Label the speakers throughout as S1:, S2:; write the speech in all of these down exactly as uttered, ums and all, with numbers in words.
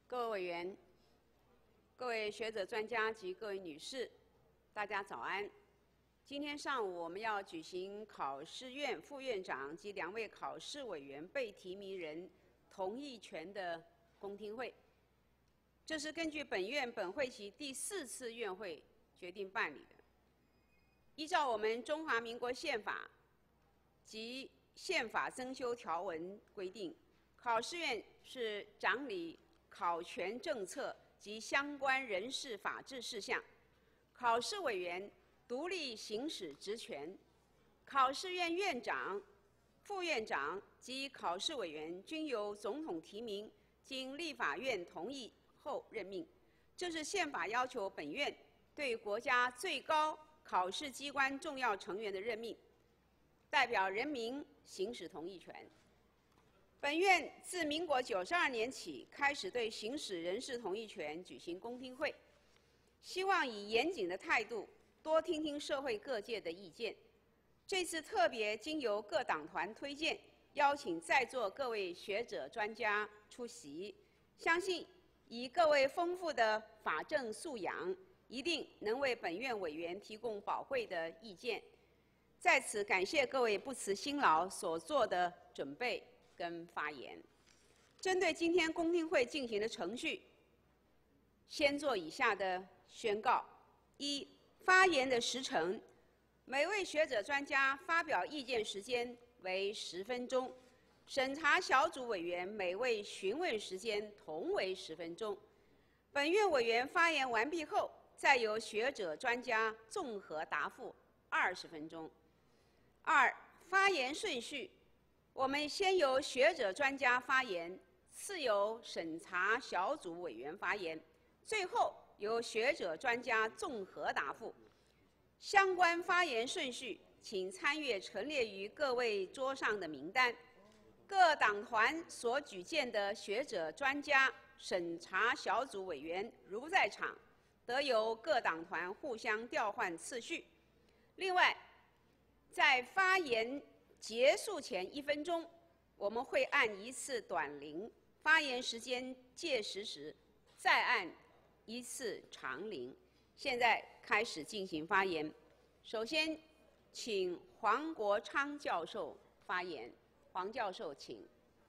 S1: 各位委员、各位学者专家及各位女士，大家早安。今天上午我们要举行考试院副院长及两位考试委员被提名人同意权的公听会。这是根据本院本会期第四次院会决定办理的。依照我们中华民国宪法及宪法增修条文规定，考试院是掌理考权政策及相关人事法制事项，考试委员独立行使职权，考试院院长、副院长及考试委员均由总统提名，经立法院同意后任命。这是宪法要求本院对国家最高考试机关重要成员的任命，代表人民行使同意权。本院自民国九十二年起开始对行使人事同意权举行公听会，希望以严谨的态度多听听社会各界的意见。这次特别经由各党团推荐，邀请在座各位学者专家出席，相信以各位丰富的法政素养，一定能为本院委员提供宝贵的意见。在此感谢各位不辞辛劳所做的准备跟发言。针对今天公听会进行的程序，先做以下的宣告：一、发言的时程，每位学者专家发表意见时间为十分钟，审查小组委员每位询问时间同为十分钟。本院委员发言完毕后，再由学者专家综合答复二十分钟。二、发言顺序，我们先由学者专家发言，次由审查小组委员发言，最后由学者专家综合答复。相关发言顺序，请参阅陈列于各位桌上的名单。各党团所举荐的学者专家、审查小组委员如在场，得由各党团互相调换次序。另外，在发言结束前一分钟，我们会按一次短铃，发言时间届时时再按一次长铃。现在开始进行发言。首先，请黄国昌教授发言。黄教授，请。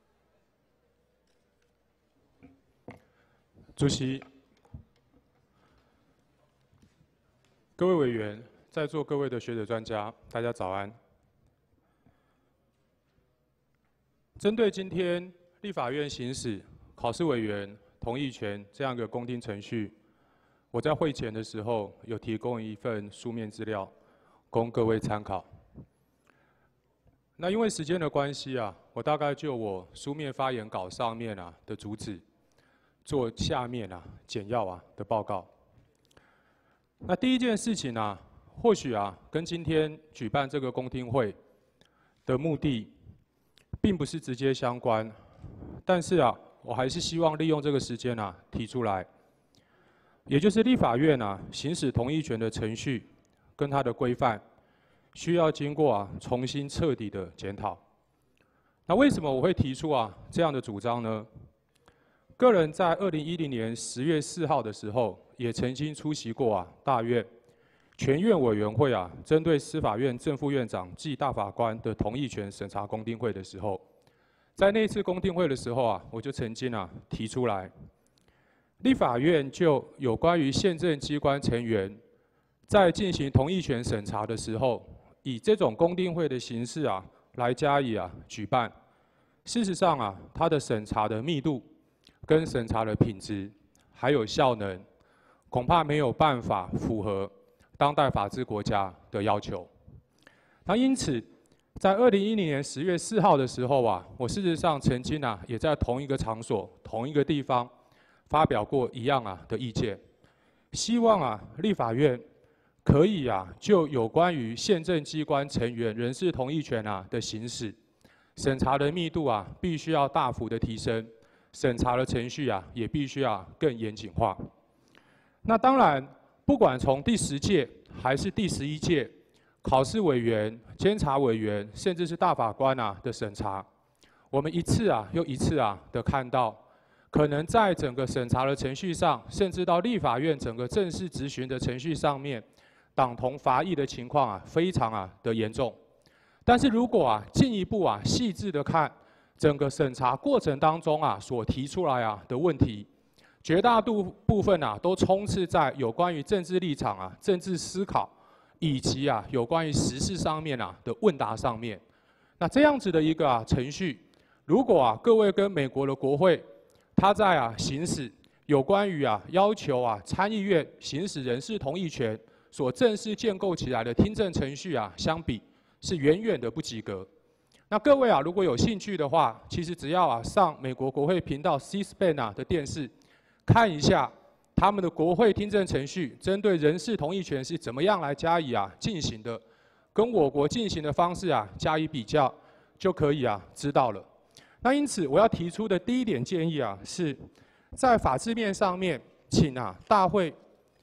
S2: 主席、各位委员、在座各位的学者专家，大家早安。针对今天立法院行使考试委员同意权这样一个公听程序，我在会前的时候有提供一份书面资料，供各位参考。那因为时间的关系啊，我大概就我书面发言稿上面啊的主旨，做下面啊简要啊的报告。那第一件事情啊，或许啊跟今天举办这个公听会的目的，并不是直接相关，但是啊，我还是希望利用这个时间啊提出来，也就是立法院啊行使同意权的程序跟它的规范，需要经过啊重新彻底的检讨。那为什么我会提出啊这样的主张呢？个人在二零一零年十月四号的时候，也曾经出席过啊大院全院委员会啊针对司法院正副院长暨大法官的同意权审查公听会的时候，在那次公听会的时候啊，我就曾经啊提出来，立法院就有关于宪政机关成员在进行同意权审查的时候，以这种公听会的形式啊来加以啊举办，事实上啊，它的审查的密度跟审查的品质还有效能，恐怕没有办法符合当代法治国家的要求。那因此，在二零一零年十月四号的时候啊，我事实上曾经啊也在同一个场所、同一个地方发表过一样啊的意见，希望啊立法院可以啊就有关于宪政机关成员人事同意权啊的行使，审查的密度啊必须要大幅的提升，审查的程序啊也必须要更严谨化。那当然，不管从第十届还是第十一届考试委员、监察委员，甚至是大法官啊的审查，我们一次啊又一次啊的看到可能在整个审查的程序上，甚至到立法院整个正式质询的程序上面，党同伐异的情况啊，非常啊的严重。但是如果啊进一步啊细致的看整个审查过程当中啊所提出来啊的问题，绝大部部分啊都充斥在有关于政治立场啊、政治思考，以及啊有关于时事上面啊的问答上面。那这样子的一个啊程序，如果啊各位跟美国的国会，他在啊行使有关于啊要求啊参议院行使人事同意权所正式建构起来的听证程序啊相比，是远远的不及格。那各位啊如果有兴趣的话，其实只要啊上美国国会频道 C-SPAN 啊的电视，看一下他们的国会听证程序针对人事同意权是怎么样来加以啊进行的，跟我国进行的方式啊加以比较，就可以啊知道了。那因此我要提出的第一点建议啊，是在法制面上面，请啊大会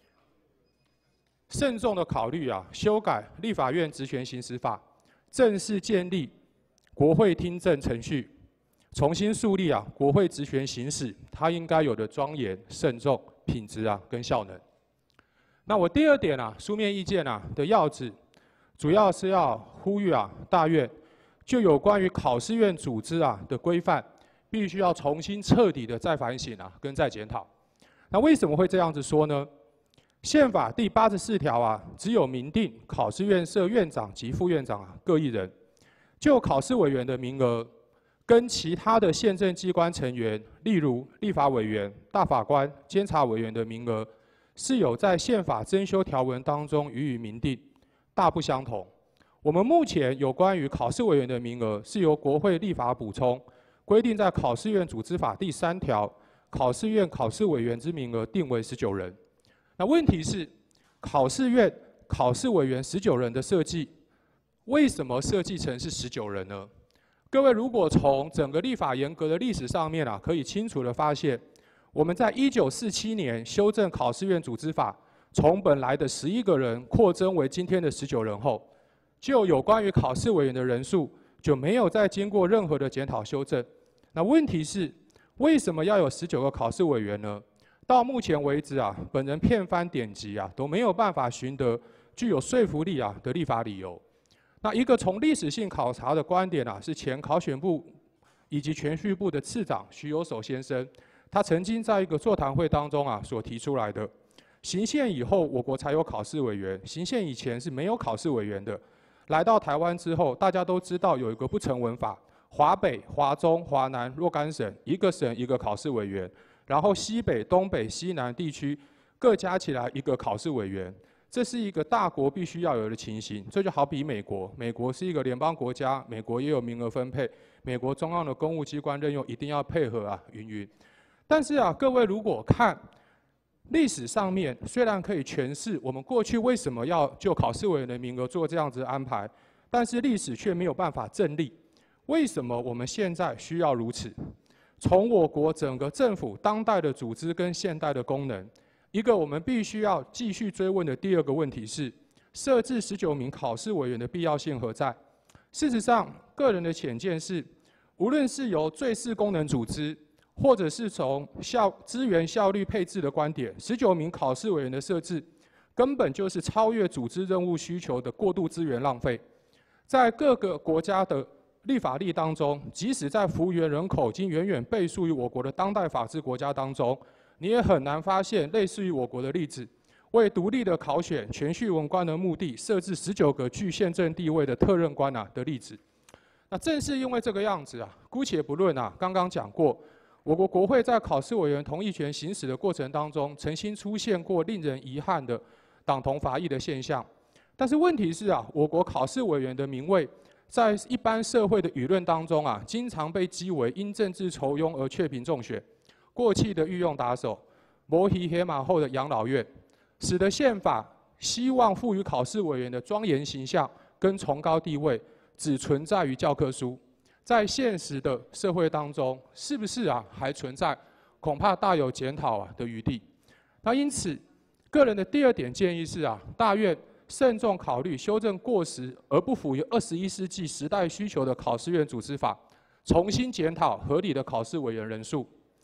S2: 慎重的考虑啊修改立法院职权行使法，正式建立国会听证程序，重新树立啊国会职权行使它应该有的庄严、慎重、品质啊跟效能。那我第二点啊书面意见啊的要旨，主要是要呼吁啊大院就有关于考试院组织啊的规范，必须要重新彻底的再反省啊跟再检讨。那为什么会这样子说呢？宪法第八十四条啊，只有明定考试院设院长及副院长啊各一人，就考试委员的名额，跟其他的宪政机关成员，例如立法委员、大法官、监察委员的名额，是有在宪法增修条文当中予以明定，大不相同。我们目前有关于考试委员的名额，是由国会立法补充，规定在考试院组织法第三条，考试院考试委员之名额定为十九人。那问题是，考试院考试委员十九人的设计，为什么设计成是十九人呢？各位如果从整个立法严格的历史上面啊，可以清楚的发现，我们在一九四七年修正考试院组织法，从本来的十一个人扩增为今天的十九人后，就有关于考试委员的人数就没有再经过任何的检讨修正。那问题是，为什么要有十九个考试委员呢？到目前为止啊，本人遍翻典籍啊，都没有办法寻得具有说服力啊的立法理由。那一个从历史性考察的观点啊，是前考选部以及铨叙部的次长徐有守先生，他曾经在一个座谈会当中啊所提出来的。行宪以后，我国才有考试委员；行宪以前是没有考试委员的。来到台湾之后，大家都知道有一个不成文法，华北、华中、华南若干省，一个省一个考试委员。然后西北、东北、西南地区各加起来一个考试委员，这是一个大国必须要有的情形。这就好比美国，美国是一个联邦国家，美国也有名额分配，美国中央的公务机关任用一定要配合啊，云云。但是啊，各位如果看历史上面，虽然可以诠释我们过去为什么要就考试委员的名额做这样子的安排，但是历史却没有办法证立，为什么我们现在需要如此？从我国整个政府当代的组织跟现代的功能，一个我们必须要继续追问的第二个问题是，设置十九名考试委员的必要性何在？事实上，个人的浅见是，无论是由最适功能组织，或者是从效资源效率配置的观点，十九名考试委员的设置，根本就是超越组织任务需求的过度资源浪费。在各个国家的立法例当中，即使在服务员人口已经远远倍数于我国的当代法治国家当中，你也很难发现类似于我国的例子，为独立的考选铨叙文官的目的设置十九个具宪政地位的特任官啊的例子。那正是因为这个样子啊，姑且不论啊，刚刚讲过，我国国会在考试委员同意权行使的过程当中，曾经出现过令人遗憾的党同伐异的现象。但是问题是啊，我国考试委员的名位，在一般社会的舆论当中啊，经常被讥为因政治酬庸而却凭中选，过气的御用打手，摩西黑马后的养老院，使得宪法希望赋予考试委员的庄严形象跟崇高地位，只存在于教科书，在现实的社会当中，是不是啊还存在恐怕大有检讨啊的余地。那因此，个人的第二点建议是啊，大院慎重考虑修正过时而不符于二十一世纪时代需求的考试院组织法，重新检讨合理的考试委员人数。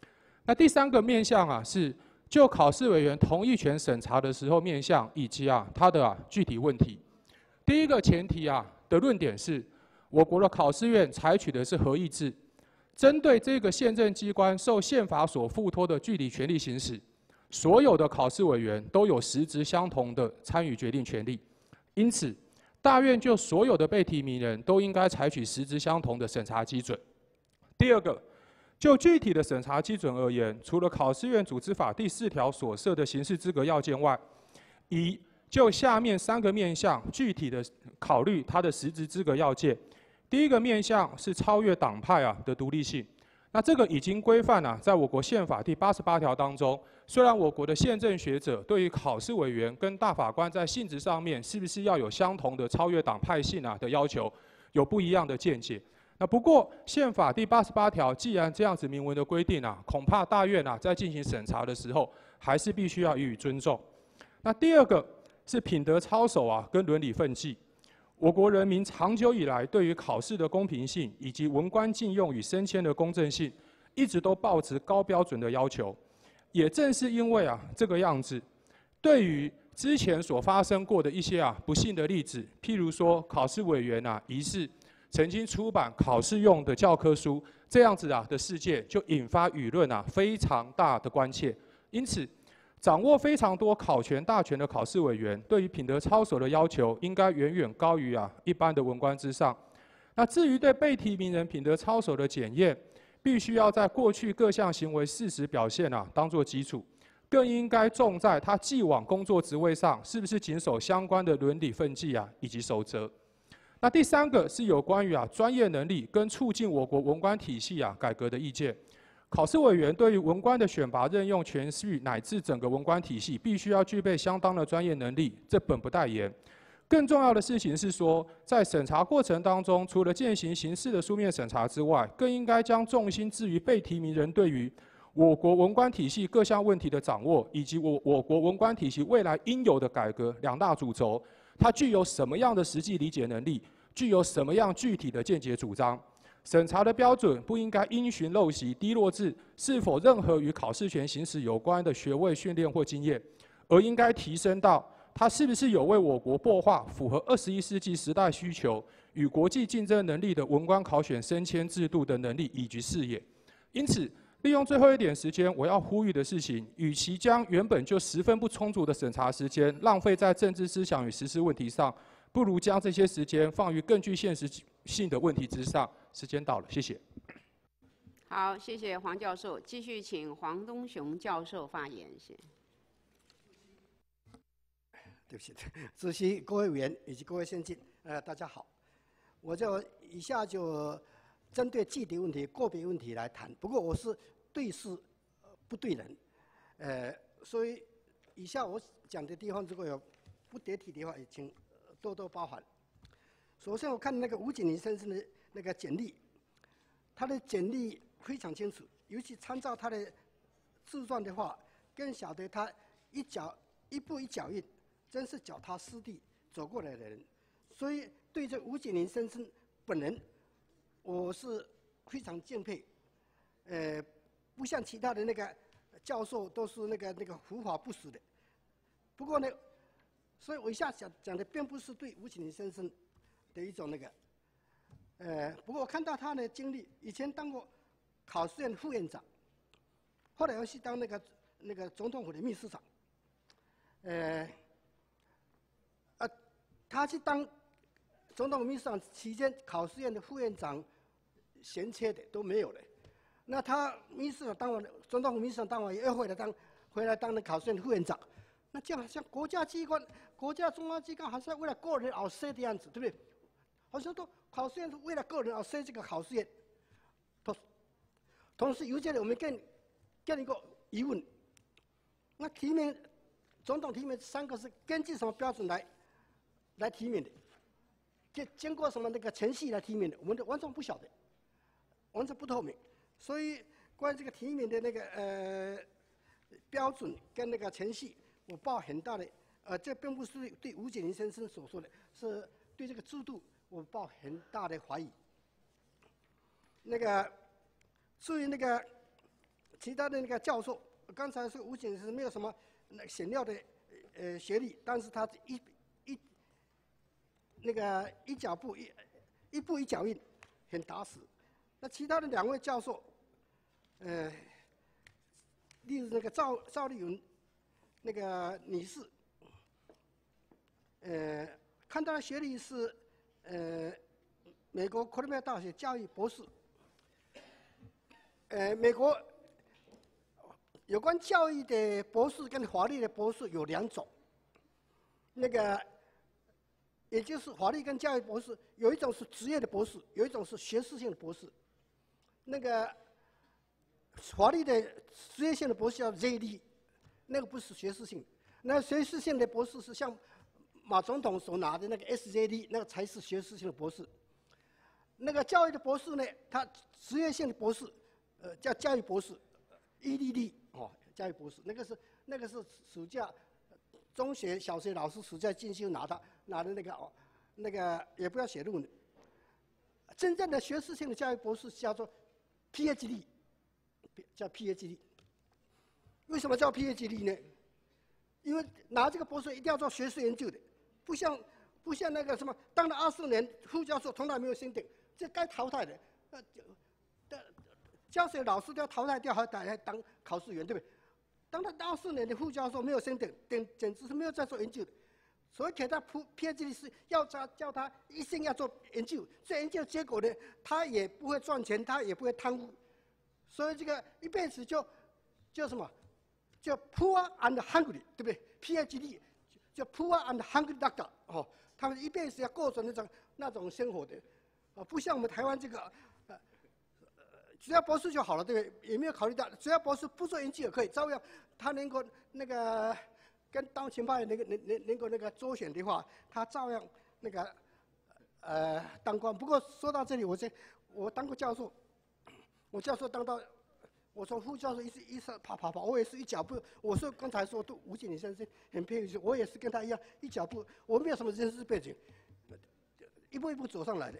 S2: 那第三个面向啊，是就考试委员同意权审查的时候面向以及啊它的啊具体问题。第一个前提啊的论点是，我国的考试院采取的是合议制，针对这个宪政机关受宪法所附托的具体权力行使，所有的考试委员都有实质相同的参与决定权利，因此大院就所有的被提名人都应该采取实质相同的审查基准。第二个，就具体的审查基准而言，除了考试院组织法第四条所设的刑事资格要件外，一就下面三个面向具体的考虑它的实质资格要件。第一个面向是超越党派啊的独立性，那这个已经规范啊，在我国宪法第八十八条当中。虽然我国的宪政学者对于考试委员跟大法官在性质上面是不是要有相同的超越党派性啊的要求，有不一样的见解。那不过宪法第八十八条既然这样子明文的规定啊，恐怕大院啊在进行审查的时候，还是必须要予以尊重。那第二个是品德操守啊跟伦理奋纪。我国人民长久以来对于考试的公平性以及文官禁用与升迁的公正性，一直都抱持高标准的要求。也正是因为啊这个样子，对于之前所发生过的一些啊不幸的例子，譬如说考试委员啊疑似曾经出版考试用的教科书，这样子啊的事件，就引发舆论啊非常大的关切。因此，掌握非常多考权大权的考试委员，对于品德操守的要求，应该远远高于啊一般的文官之上。那至于对被提名人品德操守的检验，必须要在过去各项行为事实表现啊当作基础，更应该重在他既往工作职位上是不是谨守相关的伦理分际啊以及守则。那第三个是有关于啊专业能力跟促进我国文官体系啊改革的意见。考试委员对于文官的选拔任用权序乃至整个文官体系，必须要具备相当的专业能力，这本不待言。更重要的事情是说，在审查过程当中，除了践行刑事的书面审查之外，更应该将重心置于被提名人对于我国文官体系各项问题的掌握，以及我我国文官体系未来应有的改革两大主轴，它具有什么样的实际理解能力，具有什么样具体的见解主张。审查的标准不应该因循陋习，低落至是否任何与考试权行使有关的学位训练或经验，而应该提升到它是不是有为我国擘画符合二十一世纪时代需求与国际竞争能力的文官考选升迁制度的能力以及视野。因此，利用最后一点时间，我要呼吁的事情，与其将原本就十分不充足的审查时间浪费在政治思想与实施问题上，不如将这些时间放于更具现实性的问题之上。时间到了，谢谢。
S1: 好，谢谢黄教授。继续请黄东雄教授发言。谢谢。
S3: 对不起，主席、各位委员以及各位先进，呃，大家好。我就以下就针对具体问题、个别问题来谈。不过我是对事不对人，呃，所以以下我讲的地方如果有不得体的话，也请多多包涵。首先，我看那个吴景林先生的那个简历，他的简历非常清楚，尤其参照他的自传的话，更晓得他一脚一步一脚印。真是脚踏实地走过来的人，所以对这吴景林先生本人，我是非常敬佩。呃，不像其他的那个教授都是那个那个无法不死的。不过呢，所以我以下讲讲的并不是对吴景林先生的一种那个，呃，不过我看到他的经历，以前当过考试院副院长，后来又去当那个那个总统府的秘书长，呃。他去当总统秘书长期间，考试院的副院长衔缺的都没有了。那他秘书长当完，总统府秘书长当完，又回来当回来当了考试院的副院长。那这样好像国家机关、国家中央机关，好像为了个人而设的样子，对不对？好像都考试院是为了个人而设这个考试院。同同时，有这里我们更更一个疑问：那提名总统提名三个是根据什么标准来？来提名的，经经过什么那个程序来提名的，我们都完全不晓得，完全不透明。所以关于这个提名的那个呃标准跟那个程序，我抱很大的呃，这并不是对吴景林先生所说的，是对这个制度我抱很大的怀疑。那个至于那个其他的那个教授，刚才是吴警是没有什么那显要的呃学历，但是他一一那个一脚步一一步一脚印，很打死。那其他的两位教授，呃，例如那个赵赵丽云那个女士，呃，看她的学历是呃美国哥伦比亚大学教育博士。呃，美国有关教育的博士跟法律的博士有两种，那个也就是法律跟教育博士，有一种是职业的博士，有一种是学士性的博士。那个法律的职业性的博士叫 Z D， 那个不是学士性，那学士性的博士是像马总统所拿的那个 S Z D， 那个才是学士性的博士。那个教育的博士呢，他职业性的博士。呃，叫教育博士 ，E D D 哦，教育博士，那个是那个是暑假，中学、小学老师暑假进修拿的拿的那个哦，那个也不要写论文。真正的学士性的教育博士叫做 P H D， 叫 P H D。为什么叫 P H D 呢？因为拿这个博士一定要做学术研究的，不像不像那个什么当了二十年副教授从来没有升等，这该淘汰的。呃，教学老师都要淘汰掉，还还当考试员，对不对？当他二四年的副教授没有升等，等简直是没有在做研究的。所以给他 P H D 是要他叫他一定要做研究，这研究结果呢，他也不会赚钱，他也不会贪污，所以这个一辈子就叫什么？叫 poor and hungry， 对不对 ？P H D 叫 poor and hungry doctor 哦，他们一辈子要过着那种那种生活的，啊，不像我们台湾这个。只要博士就好了，对不对？也没有考虑到，只要博士不做研究也可以，照样他能够那个跟当情报员能够能能能够那个周旋的话，他照样那个呃当官。不过说到这里，我这我当过教授，我教授当到我从副教授一直一直跑跑跑，我也是一脚步。我说刚才说，吴经理先生很佩服，我也是跟他一样一脚步，我没有什么人事背景，一步一步走上来的。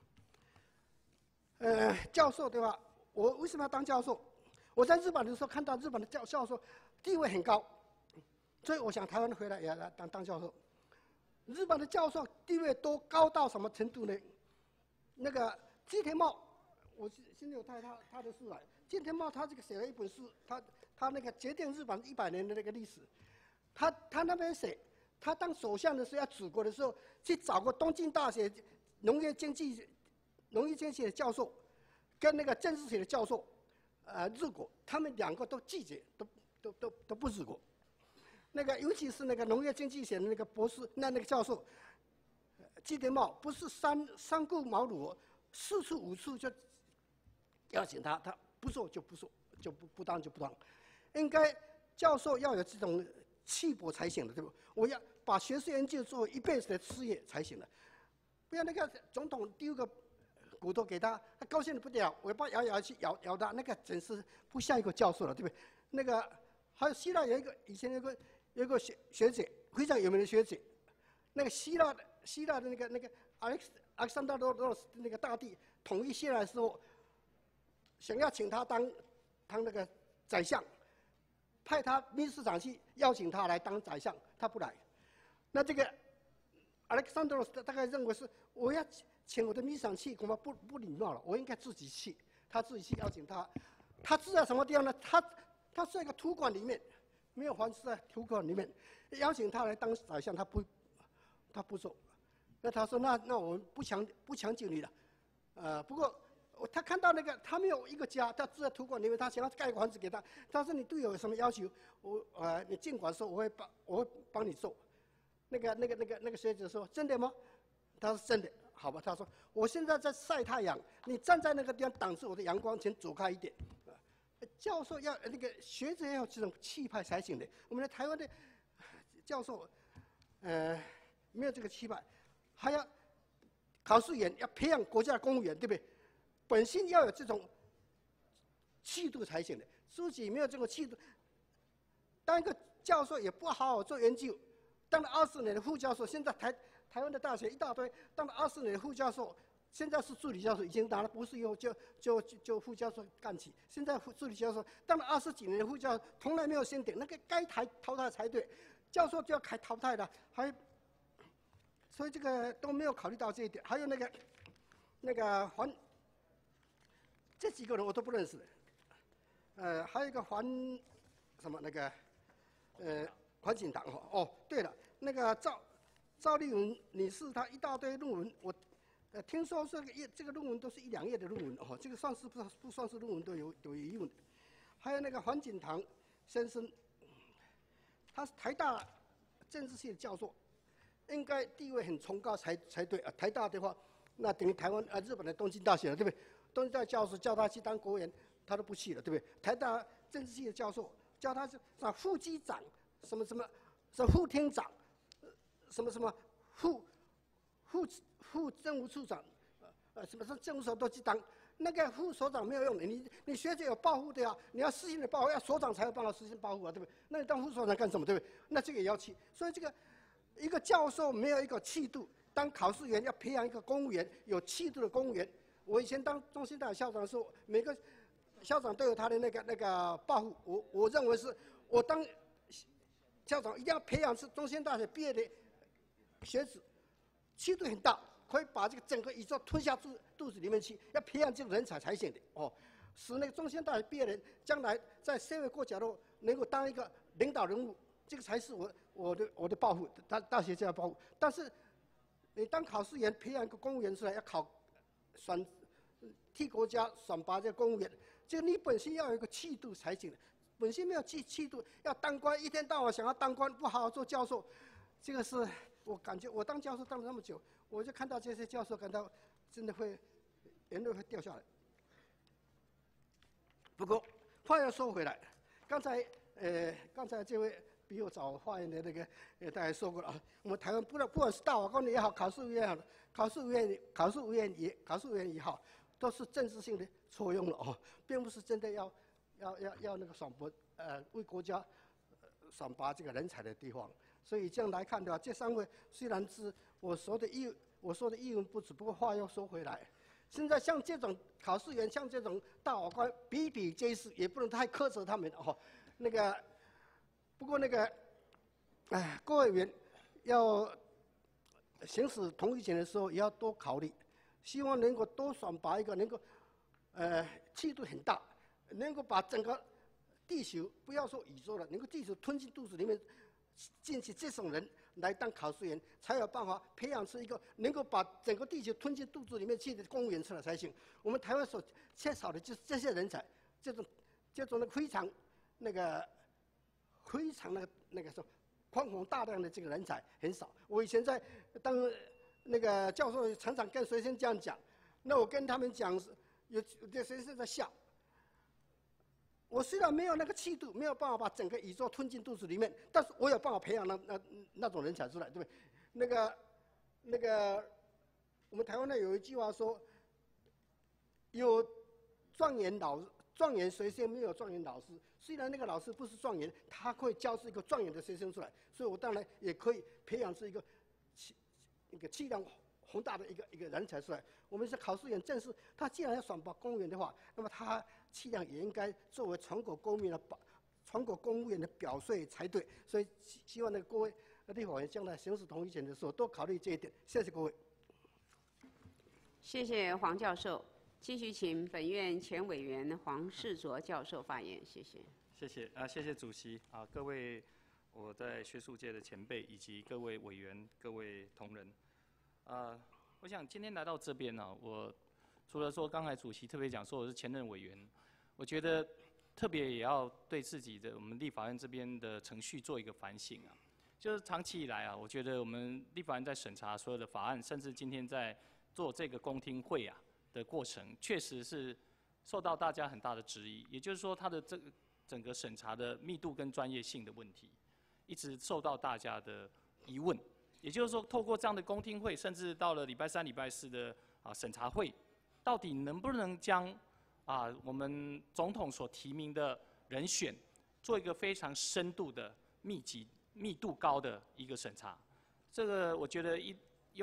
S3: 呃，教授对吧？我为什么要当教授？我在日本的时候看到日本的教教授地位很高，所以我想台湾回来也来当当教授。日本的教授地位都高到什么程度呢？那个吉田茂，我现在有带他他的书来。吉田茂他这个写了一本书，他他那个决定日本一百年的那个历史，他他那边写，他当首相的时候要治国的时候，去找过东京大学农业经济农业经济的教授。跟那个政治学的教授，呃，入国，他们两个都拒绝，都都都都不入国。那个尤其是那个农业经济学的那个博士，那那个教授，吉田茂不是三三顾茅庐，四处五处就邀请他，他不做就不做，就不不当就不当。应该教授要有这种气魄才行的，对不？我要把学术研究作为一辈子的事业才行的，不要那个总统丢个骨头给他，他高兴的不得了，尾巴摇摇去摇摇他，那个真是不像一个教授了，对不对？那个还有希腊有一个以前有个有一个学学姐，非常有名的学姐，那个希腊的希腊的那个那个亚历亚历山大多多斯那个大帝统一希腊的时候，想要请他当当那个宰相，派他秘书长去邀请他来当宰相，他不来。那这个亚历山大多斯大概认为是我要请我的秘书长去，恐怕不不礼貌了，我应该自己去。他自己去邀请他，他住在什么地方呢？他他在一个土馆里面，没有房子，在土馆里面，邀请他来当宰相，他不他不做。那他说那那我们不强不强求你了，呃，不过他看到那个他没有一个家，他住在土馆里面，他想要盖个房子给他。他说你对我有什么要求？我呃你尽管说，我会帮我会帮你做。那个那个那个那个学者说真的吗？他说真的。好吧，他说我现在在晒太阳，你站在那个地方挡住我的阳光，请走开一点。教授要那个学者要有这种气派才行的。我们的台湾的教授，呃，没有这个气派，还要考试员要培养国家的公务员，对不对？本性要有这种气度才行的。自己没有这种气度，当一个教授也不好好做研究，当了二十年的副教授，现在台。台湾的大学一大堆，当了二十年的副教授， 现在是助理教授，已经拿了博士以后就就就就副教授干起。现在副助理教授当了二十几年的副教授，从来没有升点，那个该淘淘汰才对，教授就要开淘汰的，还所以这个都没有考虑到这一点。还有那个那个黄，这几个人我都不认识的，呃，还有一个黄什么那个呃黄锦堂哦哦，对了，那个赵赵丽云女士她一大堆论文我。呃，听说这个页这个论文都是一两页的论文哦，这个算是不不算是论文都有有疑问的。还有那个黄锦堂先生，他是台大政治系的教授，应该地位很崇高才才对啊。台大的话，那等于台湾啊日本的东京大学了，对不对？东京大教授叫他去当国务员，他都不去了，对不对？台大政治系的教授叫他是啊副机长，什么什么，什么副厅长，什么什么副副。副政务处长，呃呃，什么是政务所都去当，那个副所长没有用的。你你学者有报复的呀，你要私信的报复，要所长才有办法实行报复啊，对不对？那你当副所长干什么，对不对？那这个也要去。所以这个一个教授没有一个气度，当考试员要培养一个公务员有气度的公务员。我以前当中兴大学校长的时候，每个校长都有他的那个那个抱负。我我认为是，我当校长一定要培养是中兴大学毕业的学子，气度很大。可以把这个整个宇宙吞下肚肚子里面去，要培养这种人才才行的哦，使那个中兴大学毕业人将来在社会各角落能够当一个领导人物，这个才是我我的我的抱负，大大学家的抱负。但是你当考试员培养一个公务员出来，要考选替国家选拔这个公务员，就你本身要有一个气度才行的，本身没有气气度，要当官一天到晚想要当官，不好好做教授，这个是我感觉我当教授当了那么久。我就看到这些教授，感到真的会眼泪会掉下来。不过话要说回来，刚才呃，刚才这位比我早发言的那个，呃，大家说过了啊。我们台湾不论不管是大法官也好，考试委员也好，考试委员考试委员也考试委员也好，都是政治性的作用了哦，并不是真的要要要要那个选拔呃为国家选拔这个人才的地方。所以这样来看的话，这三位虽然是我说的议我说的议论不止，不过话又说回来，现在像这种考试员，像这种大法官比比皆是，也不能太苛责他们哦。那个，不过那个，哎，各位委员要行使同意权的时候，也要多考虑，希望能够多选拔一个能够，呃，气度很大，能够把整个地球不要说宇宙了，能够地球吞进肚子里面。进去这种人来当考试员，才有办法培养出一个能够把整个地球吞进肚子里面去的公务员出来才行。我们台湾所缺少的就是这些人才，这种这种的非常那个非常那个那个说宽宏大量的这个人才很少。我以前在当那个教授，常常跟学生这样讲，那我跟他们讲，有有的学生在笑。我虽然没有那个气度，没有办法把整个宇宙吞进肚子里面，但是我有办法培养那那那种人才出来，对不对？那个那个，我们台湾呢有一句话说，有状元老状元学生，没有状元老师。虽然那个老师不是状元，他会教出一个状元的学生出来，所以我当然也可以培养出一个气一个气量宏大的一个一个人才出来。我们是考试员，正是他既然要选拔公务员的话，那么他气量也应该作为全国公民的保，全国公务员的表率才对。所以希望呢各位立法委员将来行使同意权的时候多考虑这一点。谢谢各位。
S1: 谢谢黄教授。继续请本院前委员黄世卓教授发言，谢谢。
S4: 谢谢啊，谢谢主席啊，各位我在学术界的前辈以及各位委员、各位同仁，啊，我想今天来到这边呢、啊，我除了说刚才主席特别讲说我是前任委员，我觉得特别也要对自己的我们立法院这边的程序做一个反省啊。就是长期以来啊，我觉得我们立法院在审查所有的法案，甚至今天在做这个公听会啊的过程，确实是受到大家很大的质疑。也就是说，它的这个整个审查的密度跟专业性的问题，一直受到大家的疑问。也就是说，透过这样的公听会，甚至到了礼拜三、礼拜四的啊审查会，到底能不能将啊我们总统所提名的人选，做一个非常深度的、密集、密度高的一个审查？这个我觉得一用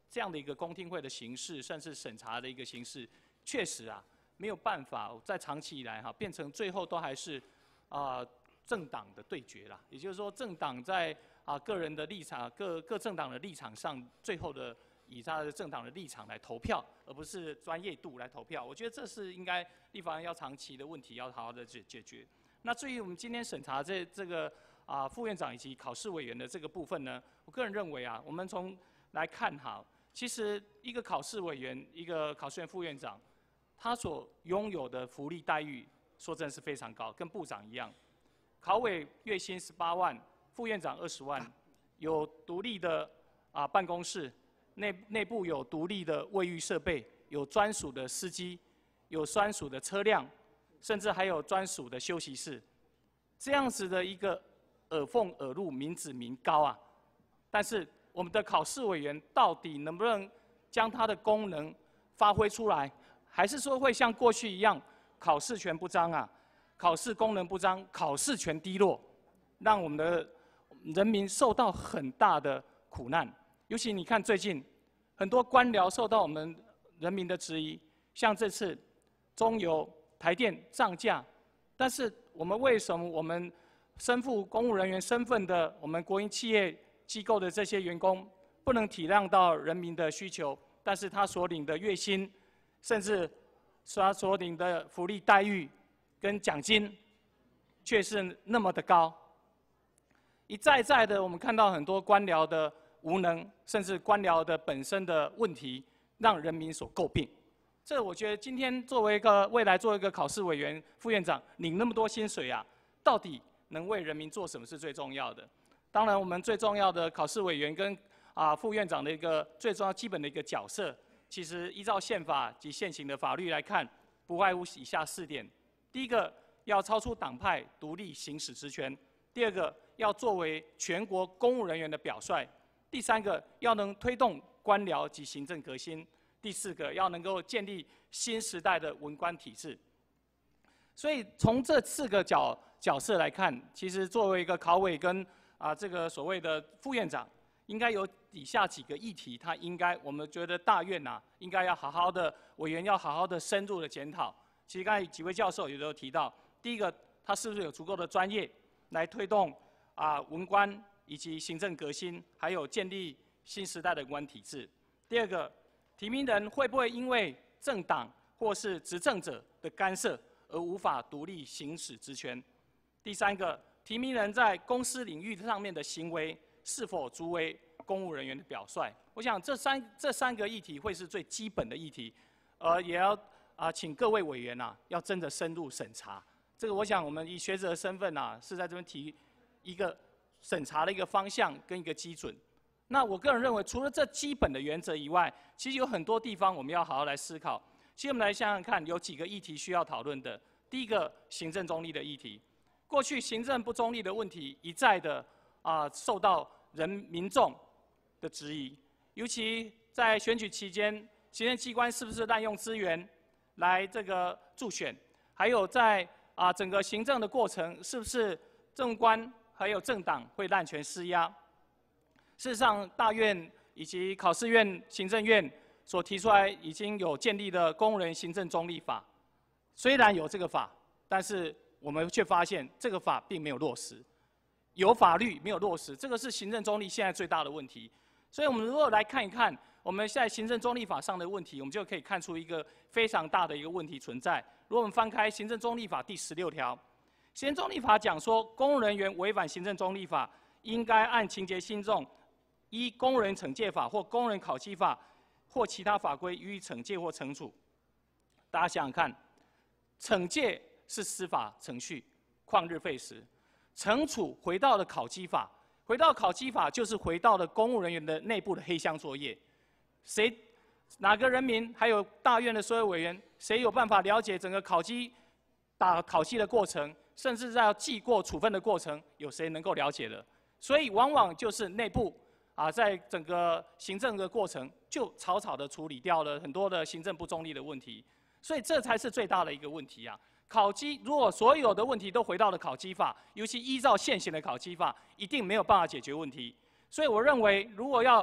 S4: 这样的一个公听会的形式，甚至审查的一个形式，确实啊没有办法在长期以来哈、啊、变成最后都还是啊、呃、政党的对决啦。也就是说，政党在啊个人的立场、各各政党的立场上，最后的以他的政党的立场来投票，而不是专业度来投票。我觉得这是应该立法院要长期的问题，要好好的解解决。那至于我们今天审查这这个啊副院长以及考试委员的这个部分呢，我个人认为啊，我们从来看哈，其实一个考试委员、一个考试院副院长，他所拥有的福利待遇，说真的是非常高，跟部长一样。考委月薪十八万，副院长二十万，有独立的啊办公室，内内部有独立的卫浴设备，有专属的司机，有专属的车辆。甚至还有专属的休息室，这样子的一个耳奉耳入、民脂民膏啊。但是我们的考试委员到底能不能将它的功能发挥出来，还是说会像过去一样，考试权不彰啊，考试功能不彰，考试权低落，让我们的人民受到很大的苦难。尤其你看最近很多官僚受到我们人民的质疑，像这次中油、台电涨价，但是我们为什么我们身负公务人员身份的我们国营企业机构的这些员工不能体谅到人民的需求，但是他所领的月薪，甚至他所领的福利待遇跟奖金，却是那么的高。一再再的，我们看到很多官僚的无能，甚至官僚的本身的问题，让人民所诟病。这我觉得今天作为一个未来作为一个考试委员、副院长，领那么多薪水啊，到底能为人民做什么是最重要的？当然，我们最重要的考试委员跟啊副院长的一个最重要基本的一个角色，其实依照宪法及现行的法律来看，不外乎以下四点：第一个，要超出党派，独立行使职权；第二个，要作为全国公务人员的表率；第三个，要能推动官僚及行政革新。第四个，要能够建立新时代的文官体制。所以从这四个角角色来看，其实作为一个考委跟啊这个所谓的副院长，应该有以下几个议题，他应该我们觉得大院呐、啊，应该要好好的委员要好好的深入的检讨。其实刚才几位教授也都提到，第一个，他是不是有足够的专业来推动啊文官以及行政革新，还有建立新时代的文官体制。第二个，提名人会不会因为政党或是执政者的干涉而无法独立行使职权？第三个，提名人在公司领域上面的行为是否足为公务人员的表率？我想这三这三个议题会是最基本的议题，呃，也要啊、呃，请各位委员呐、啊，要真的深入审查。这个我想我们以学者的身份呐、啊，是在这边提一个审查的一个方向跟一个基准。那我个人认为，除了这基本的原则以外，其实有很多地方我们要好好来思考。其实我们来想想看，有几个议题需要讨论的。第一个，行政中立的议题。过去行政不中立的问题一再的啊、呃、受到人民众的质疑，尤其在选举期间，行政机关是不是滥用资源来这个助选？还有在啊、呃、整个行政的过程，是不是政官还有政党会滥权施压？事实上，大院以及考试院、行政院所提出来已经有建立的公务人行政中立法，虽然有这个法，但是我们却发现这个法并没有落实，有法律没有落实，这个是行政中立现在最大的问题。所以我们如果来看一看我们现在行政中立法上的问题，我们就可以看出一个非常大的一个问题存在。如果我们翻开行政中立法第十六条，行政中立法讲说，公务人员违反行政中立法，应该按情节轻重，依公务人惩戒法或公务人考绩法或其他法规予以惩戒或惩处。大家想想看，惩戒是司法程序，旷日费时；惩处回到了考绩法，回到考绩法就是回到了公务人员的内部的黑箱作业。谁、哪个人民，还有大院的所有委员，谁有办法了解整个考绩打考绩的过程，甚至在记过处分的过程，有谁能够了解的？所以往往就是内部。啊，在整个行政的过程，就草草的处理掉了很多的行政不中立的问题，所以这才是最大的一个问题啊。考绩如果所有的问题都回到了考绩法，尤其依照现行的考绩法，一定没有办法解决问题。所以我认为，如果要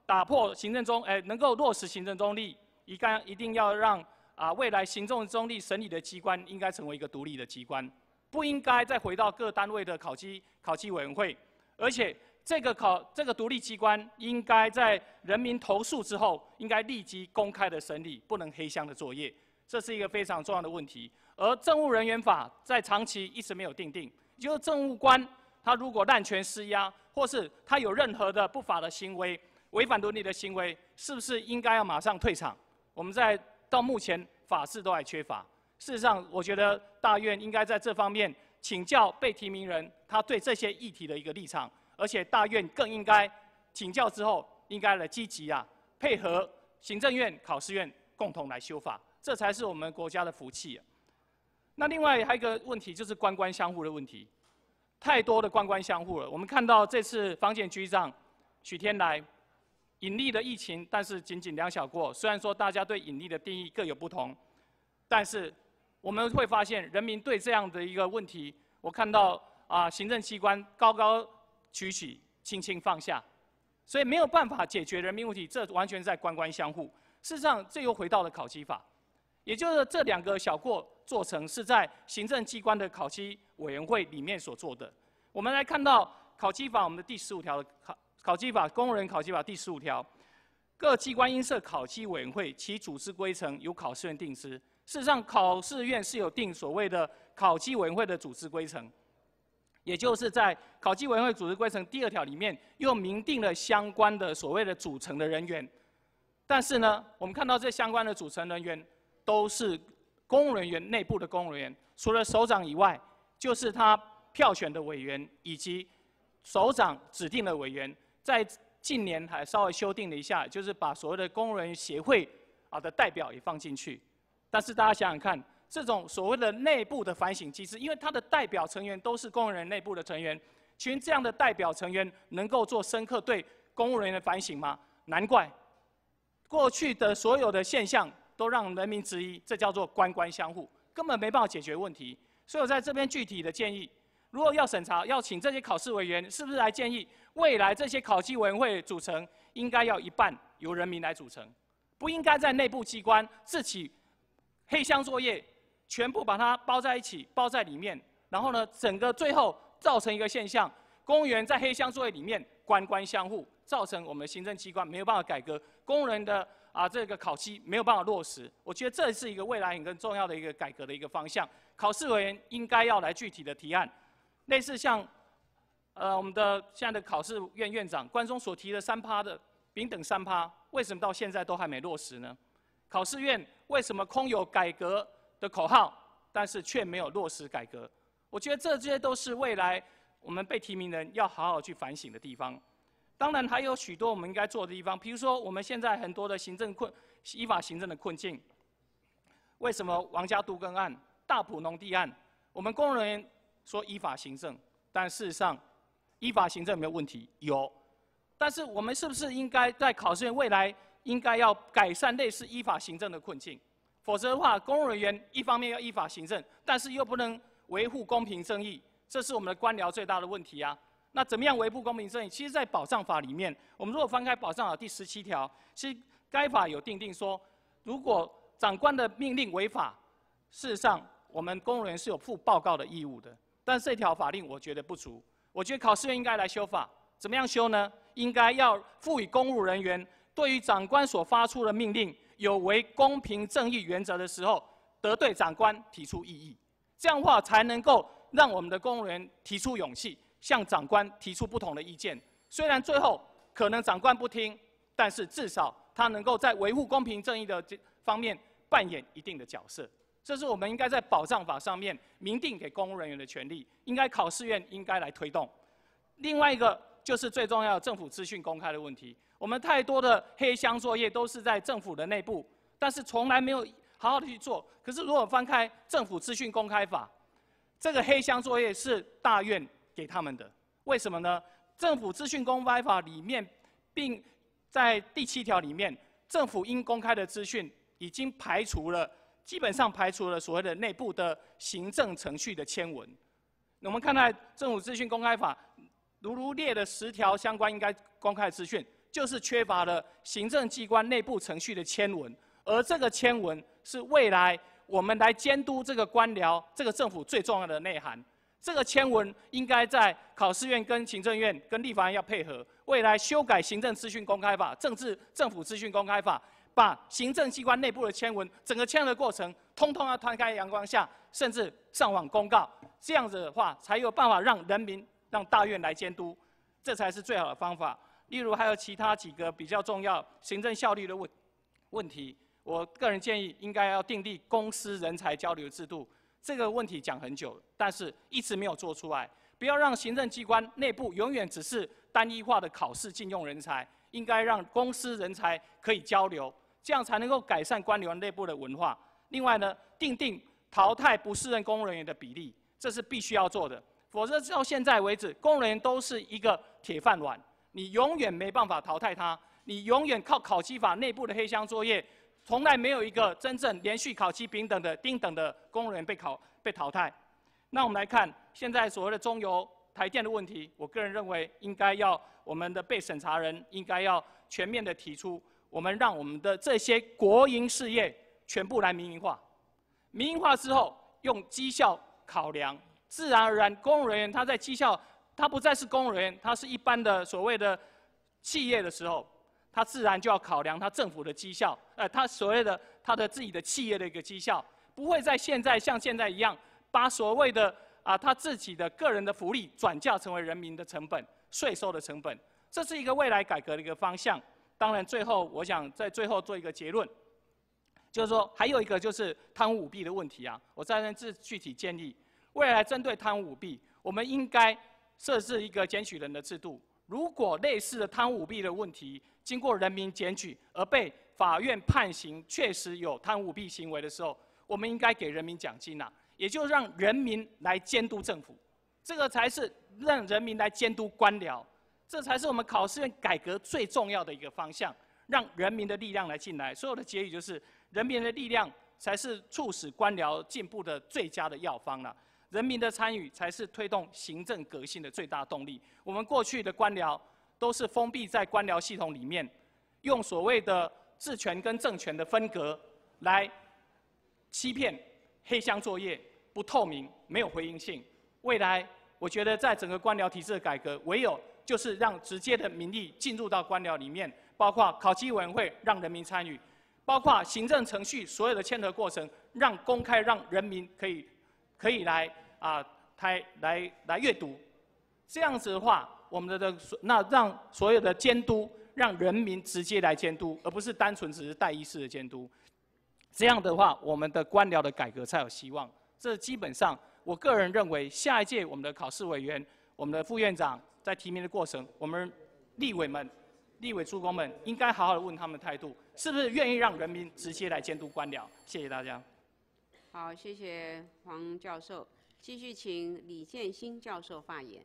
S4: 打破行政中，哎，能够落实行政中立，一该一定要让啊未来行政中立审理的机关应该成为一个独立的机关，不应该再回到各单位的考绩考绩委员会，而且这个考这个独立机关应该在人民投诉之后，应该立即公开的审理，不能黑箱的作业，这是一个非常重要的问题。而政务人员法在长期一直没有订定，就是政务官他如果滥权施压，或是他有任何的不法的行为、违反伦理的行为，是不是应该要马上退场？我们在到目前法制都还缺乏。事实上，我觉得大院应该在这方面请教被提名人他对这些议题的一个立场，而且大院更应该请教之后，应该来积极啊配合行政院、考试院共同来修法，这才是我们国家的福气啊。那另外还有一个问题就是官官相护的问题，太多的官官相护了。我们看到这次防检局长许天来隐匿的疫情，但是仅仅两小过。虽然说大家对隐匿的定义各有不同，但是我们会发现人民对这样的一个问题，我看到啊行政机关高高举起，轻轻放下，所以没有办法解决人民问题，这完全在官官相护。事实上，这又回到了考绩法，也就是这两个小过做成是在行政机关的考绩委员会里面所做的。我们来看到考绩法我们的第十五条的考考绩法公务人考绩法第十五条，各机关应设考绩委员会，其组织规程由考试院定之。事实上，考试院是有定所谓的考绩委员会的组织规程，也就是在考绩委员会组织规程第二条里面又明定了相关的所谓的组成的人员。但是呢，我们看到这相关的组成人员都是公务人员内部的公务人员，除了首长以外，就是他票选的委员以及首长指定的委员。在近年还稍微修订了一下，就是把所谓的公务人员协会啊的代表也放进去。但是大家想想看，这种所谓的内部的反省机制，因为他的代表成员都是公务人员内部的成员，请问这样的代表成员能够做深刻对公务人员的反省吗？难怪过去的所有的现象都让人民质疑，这叫做官官相护，根本没办法解决问题。所以我在这边具体的建议，如果要审查，要请这些考试委员，是不是来建议未来这些考绩委员会组成应该要一半由人民来组成，不应该在内部机关自己黑箱作业，全部把它包在一起，包在里面，然后呢，整个最后造成一个现象，公务员在黑箱作业里面官官相护，造成我们行政机关没有办法改革，公务人的啊这个考绩没有办法落实。我觉得这是一个未来很更重要的一个改革的一个方向，考试委员应该要来具体的提案。类似像，呃，我们的现在的考试院院长关中所提的三趴的丙等三趴，为什么到现在都还没落实呢？考试院为什么空有改革的口号，但是却没有落实改革？我觉得这些都是未来我们被提名人要好好去反省的地方。当然还有许多我们应该做的地方，比如说我们现在很多的行政困依法行政的困境，为什么王家都更案、大埔农地案，我们公务人员说依法行政，但事实上，依法行政有没有问题？有。但是我们是不是应该在考试院未来应该要改善类似依法行政的困境？否则的话，公务人员一方面要依法行政，但是又不能维护公平正义，这是我们的官僚最大的问题啊。那怎么样维护公平正义？其实，在保障法里面，我们如果翻开保障法第十七条，其实该法有订定说，如果长官的命令违法，事实上我们公务人员是有负报告的义务的。但这条法令我觉得不足，我觉得考试院应该来修法。怎么样修呢？应该要赋予公务人员对于长官所发出的命令有违公平正义原则的时候，得对长官提出异议。这样的话才能够让我们的公务员提出勇气，向长官提出不同的意见。虽然最后可能长官不听，但是至少他能够在维护公平正义的这方面扮演一定的角色。这是我们应该在保障法上面明定给公务人员的权利，应该考试院应该来推动。另外一个就是最重要的政府资讯公开的问题。我们太多的黑箱作业都是在政府的内部，但是从来没有好好的去做。可是如果翻开政府资讯公开法，这个黑箱作业是大院给他们的，为什么呢？政府资讯公开法里面，并在第七条里面，政府应公开的资讯已经排除了。基本上排除了所谓的内部的行政程序的签文。我们看到政府资讯公开法，如如列了十条相关应该公开的资讯， 就是缺乏了行政机关内部程序的签文，而这个签文是未来我们来监督这个官僚、这个政府最重要的内涵。这个签文应该在考试院、跟行政院、跟立法院要配合，未来修改行政资讯公开法、政治政府资讯公开法，把行政机关内部的签文，整个签文的过程，通通要摊开阳光下，甚至上网公告。这样子的话，才有办法让人民、让大院来监督，这才是最好的方法。例如还有其他几个比较重要行政效率的问问题，我个人建议应该要订立公司人才交流制度。这个问题讲很久了，但是一直没有做出来。不要让行政机关内部永远只是单一化的考试禁用人才，应该让公司人才可以交流，这样才能够改善官僚内部的文化。另外呢，订定淘汰不适任公务人员的比例，这是必须要做的。否则到现在为止，公务人员都是一个铁饭碗，你永远没办法淘汰他，你永远靠考绩法内部的黑箱作业。从来没有一个真正连续考期平等的、丁等的公务人员被考被淘汰。那我们来看现在所谓的中油、台电的问题，我个人认为应该要我们的被审查人应该要全面的提出，我们让我们的这些国营事业全部来民营化。民营化之后，用绩效考量，自然而然公务人员他在绩效，他不再是公务人员，他是一般的所谓的企业的时候。他自然就要考量他政府的绩效，呃，他所谓的他的自己的企业的一个绩效，不会在现在像现在一样，把所谓的啊他自己的个人的福利转嫁成为人民的成本、税收的成本，这是一个未来改革的一个方向。当然，最后我想在最后做一个结论，就是说还有一个就是贪污舞弊的问题啊，我在这具体建议，未来针对贪污舞弊，我们应该设置一个检举人的制度。如果类似的贪污舞弊的问题，经过人民检举而被法院判刑，确实有贪污舞弊行为的时候，我们应该给人民奖金呐、啊，也就是让人民来监督政府，这个才是让人民来监督官僚，这才是我们考试院改革最重要的一个方向，让人民的力量来进来。所有的结语就是，人民的力量才是促使官僚进步的最佳的药方了。人民的参与才是推动行政革新的最大动力。我们过去的官僚都是封闭在官僚系统里面，用所谓的治权跟政权的分隔来欺骗、黑箱作业、不透明、没有回应性。未来，我觉得在整个官僚体制的改革，唯有就是让直接的民意进入到官僚里面，包括考绩委员会让人民参与，包括行政程序所有的签核过程让公开，让人民可以可以来啊，来来来阅读。这样子的话，我们的那让所有的监督，让人民直接来监督，而不是单纯只是代议式的监督。这样的话，我们的官僚的改革才有希望。这基本上，我个人认为，下一届我们的考试委员、我们的副院长在提名的过程，我们立委们、立委诸公们应该好好的问他们的态度，是不是愿意让人民直接来监督官僚？谢谢大家。
S1: 好，谢谢黄教授。继续请李建新教授发言。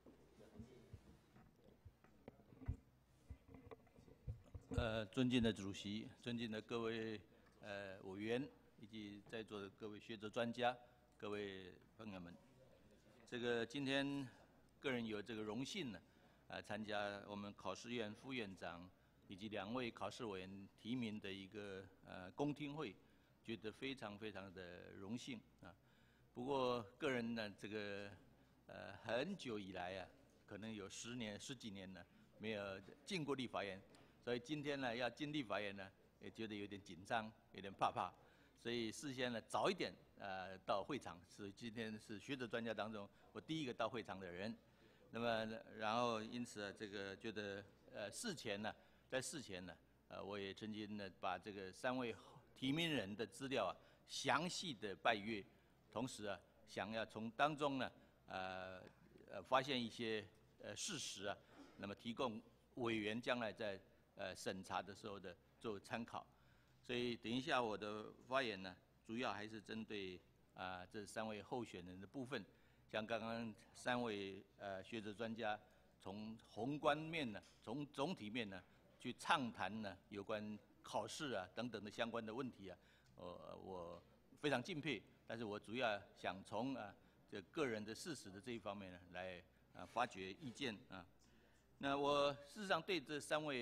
S5: 呃，尊敬的主席，尊敬的各位呃委员，以及在座的各位学者专家，各位朋友们，这个今天个人有这个荣幸呢，啊、呃，参加我们考试院副院长以及两位考试委员提名的一个呃公听会，觉得非常非常的荣幸啊。不过个人呢，这个呃很久以来啊，可能有十年十几年呢，没有进过立法院。所以今天呢，要进立法院呢，也觉得有点紧张，有点怕怕，所以事先呢早一点呃到会场，是今天是学者专家当中我第一个到会场的人。那么然后因此啊，这个觉得呃事前呢，在事前呢，呃我也曾经呢把这个三位提名人的资料啊详细的拜阅，同时啊想要从当中呢呃呃发现一些呃事实啊，那么提供委员将来在呃，审查的时候的做参考，所以等一下我的发言呢，主要还是针对啊、呃、这三位候选人的部分，像刚刚三位呃学者专家从宏观面呢，从总体面呢去畅谈呢有关考试啊等等的相关的问题啊，呃我非常敬佩，但是我主要想从啊这个人的事实的这一方面呢来啊发掘意见啊。那我事实上对这三位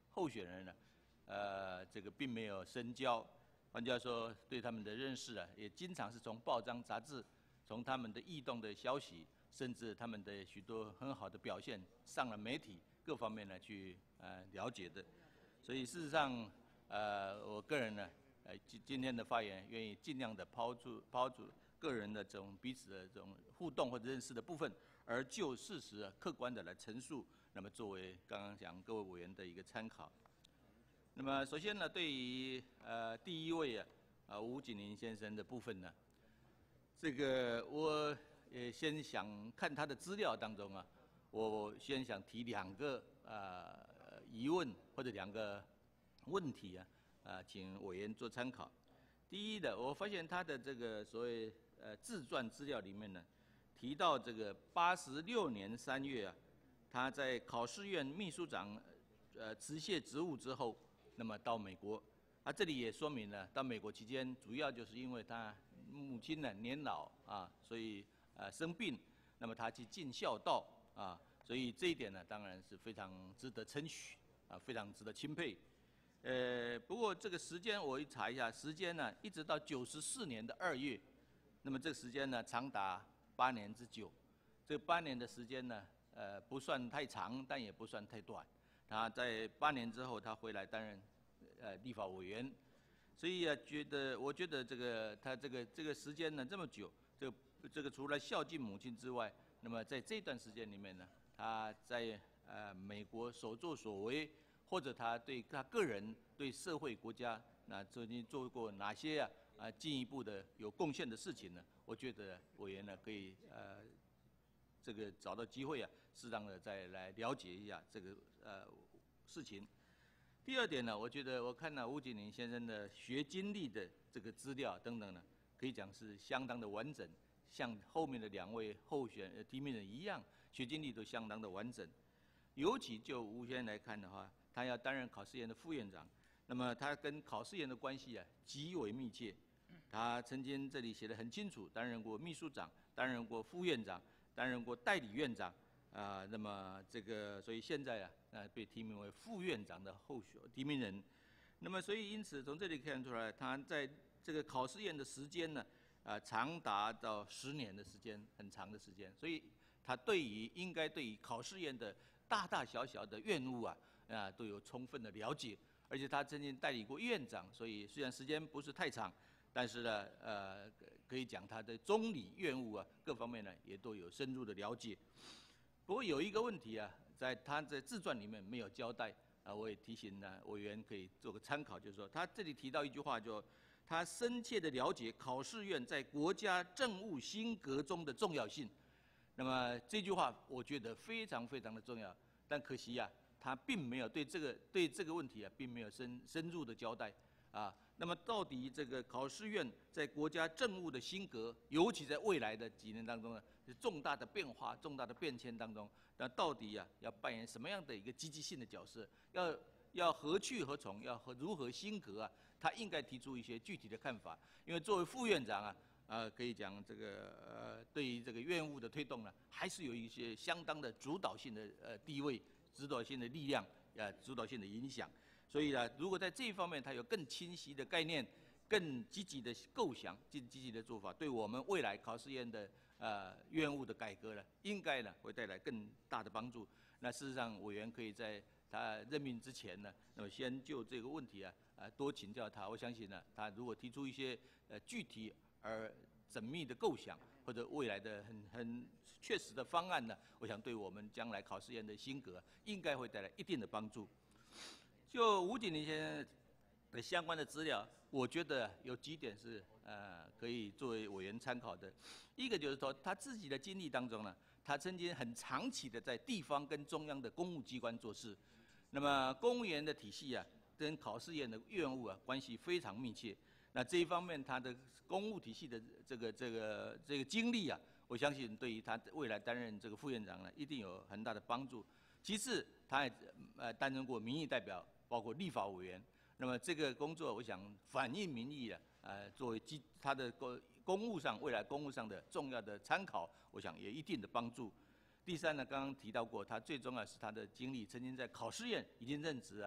S5: 候选人呢，呃，这个并没有深交。换句话说，对他们的认识啊，也经常是从报章杂志，从他们的异动的消息，甚至他们的许多很好的表现上了媒体各方面呢去呃了解的。所以事实上，呃，我个人呢，呃，今今天的发言愿意尽量的抛出抛出个人的这种彼此的这种互动或者认识的部分，而就事实啊客观的来陈述，那么作为刚刚讲各位委员的一个参考。那么首先呢，对于呃第一位啊，啊吴景林先生的部分呢，这个我也先想看他的资料当中啊，我先想提两个呃疑问或者两个问题啊，啊请委员做参考。第一的，我发现他的这个所谓呃自传资料里面呢，提到这个八十六年三月啊，他在考试院秘书长呃辞卸职务之后。那么到美国，啊，这里也说明了，到美国期间，主要就是因为他母亲呢年老啊，所以呃生病，那么他去尽孝道啊，所以这一点呢，当然是非常值得称许啊，非常值得钦佩。呃，不过这个时间我一查一下，时间呢一直到九十四年的二月，那么这个时间呢长达八年之久，这八年的时间呢，呃不算太长，但也不算太短。他在八年之后，他回来担任呃立法委员，所以啊，觉得我觉得这个他这个这个时间呢这么久，这个这个除了孝敬母亲之外，那么在这段时间里面呢，他在呃美国所作所为，或者他对他个人、对社会、国家，那曾经做过哪些啊啊进一步的有贡献的事情呢？我觉得委员呢可以呃这个找到机会啊，适当的再来了解一下这个呃事情。第二点呢，我觉得我看到吴景林先生的学经历的这个资料等等呢，可以讲是相当的完整，像后面的两位候选呃提名人一样，学经历都相当的完整。尤其就吴先生来看的话，他要担任考试院的副院长，那么他跟考试院的关系啊极为密切。他曾经这里写得很清楚，担任过秘书长，担任过副院长，担任过代理院长。啊、呃，那么这个，所以现在啊，呃，被提名为副院长的候选提名人。那么，所以因此从这里看出来，他在这个考试院的时间呢，啊、呃，长达到十年的时间，很长的时间。所以他对于应该对于考试院的大大小小的院务啊，啊、呃，都有充分的了解。而且他曾经代理过院长，所以虽然时间不是太长，但是呢，呃，可以讲他的中理院务啊，各方面呢也都有深入的了解。不过有一个问题啊，在他在自传里面没有交代啊，我也提醒呢委员可以做个参考，就是说他这里提到一句话，就他深切的了解考试院在国家政务兴革中的重要性。那么这句话我觉得非常非常的重要，但可惜啊，他并没有对这个对这个问题啊，并没有深深入的交代啊。那么到底这个考试院在国家政务的兴革，尤其在未来的几年当中呢，是重大的变化、重大的变迁当中，那到底呀、啊、要扮演什么样的一个积极性的角色？要要何去何从？要和如何兴革啊？他应该提出一些具体的看法。因为作为副院长啊，呃，可以讲这个呃，对于这个院务的推动呢，还是有一些相当的主导性的呃地位、指导性的力量、呃，主导性的影响。所以呢，如果在这一方面他有更清晰的概念、更积极的构想、更积极的做法，对我们未来考试院的呃院务的改革呢，应该呢会带来更大的帮助。那事实上，委员可以在他任命之前呢，那么先就这个问题啊，呃多请教他。我相信呢，他如果提出一些呃具体而缜密的构想，或者未来的很很确实的方案呢，我想对我们将来考试院的兴革应该会带来一定的帮助。就吴景林先生的相关的资料，我觉得有几点是呃可以作为委员参考的。一个就是说，他自己的经历当中呢，他曾经很长期的在地方跟中央的公务机关做事。那么公务员的体系啊，跟考试院的院务啊关系非常密切。那这一方面，他的公务体系的这个这个这个经历啊，我相信对于他未来担任这个副院长呢，一定有很大的帮助。其次，他也呃担任过民意代表。包括立法委员，那么这个工作，我想反映民意啊，呃，作为基他的公公务上未来公务上的重要的参考，我想也一定的帮助。第三呢，刚刚提到过，他最重要是他的经历，曾经在考试院已经任职啊，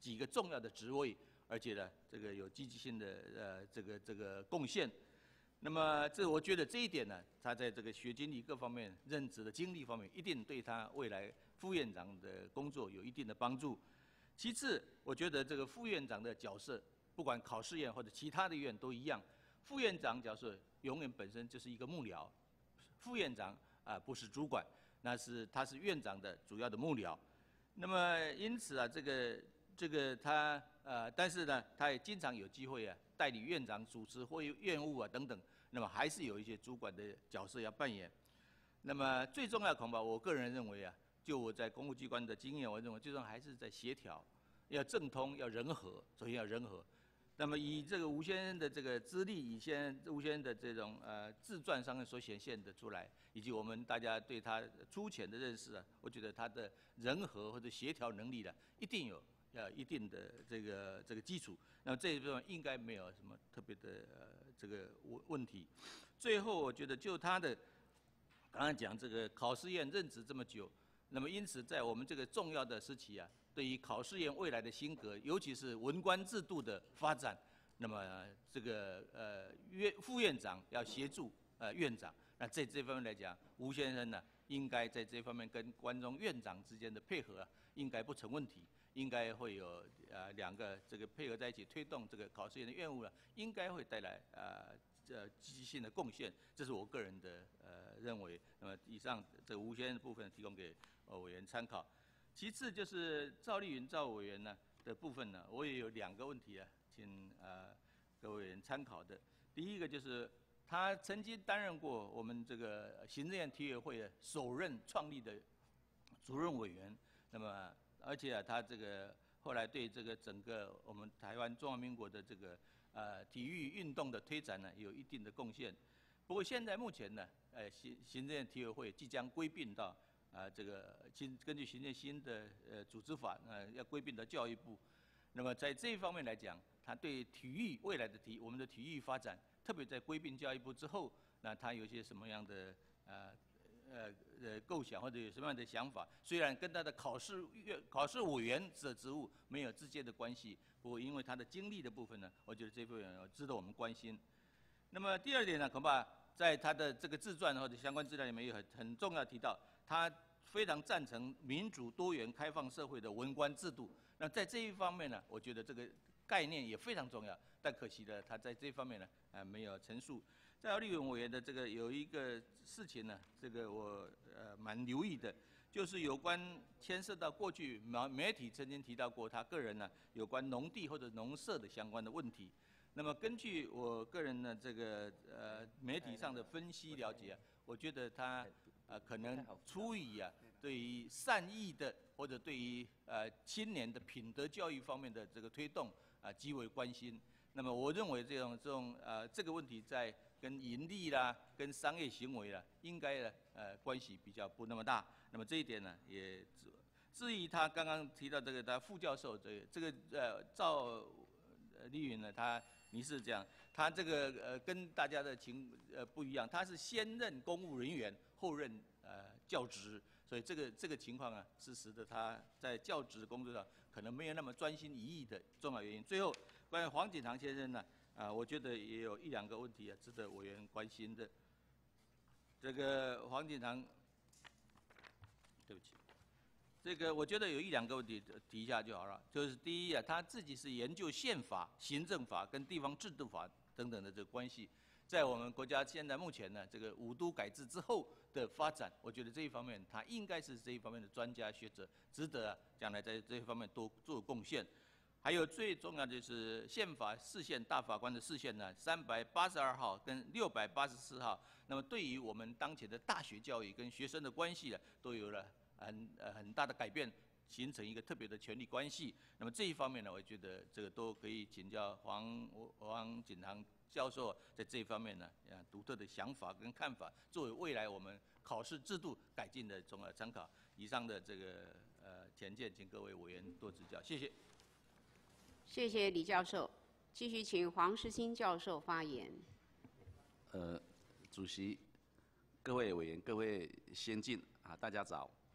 S5: 几个重要的职位，而且呢，这个有积极性的呃这个这个贡献。那么这我觉得这一点呢，他在这个学经历各方面任职的经历方面，一定对他未来副院长的工作有一定的帮助。其次，我觉得这个副院长的角色，不管考试院或者其他的院都一样，副院长角色永远本身就是一个幕僚，副院长啊、呃、不是主管，那是他是院长的主要的幕僚。那么因此啊，这个这个他呃，但是呢，他也经常有机会啊代理院长主持会院务啊等等，那么还是有一些主管的角色要扮演。那么最重要恐怕我个人认为啊，就我在公务机关的经验，我认为最重要还是在协调，要政通，要人和，首先要人和。那么以这个吴先生的这个资历，以先吴先生的这种呃自传上面所显现的出来，以及我们大家对他粗浅的认识啊，我觉得他的人和或者协调能力呢，一定有要一定的这个这个基础。那么这一部分应该没有什么特别的呃这个问问题。最后，我觉得就他的刚刚讲这个考试院任职这么久，那么因此在我们这个重要的时期啊，对于考试院未来的兴革，尤其是文官制度的发展，那么这个呃院副院长要协助呃院长，那在这方面来讲，吴先生呢应该在这方面跟关中院长之间的配合啊，应该不成问题，应该会有呃两个这个配合在一起推动这个考试院的院务呢，应该会带来呃呃积极性的贡献，这是我个人的呃认为。那么以上这个吴先生的部分提供给呃委员参考。其次就是赵丽云赵委员呢的部分呢，我也有两个问题啊，请呃各位委员参考的。第一个就是他曾经担任过我们这个行政院体委会的首任创立的主任委员，那么而且啊，他这个后来对这个整个我们台湾中华民国的这个呃体育运动的推展呢，有一定的贡献。不过现在目前呢，呃行行政院体委会即将归并到啊、呃、这个新根据行政新的呃组织法，呃要归并到教育部。那么在这一方面来讲，他对体育未来的体我们的体育发展，特别在归并教育部之后，那他有些什么样的呃呃呃构想或者有什么样的想法？虽然跟他的考试考试委员的职务没有直接的关系，不过因为他的经历的部分呢，我觉得这部分值得我们关心。那么第二点呢，恐怕在他的这个自传或者相关资料里面有很很重要提到，他非常赞成民主、多元、开放社会的文官制度。那在这一方面呢，我觉得这个概念也非常重要，但可惜的他在这方面呢，呃没有陈述。在立文委员的这个有一个事情呢，这个我呃蛮留意的，就是有关牵涉到过去媒媒体曾经提到过他个人呢有关农地或者农舍的相关的问题。那么根据我个人的这个呃媒体上的分析了解啊，我觉得他呃可能出于啊对于善意的或者对于呃青年的品德教育方面的这个推动啊极为关心。那么我认为这种这种呃这个问题在跟盈利啦、跟商业行为啦，应该呢呃关系比较不那么大。那么这一点呢也至于他刚刚提到这个他副教授这个这个呃赵丽云呢，他你是这样，他这个呃跟大家的情呃不一样，他是先任公务人员，后任呃教职，所以这个这个情况啊，是使得他在教职工作上可能没有那么专心一意的重要原因。最后，关于黄锦堂先生呢，啊、呃，我觉得也有一两个问题啊，值得委员关心的。这个黄锦堂，对不起。这个我觉得有一两个问题提一下就好了，就是第一啊，他自己是研究宪法、行政法跟地方制度法等等的这个关系，在我们国家现在目前呢，这个五都改制之后的发展，我觉得这一方面他应该是这一方面的专家学者，值得啊将来在这一方面多做贡献。还有最重要的就是宪法释宪大法官的释宪呢，三百八十二号跟六百八十四号，那么对于我们当前的大学教育跟学生的关系啊，都有了很呃很大的改变，形成一个特别的权力关系。那么这一方面呢，我觉得这个都可以请教黄黄锦堂教授在这一方面呢，呃独特的想法跟看法，作为未来我们考试制度改进的重要参考。以上的这个呃浅见，请各位委员多指教，谢谢。
S1: 谢谢李教授，继续请黄世清教授发言。
S6: 呃，主席、各位委员、各位先进啊，大家早。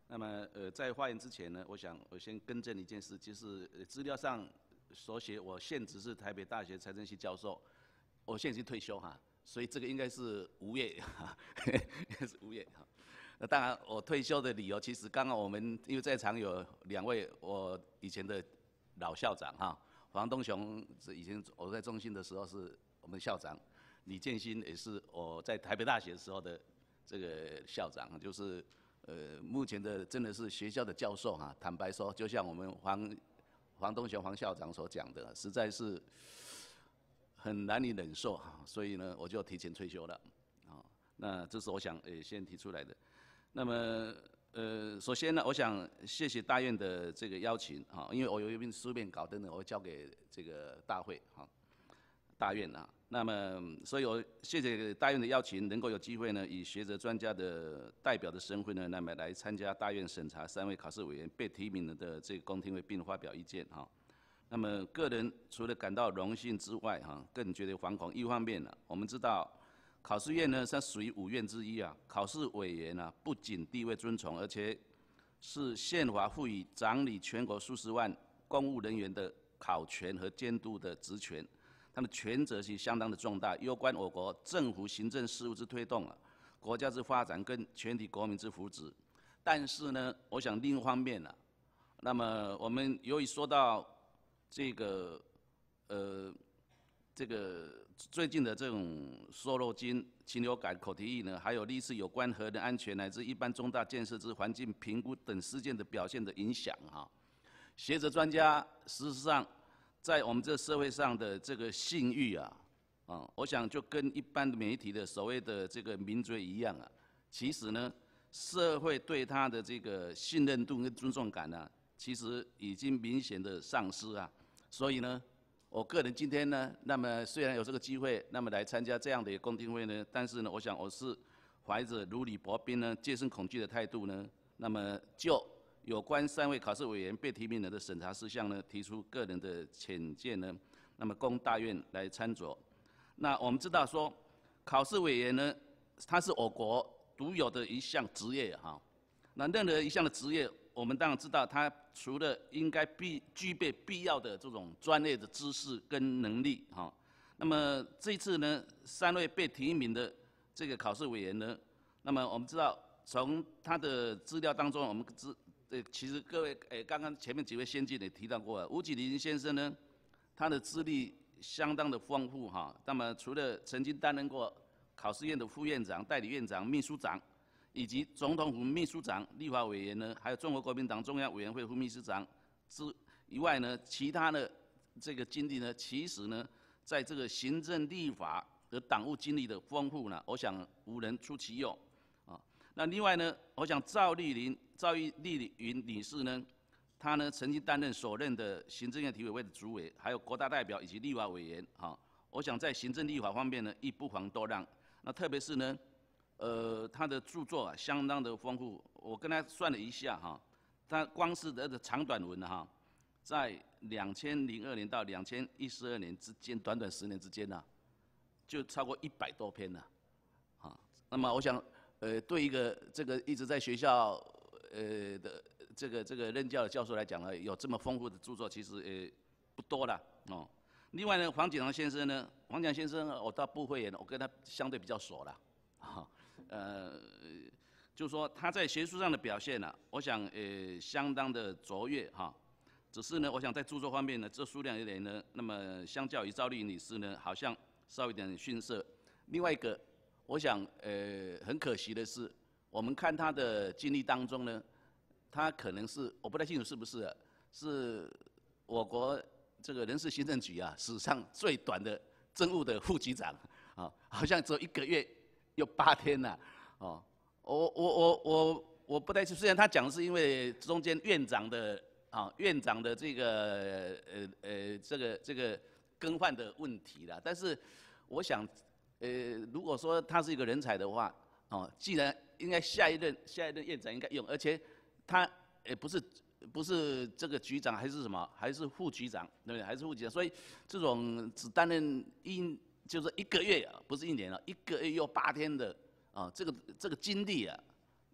S6: 那么呃，在发言之前呢，我想我先更正一件事，就是呃资料上所写我现职是台北大学财政系教授，我现在已经退休哈，所以这个应该是无业哈，应该是无业哈。那当然，我退休的理由，其实刚刚我们因为在场有两位我以前的老校长哈，黄东雄是以前我在中心的时候是我们校长，李建新也是我在台北大学的时候的这个校长，就是呃目前的真的是学校的教授哈。坦白说，就像我们黄黄东雄黄校长所讲的，实在是很难以忍受哈，所以呢，我就提前退休了啊。那这是我想呃先提出来的。那么，呃，首先呢，我想谢谢大院的这个邀请啊，因为我有一份书面稿等等，我会交给这个大会哈，大院啊。那么，所以我谢谢大院的邀请，能够有机会呢，以学者专家的代表的身份呢，那么来参加大院审查三位考试委员被提名的这个公听会，并发表意见哈。那么，个人除了感到荣幸之外哈，更觉得惶恐。一方面呢，我们知道。考试院呢，它属于五院之一啊。考试委员啊，不仅地位尊崇，而且是宪法赋予掌理全国数十万公务人员的考权和监督的职权，他们权责是相当的重大，攸关我国政府行政事务之推动啊，国家之发展跟全体国民之福祉。但是呢，我想另一方面呢、啊，那么我们由于说到这个呃。这个最近的这种瘦肉精、禽流感、口蹄疫呢，还有历次有关核能安全乃至一般重大建设之环境评估等事件的表现的影响哈，学者专家事实上在我们这个社会上的这个信誉啊，啊，我想就跟一般媒体的所谓的这个名嘴一样啊，其实呢，社会对他的这个信任度跟尊重感呢、啊，其实已经明显的丧失啊，所以呢。我个人今天呢，那么虽然有这个机会，那么来参加这样的一个公听会呢，但是呢，我想我是怀着如履薄冰呢、戒慎恐惧的态度呢，那么就有关三位考试委员被提名人的审查事项呢，提出个人的浅见呢，那么供大院来参酌。那我们知道说，考试委员呢，他是我国独有的一项职业哈。那任何一项的职业，我们当然知道，他除了应该必具备必要的这种专业的知识跟能力哈，那么这一次呢，三位被提名的这个考试委员呢，那么我们知道从他的资料当中，我们知呃其实各位诶刚刚前面几位先进也提到过了，吴启林先生呢，他的资历相当的丰富哈，那么除了曾经担任过考试院的副院长、代理院长、秘书长。以及总统府秘书长、立法委员呢，还有中国国民党中央委员会副秘书长之以外呢，其他的这个经历呢，其实呢，在这个行政立法和党务经历的丰富呢，我想无人出其右啊。那另外呢，我想赵丽玲、赵丽云女士呢，她呢曾经担任首任的行政院体委会的主委，还有国大代表以及立法委员啊。我想在行政立法方面呢，亦不遑多让。那特别是呢。呃，他的著作啊相当的丰富，我跟他算了一下哈，他光是这个长短文哈，在两千零二年到两千一十二年之间，短短十年之间呢、啊，就超过一百多篇了，啊，那么我想，呃，对一个这个一直在学校呃的这个这个任教的教授来讲呢，有这么丰富的著作，其实呃不多了哦。另外呢，黄锦堂先生呢，黄锦堂先生我到部会员，我跟他相对比较熟了，啊。呃，就说他在学术上的表现呢、啊，我想呃相当的卓越哈。只是呢，我想在著作方面呢，这数量有点呢，那么相较于赵丽女士呢，好像稍微有点逊色。另外一个，我想呃很可惜的是，我们看他的经历当中呢，他可能是我不太清楚是不是、啊、是我国这个人事行政局啊史上最短的政务的副局长啊，好像只有一个月。有八天呐、啊，哦，我我我我我不太清楚，虽然他讲的是因为中间院长的啊院长的这个呃呃这个这个更换的问题啦，但是我想，呃如果说他是一个人才的话，哦，既然应该下一任下一任院长应该用，而且他也不是不是这个局长还是什么，还是副局长，对不对？还是副局长，所以这种只担任一。就是一个月啊，不是一年了，一个月又八天的啊，这个这个经历啊，对，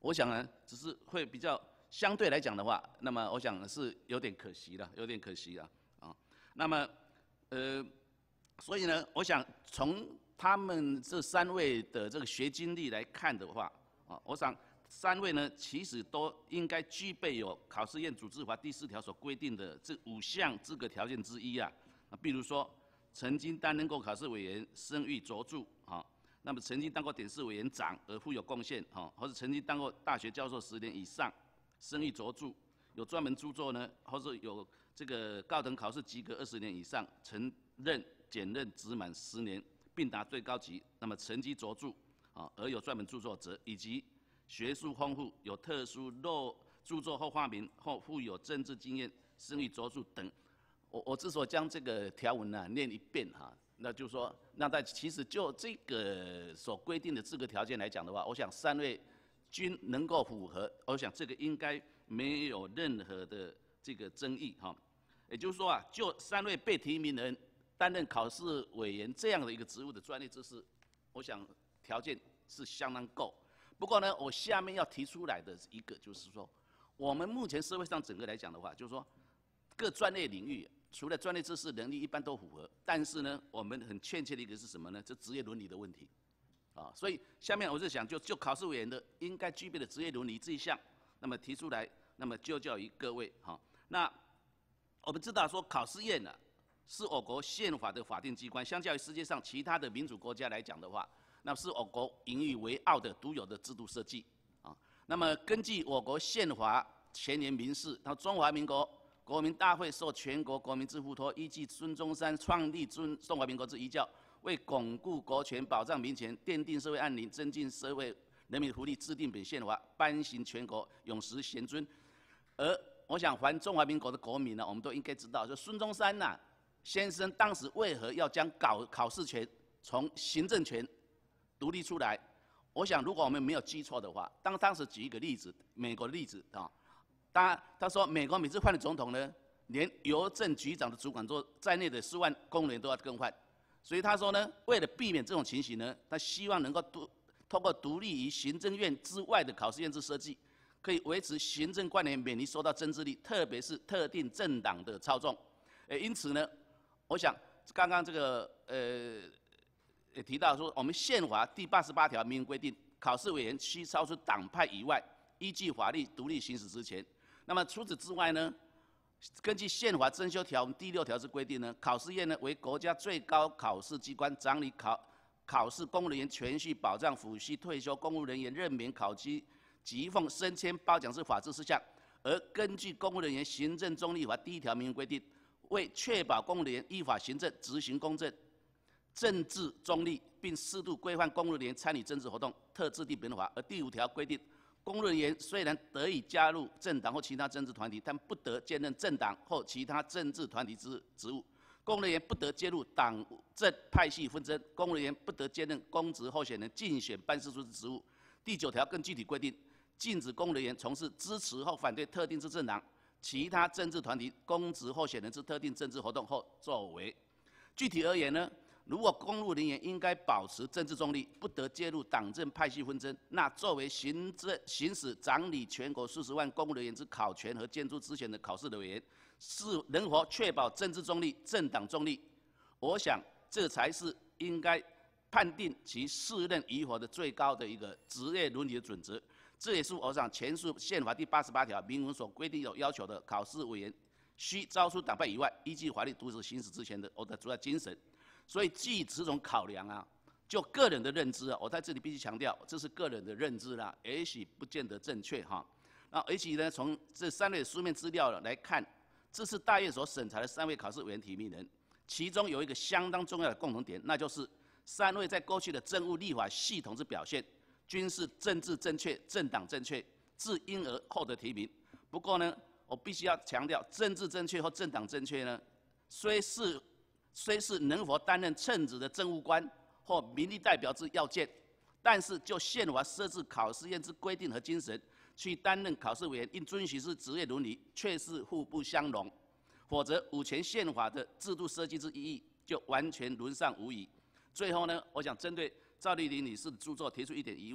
S6: 我想呢，只是会比较相对来讲的话，那么我想是有点可惜了，有点可惜了啊。那么，呃，所以呢，我想从他们这三位的这个学经历来看的话，啊，我想三位呢，其实都应该具备有考试院组织法第四条所规定的这五项资格条件之一啊。啊，比如说曾经担任过考试委员，声誉卓著啊。那么曾经当过典试委员长而富有贡献，哈，或者曾经当过大学教授十年以上，声誉卓著，有专门著作呢，或者有这个高等考试及格二十年以上，曾任检任职满十年，并达最高级，那么成绩卓著，啊，而有专门著作者，以及学术丰富，有特殊漏著作或发明或富有政治经验，声誉卓著等。我我之所以将这个条文呢、啊、念一遍哈。那就是说，那在其实就这个所规定的资格条件来讲的话，我想三位均能够符合，我想这个应该没有任何的这个争议哈。也就是说啊，就三位被提名人担任考试委员这样的一个职务的专业知识，我想条件是相当够。不过呢，我下面要提出来的一个就是说，我们目前社会上整个来讲的话，就是说各专业领域。除了专业知识能力一般都符合，但是呢，我们很欠缺的一个是什么呢？就职业伦理的问题，啊，所以下面我是想就就考试委员的应该具备的职业伦理这一项，那么提出来，那么就教于各位哈。那我们知道说考试院呢、啊、是我国宪法的法定机关，相较于世界上其他的民主国家来讲的话，那是我国引以为傲的独有的制度设计啊。那么根据我国宪法前言明示，到中华民国。国民大会受全国国民之付托，依据孙中山创立中中华民国之遗教，为巩固国权、保障民权、奠定社会安宁、增进社会人民福利，制定本宪法，颁行全国永实贤尊。而我想，凡中华民国的国民呢，我们都应该知道，就孙中山呐、啊、先生当时为何要将考考试权从行政权独立出来？我想，如果我们没有记错的话，当当时举一个例子，美国的例子啊。当然，他说美国每次换的总统呢，连邮政局长的主管做在内的四万公务员都要更换，所以他说呢，为了避免这种情形呢，他希望能够独通过独立于行政院之外的考试院制设计，可以维持行政官员免于受到政治力，特别是特定政党的操纵。呃，因此呢，我想刚刚这个呃也提到说，我们宪法第八十八条明文规定，考试委员需超出党派以外，依据法律独立行使职权。那么除此之外呢，根据宪法增修条第六条之规定呢，考试院呢为国家最高考试机关，掌理考考试公务人员权序保障、抚恤退休公务人员任免、考绩、级俸、升迁、褒奖之法制事项。而根据公务人员行政中立法第一条明文规定，为确保公务人员依法行政、执行公正、政治中立，并适度规范公务人员参与政治活动，特制定本法。而第五条规定，公务人员虽然得以加入政党或其他政治团体，但不得兼任政党或其他政治团体之职务。公务人员不得介入党政派系纷争。公务人员不得兼任公职候选人竞选办事处之职务。第九条更具体规定，禁止公务人员从事支持或反对特定之政党、其他政治团体、公职候选人之特定政治活动或作为。具体而言呢，如果公务人员应该保持政治中立，不得介入党政派系纷争，那作为行政行使掌理全国数十万公务人员之考权和监督职权的考试人员，是能否确保政治中立、政党中立？我想这才是应该判定其适任与否的最高的一个职业伦理的准则。这也是我想前述宪法第八十八条明文所规定有要求的，考试委员需超出党派以外，依据法律独立行使职权的我的主要精神。所以基于此种考量啊，就个人的认知啊，我在这里必须强调，这是个人的认知啦，也许不见得正确哈。那而且呢，从这三位书面资料来看，这是大院所审查的三位考试委员提名人，其中有一个相当重要的共同点，那就是三位在过去的政务立法系统之表现，均是政治正确、政党正确，自因而获得提名。不过呢，我必须要强调，政治正确或政党正确呢，虽是虽是能否担任称职的政务官或民意代表之要件，但是就宪法设置考试院之规定和精神，去担任考试委员应遵循之职业伦理，却是互不相容。否则，五权宪法的制度设计之意义就完全沦丧无遗。最后呢，我想针对赵丽玲女士的著作提出一点疑问：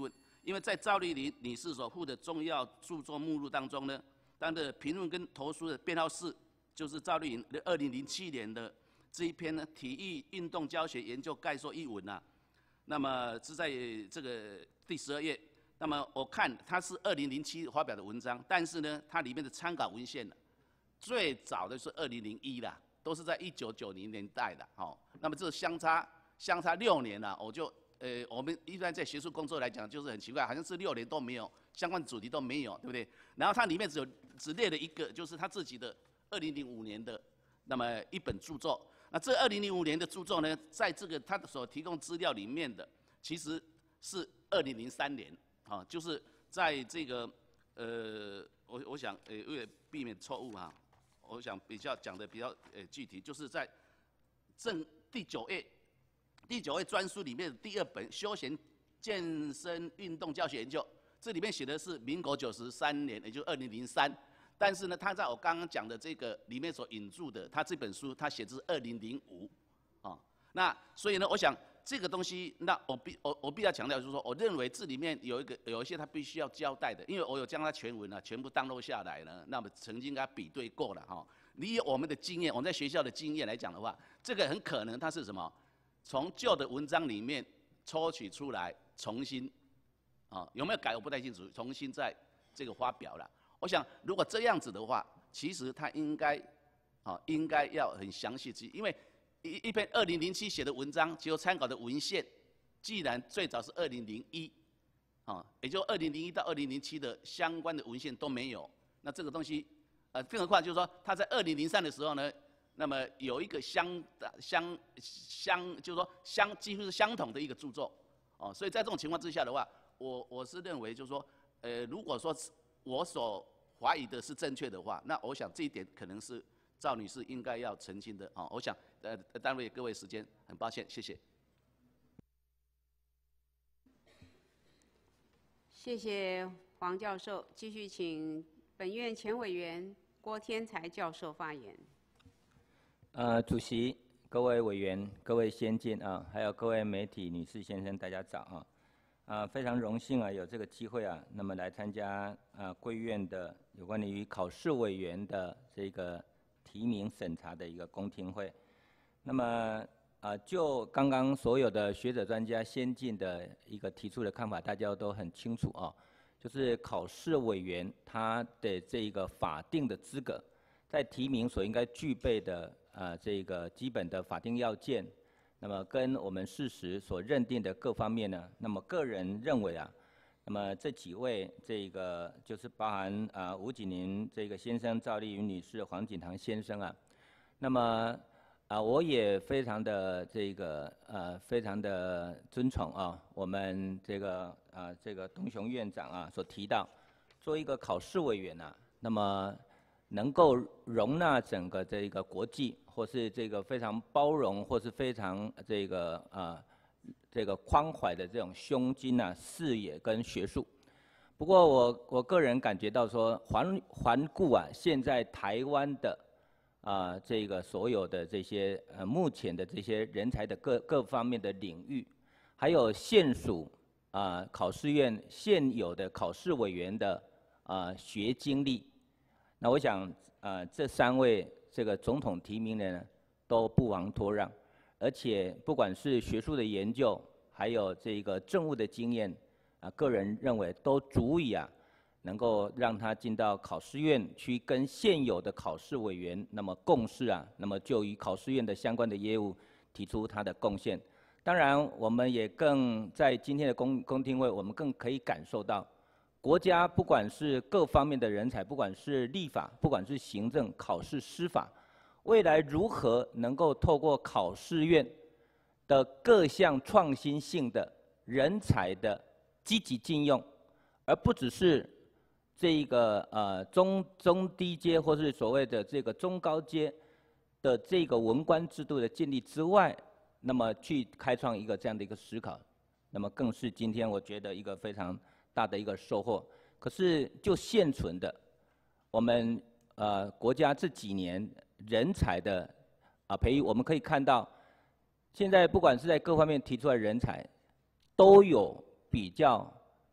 S6: 因为在赵丽玲女士所附的重要著作目录当中呢，当的评论跟投书的编号四，就是赵丽玲二零零七年的这一篇呢体育运动教学研究概述一文啊，那么是在这个第十二页。那么我看它是二零零七发表的文章，但是呢，它里面的参考文献呢，最早的是二零零一啦，都是在一九九零年代的，哦。那么这相差相差六年了，我就呃，我们一般在学术工作来讲，就是很奇怪，好像是六年都没有相关的主题都没有，对不对？然后它里面只有只列了一个，就是他自己的二零零五年的那么一本著作。那这二零零五年的著作呢，在这个他所提供资料里面的，其实是二零零三年。啊，就是在这个呃，我我想呃，为了避免错误哈，我想比较讲的比较呃具体，就是在正第九页，第九页专书里面的第二本《休闲健身运动教学研究》，这里面写的是民国九十三年，也就是二零零三，但是呢，他在我刚刚讲的这个里面所引注的，他这本书他写的是二零零五，啊，那所以呢，我想。这个东西，那我必我我必要强调，就是说，我认为这里面有一个有一些他必须要交代的，因为我有将它全文啊全部download下来了，那么曾经跟他比对过了哈。你以我们的经验，我们在学校的经验来讲的话，这个很可能它是什么？从旧的文章里面抽取出来，重新啊有没有改我不太清楚，重新再这个发表了。我想如果这样子的话，其实它应该啊应该要很详细，因为。一一篇二零零七写的文章，其实参考的文献，既然最早是二零零一，啊，也就二零零一到二零零七的相关的文献都没有，那这个东西，呃，更何况就是说他在二零零三的时候呢，那么有一个相相相，就是说相几乎是相同的一个著作，哦，所以在这种情况之下的话，我我是认为就是说，呃，如果说我所怀疑的是正确的话，那我想这一点可能是。赵女士应该要澄清的啊，我想呃单位各位时间很抱歉，谢谢。
S1: 谢谢黄教授，继续请本院前委员郭天才教授发言。
S7: 呃，主席、各位委员、各位先进啊，还有各位媒体女士先生，大家早啊！啊，非常荣幸啊，有这个机会啊，那么来参加啊贵院的有关于考试委员的这个。提名审查的一个公听会，那么啊，就刚刚所有的学者专家先进的一个提出的看法，大家都很清楚啊，就是考试委员他的这个法定的资格，在提名所应该具备的啊这个基本的法定要件，那么跟我们事实所认定的各方面呢，那么个人认为啊。那么这几位，这个就是包含啊吴景林这个先生、赵丽云女士、黄锦堂先生啊。那么啊，我也非常的这个呃，非常的尊崇啊，我们这个啊这个东雄院长啊所提到，做一个考试委员啊，那么能够容纳整个这个国际，或是这个非常包容，或是非常这个啊。这个宽怀的这种胸襟啊、视野跟学术。不过我我个人感觉到说，环环顾啊，现在台湾的啊、呃、这个所有的这些呃目前的这些人才的各各方面的领域，还有现属啊、呃、考试院现有的考试委员的啊、呃、学经历，那我想啊、呃、这三位这个总统提名人呢都不遑托让。而且不管是学术的研究，还有这个政务的经验，啊，个人认为都足以啊，能够让他进到考试院去跟现有的考试委员那么共事啊，那么就与考试院的相关的业务提出他的贡献。当然，我们也更在今天的公公听会，我们更可以感受到，国家不管是各方面的人才，不管是立法，不管是行政、考试、司法。未来如何能够透过考试院的各项创新性的人才的积极禁用，而不只是这一个呃中中低阶或是所谓的这个中高阶的这个文官制度的建立之外，那么去开创一个这样的一个思考，那么更是今天我觉得一个非常大的一个收获。可是就现存的，我们呃国家这几年。人才的啊培育，我们可以看到，现在不管是在各方面提出来的人才，都有比较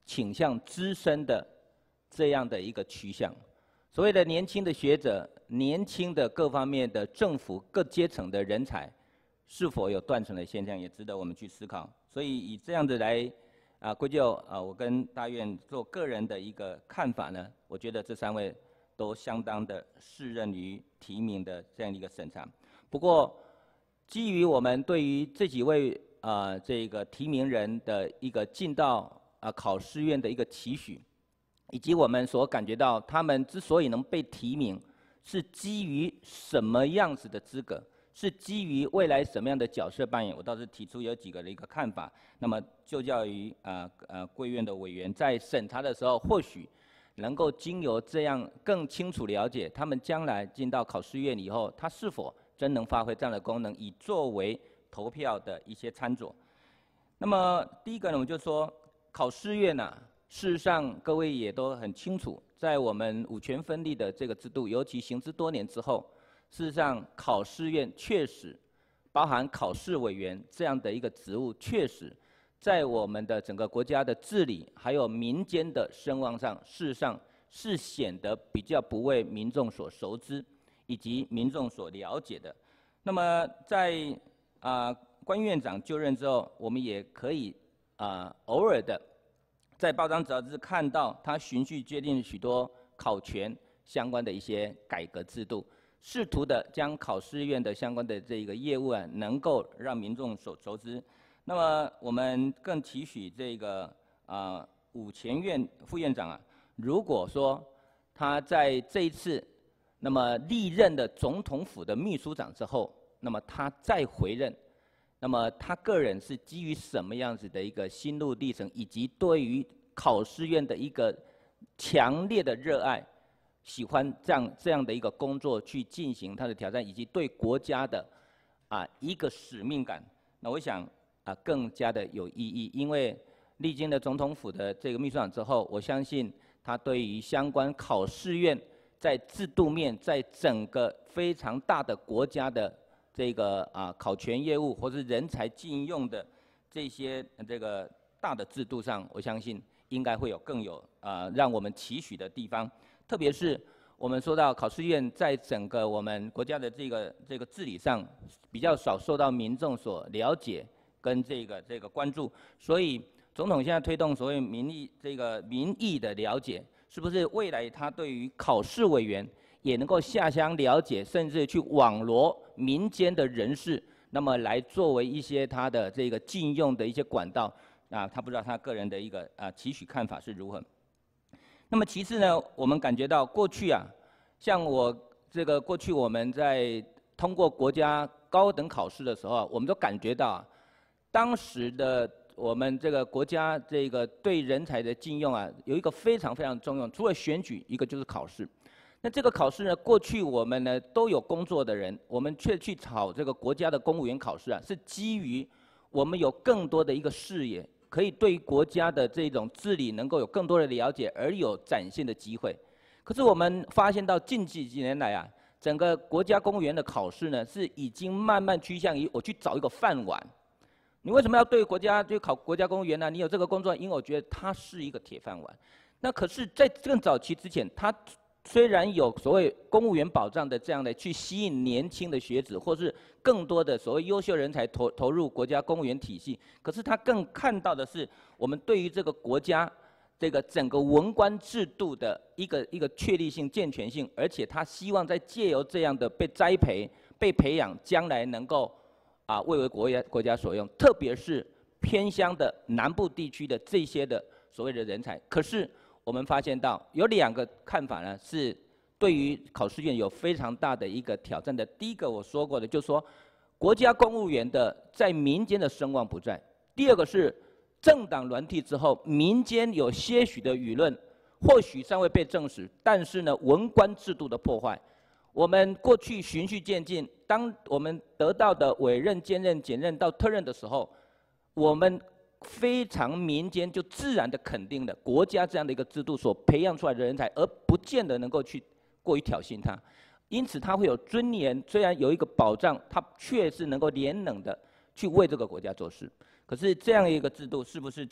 S7: 倾向资深的这样的一个趋向。所谓的年轻的学者、年轻的各方面的政府各阶层的人才，是否有断层的现象，也值得我们去思考。所以以这样子来啊归咎啊，我跟大院做个人的一个看法呢，我觉得这三位都相当的适任于提名的这样一个审查。不过，基于我们对于这几位啊这个提名人的一个进到啊考试院的一个期许，以及我们所感觉到他们之所以能被提名，是基于什么样子的资格？是基于未来什么样的角色扮演？我倒是提出有几个的一个看法。那么就教于啊呃贵院的委员在审查的时候，或许能够经由这样更清楚了解他们将来进到考试院以后，他是否真能发挥这样的功能，以作为投票的一些参佐。那么第一个呢，我们就说考试院啊，事实上各位也都很清楚，在我们五权分立的这个制度，尤其行之多年之后，事实上考试院确实包含考试委员这样的一个职务，确实在我们的整个国家的治理还有民间的声望上，事实上是显得比较不为民众所熟知，以及民众所了解的。那么在啊、呃、关院长就任之后，我们也可以啊、呃、偶尔的在报章杂志看到他循序决定许多考权相关的一些改革制度，试图的将考试院的相关的这个业务啊，能够让民众所熟知。那么我们更期许这个啊、呃、武前院副院长啊，如果说他在这一次那么历任的总统府的秘书长之后，那么他再回任，那么他个人是基于什么样子的一个心路历程，以及对于考试院的一个强烈的热爱，喜欢这样这样的一个工作去进行他的挑战，以及对国家的啊一个使命感，那我想啊更加的有意义。因为历经了总统府的这个秘书长之后，我相信他对于相关考试院在制度面，在整个非常大的国家的这个啊考权业务或是人才禁用的这些这个大的制度上，我相信应该会有更有啊让我们期许的地方。特别是我们说到考试院在整个我们国家的这个这个治理上，比较少受到民众所了解跟这个这个关注，所以总统现在推动所谓民意这个民意的了解，是不是未来他对于考试委员也能够下乡了解，甚至去网罗民间的人士，那么来作为一些他的这个禁用的一些管道啊，他不知道他个人的一个啊期许看法是如何。那么其次呢，我们感觉到过去啊，像我这个过去我们在通过国家高等考试的时候啊，我们都感觉到啊，当时的我们这个国家这个对人才的禁用啊，有一个非常非常重要，除了选举，一个就是考试。那这个考试呢，过去我们呢都有工作的人，我们却去考这个国家的公务员考试啊，是基于我们有更多的一个视野，可以对于国家的这种治理能够有更多的了解，而有展现的机会。可是我们发现到近几几年来啊，整个国家公务员的考试呢，是已经慢慢趋向于我去找一个饭碗。你为什么要对国家就考国家公务员呢？你有这个工作，因为我觉得它是一个铁饭碗。那可是，在更早期之前，它虽然有所谓公务员保障的这样的去吸引年轻的学子，或是更多的所谓优秀人才投投入国家公务员体系，可是他更看到的是我们对于这个国家这个整个文官制度的一个一个确立性、健全性，而且他希望在借由这样的被栽培、被培养，将来能够啊为为国家国家所用，特别是偏乡的南部地区的这些的所谓的人才。可是我们发现到有两个看法呢，是对于考试院有非常大的一个挑战的。第一个我说过的，就是说国家公务员的在民间的声望不在；第二个是政党轮替之后，民间有些许的舆论，或许尚未被证实，但是呢，文官制度的破坏，我们过去循序渐进，当我们得到的委任、兼任、检任到特任的时候，我们非常民间就自然的肯定了国家这样的一个制度所培养出来的人才，而不见得能够去过于挑衅他，因此他会有尊严，虽然有一个保障，他却是能够廉能的去为这个国家做事。可是这样一个制度是不是在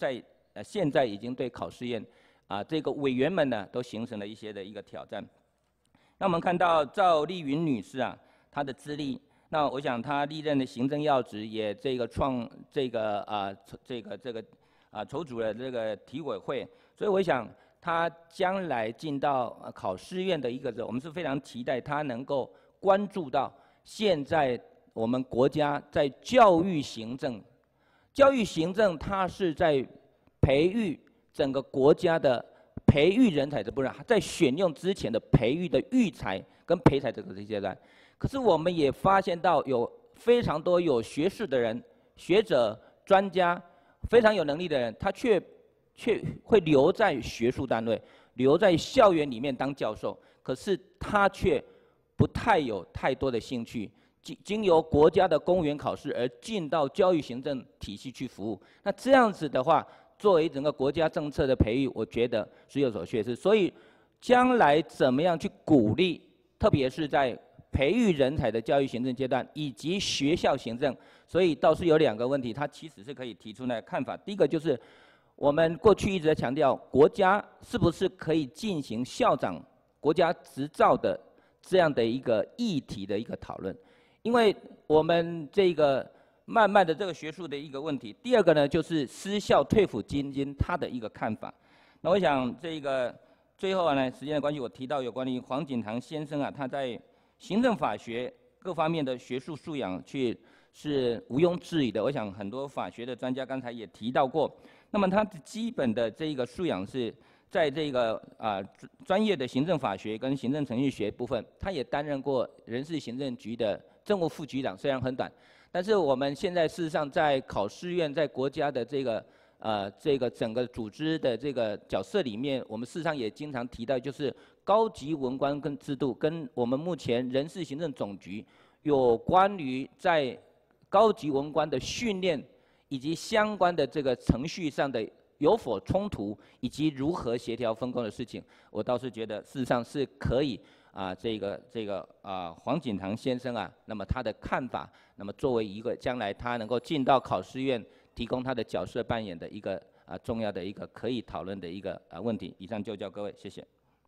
S7: 呃现在已经对考试院啊这个委员们呢都形成了一些的一个挑战。那我们看到赵丽云女士啊，她的资历，那我想她历任的行政要职也这个创这个啊这个这个啊筹组了这个体委会，所以我想她将来进到考试院的一个，我们是非常期待她能够关注到现在我们国家在教育行政，教育行政它是在培育整个国家的。培育人才的部分，在选用之前的培育的育才跟培才这个阶段，可是我们也发现到有非常多有学识的人、学者、专家，非常有能力的人，他却却会留在学术单位，留在校园里面当教授，可是他却不太有太多的兴趣，经经由国家的公务员考试而进到教育行政体系去服务。那这样子的话，作为整个国家政策的培育，我觉得是有所缺失。所以，将来怎么样去鼓励，特别是在培育人才的教育行政阶段，以及学校行政，所以倒是有两个问题，它其实是可以提出来看法。第一个就是，我们过去一直在强调，国家是不是可以进行校长国家执照的这样的一个议题的一个讨论，因为我们这个。慢慢的这个学术的一个问题。第二个呢，就是私校退抚基金他的一个看法。那我想这个最后呢，时间的关系，我提到有关于黄锦堂先生啊，他在行政法学各方面的学术素养去是毋庸置疑的。我想很多法学的专家刚才也提到过。那么他的基本的这个素养是在这个啊专业的行政法学跟行政程序学部分，他也担任过人事行政局的政务副局长，虽然很短。但是我们现在事实上在考试院，在国家的这个呃这个整个组织的这个角色里面，我们事实上也经常提到，就是高级文官跟制度跟我们目前人事行政总局有关于在高级文官的训练以及相关的这个程序上的有否冲突，以及如何协调分工的事情，我倒是觉得事实上是可以。啊，这个这个啊，黄锦堂先生啊，那么他的看法，那么作为一个将来他能够进到考试院，提供他的角色扮演的一个啊重要的一个可以讨论的一个啊问题。以上就教各位，谢谢。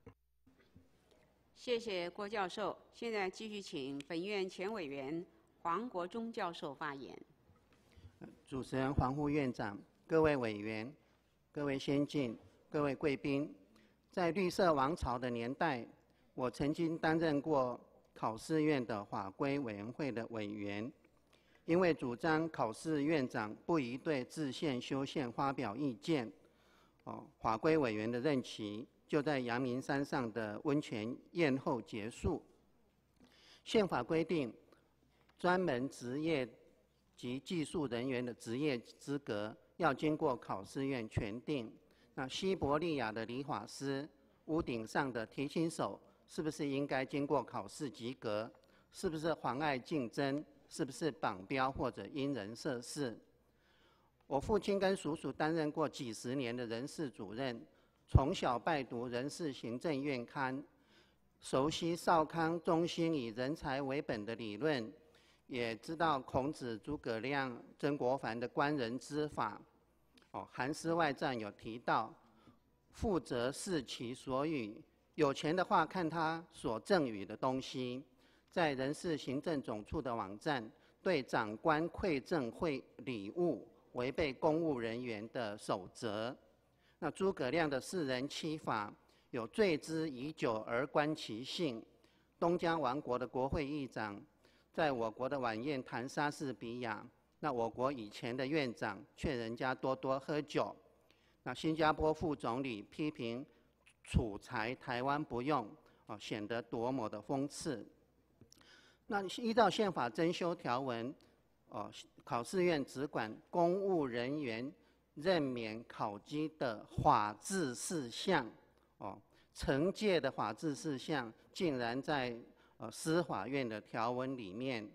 S1: 谢谢郭教授。现在继续请本院前委员黄国忠教授发言。
S3: 主持人黄副院长、各位委员、各位先进、各位贵宾，在绿色王朝的年代。我曾经担任过考试院的法规委员会的委员，因为主张考试院长不宜对制宪修宪发表意见，哦，法规委员的任期就在阳明山上的温泉宴后结束。宪法规定，专门职业及技术人员的职业资格要经过考试院权定。那西伯利亚的理发师、屋顶上的提琴手。是不是应该经过考试及格？是不是妨碍竞争？是不是绑标或者因人设事？我父亲跟叔叔担任过几十年的人事主任，从小拜读人事行政院刊，熟悉少康中心以人才为本的理论，也知道孔子、诸葛亮、曾国藩的观人之法。哦，《韩诗外传》有提到，富则视其所与。有钱的话，看他所赠予的东西。在人事行政总处的网站，对长官馈赠会礼物，违背公务人员的守则。那诸葛亮的四人七法，有罪之已久而观其性。东江王国的国会议长，在我国的晚宴谈莎士比亚，那我国以前的院长劝人家多多喝酒。那新加坡副总理批评。储财台湾不用，哦，显得多么的讽刺。那依照宪法增修条文，哦，考试院只管公务人员任免考绩的法制事项，哦，惩戒的法制事项竟然在呃司法院的条文里面。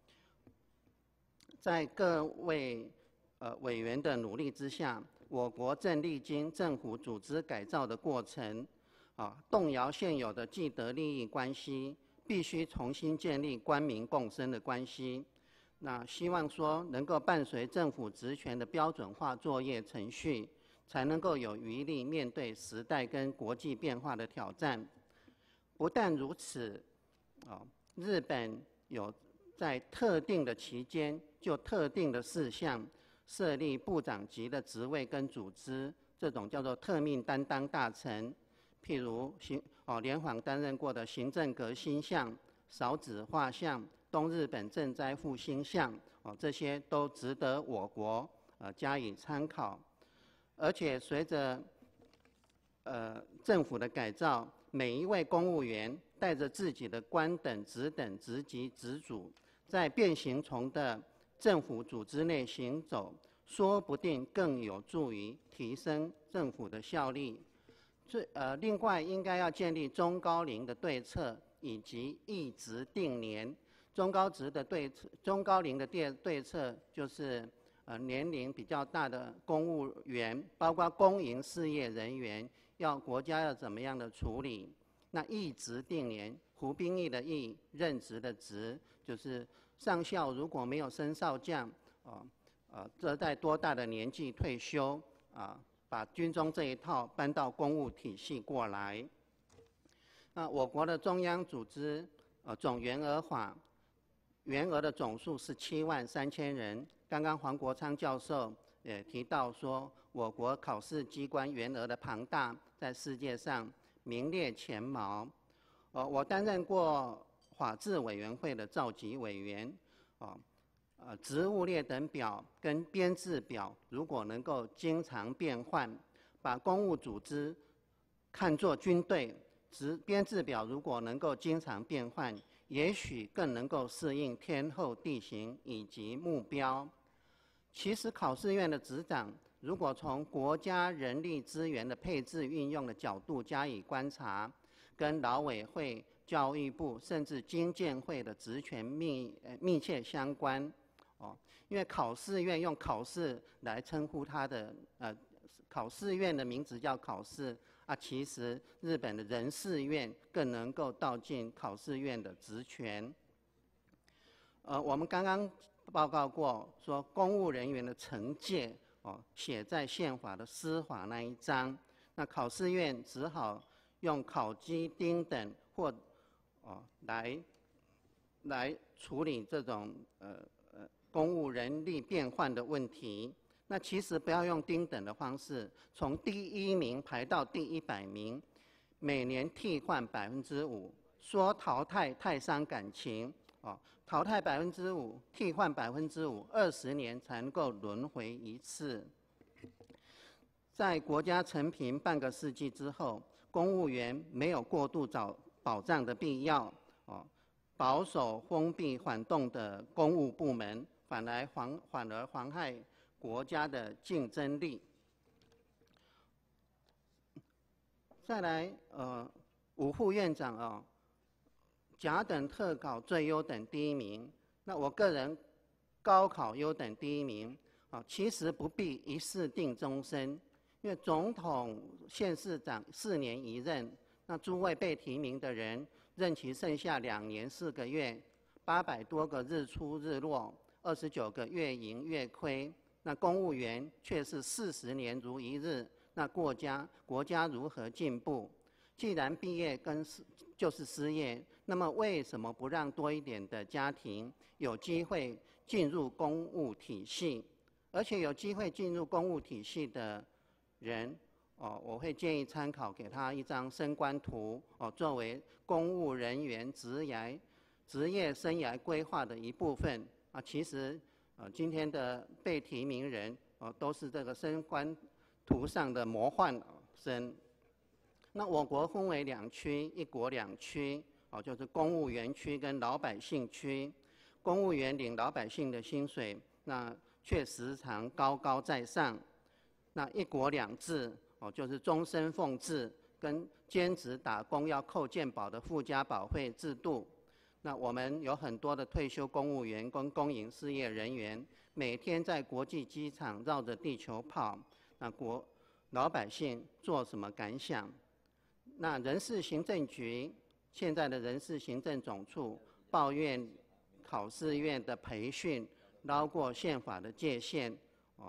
S3: 在各位呃委员的努力之下。我国正历经政府组织改造的过程，啊，动摇现有的既得利益关系，必须重新建立官民共生的关系。那希望说能够伴随政府职权的标准化作业程序，
S8: 才能够有余力面对时代跟国际变化的挑战。不但如此，哦，日本有在特定的期间就特定的事项设立部长级的职位跟组织，这种叫做特命担当大臣。譬如行哦，联访担任过的行政革新项、少子化项、东日本赈灾复兴项，哦，这些都值得我国呃加以参考。而且随着呃政府的改造，每一位公务员带着自己的官等、职等、职级、职组，在变形虫的政府组织内行走，说不定更有助于提升政府的效力。最呃，另外应该要建立中高龄的对策，以及役职定年。中高职的对策，中高龄的对对策就是呃年龄比较大的公务员，包括公营事业人员，要国家要怎么样的处理？那役职定年，服兵役的役，任职的职，就是上校如果没有升少将，哦呃，这在多大的年纪退休啊？把军中这一套搬到公务体系过来。那我国的中央组织呃总员额法，员额的总数是七万三千人。刚刚黄国昌教授也提到说，我国考试机关员额的庞大，在世界上名列前茅。呃，我担任过法制委员会的召集委员，哦。呃，职务列等表跟编制表，如果能够经常变换，把公务组织看作军队，职编制表如果能够经常变换，也许更能够适应天候地形以及目标。其实考试院的执掌，如果从国家人力资源的配置运用的角度加以观察，跟劳委会、教育部甚至经建会的职权密呃密切相关。哦，因为考试院用考试来称呼它的，呃，考试院的名字叫考试啊，其实日本的人事院更能够道尽考试院的职权。呃，我们刚刚报告过，说公务人员的惩戒哦，写在宪法的司法那一章，那考试院只好用考绩丁等或哦来来处理这种呃。公务人力变换的问题，那其实不要用丁等的方式，从第一名排到第一百名，每年替换百分之五，说淘汰太伤感情哦，淘汰百分之五，替换百分之五，二十年才能够轮回一次。在国家承平半个世纪之后，公务员没有过度找保障的必要哦，保守封闭缓动的公务部门。反来妨反而妨害国家的竞争力。再来，呃，五副院长哦，甲等特考最优等第一名。那我个人高考优等第一名啊，其实不必一试定终身，因为总统、县市长四年一任，那诸位被提名的人任期剩下两年四个月，八百多个日出日落。二十九个月盈月亏，那公务员却是四十年如一日，那国家国家如何进步？既然毕业跟就是失业，那么为什么不让多一点的家庭有机会进入公务体系？而且有机会进入公务体系的人，哦，我会建议参考给他一张升官图，哦，作为公务人员职业职业生涯规划的一部分。啊，其实，呃，今天的被提名人，哦、呃，都是这个升官图上的模范生。那我国分为两区，一国两区，哦、呃，就是公务员区跟老百姓区。公务员领老百姓的薪水，那却时常高高在上。那一国两制，哦、呃，就是终身俸制跟兼职打工要扣健保的附加保费制度。那我们有很多的退休公务员跟公营事业人员，每天在国际机场绕着地球跑，那国老百姓做什么感想？那人事行政局现在的人事行政总处抱怨考试院的培训捞过宪法的界限，哦，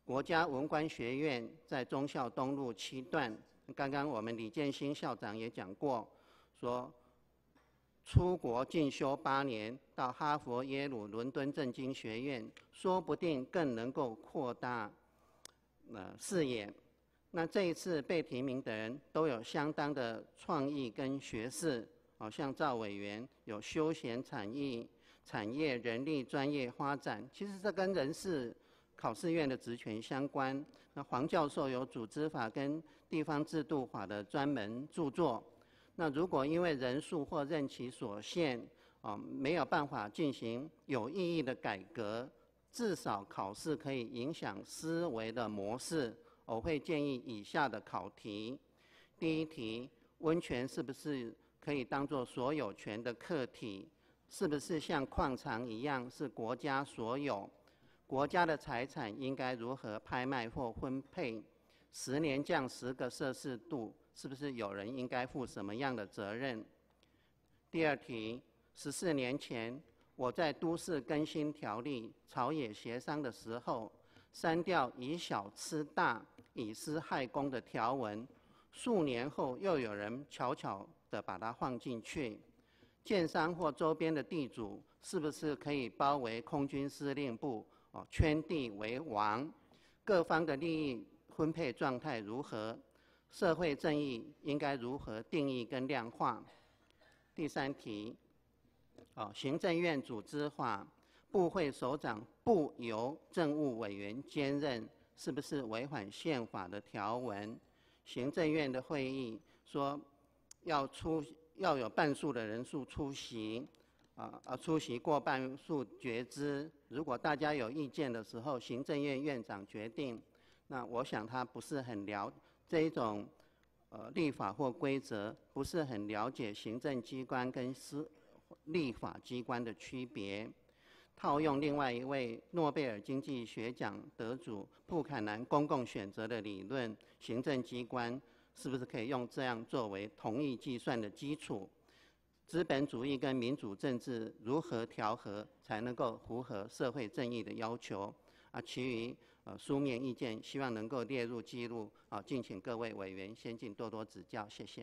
S8: 国家文官学院在忠孝东路七段，刚刚我们李建新校长也讲过，说出国进修八年，到哈佛、耶鲁、伦敦政经学院，说不定更能够扩大呃视野。那这一次被提名的人都有相当的创意跟学识，好像赵委员有休闲产业、产业人力专业发展，其实这跟人事考试院的职权相关。那黄教授有组织法跟地方制度法的专门著作。那如果因为人数或任期所限，啊，没有办法进行有意义的改革，至少考试可以影响思维的模式。我会建议以下的考题：第一题，温泉是不是可以当作所有权的客体？是不是像矿场一样是国家所有？国家的财产应该如何拍卖或分配？十年降十个摄氏度，是不是有人应该负什么样的责任？第二题，十四年前我在都市更新条例朝野协商的时候，删掉以小吃大、以私害公的条文，数年后又有人悄悄地把它放进去。建商或周边的地主是不是可以包围空军司令部？哦，圈地为王，各方的利益分配状态如何？社会正义应该如何定义跟量化？第三题，哦，行政院组织法，部会首长不由政务委员兼任，是不是违反宪法的条文？行政院的会议说要出要有半数的人数出席。啊，而出席过半数决之。如果大家有意见的时候，行政院院长决定。那我想他不是很了这一种呃立法或规则，不是很了解行政机关跟司立法机关的区别。套用另外一位诺贝尔经济学奖得主布坎南公共选择的理论，行政机关是不是可以用这样作为同意计算的基础？资本主义跟民主政治如何调和，才能够符合社会正义的要求？啊，其余呃书面意见希望能够列入记录，啊，敬请各位委员先进多多指教，谢谢。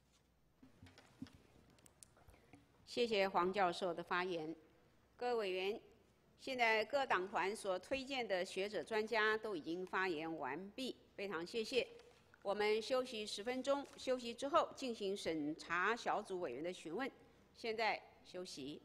S1: 谢谢黄教授的发言。各位委员，现在各党团所推荐的学者专家都已经发言完毕，非常谢谢。我们休息十分钟，休息之后进行审查小组委员的询问。现在休息。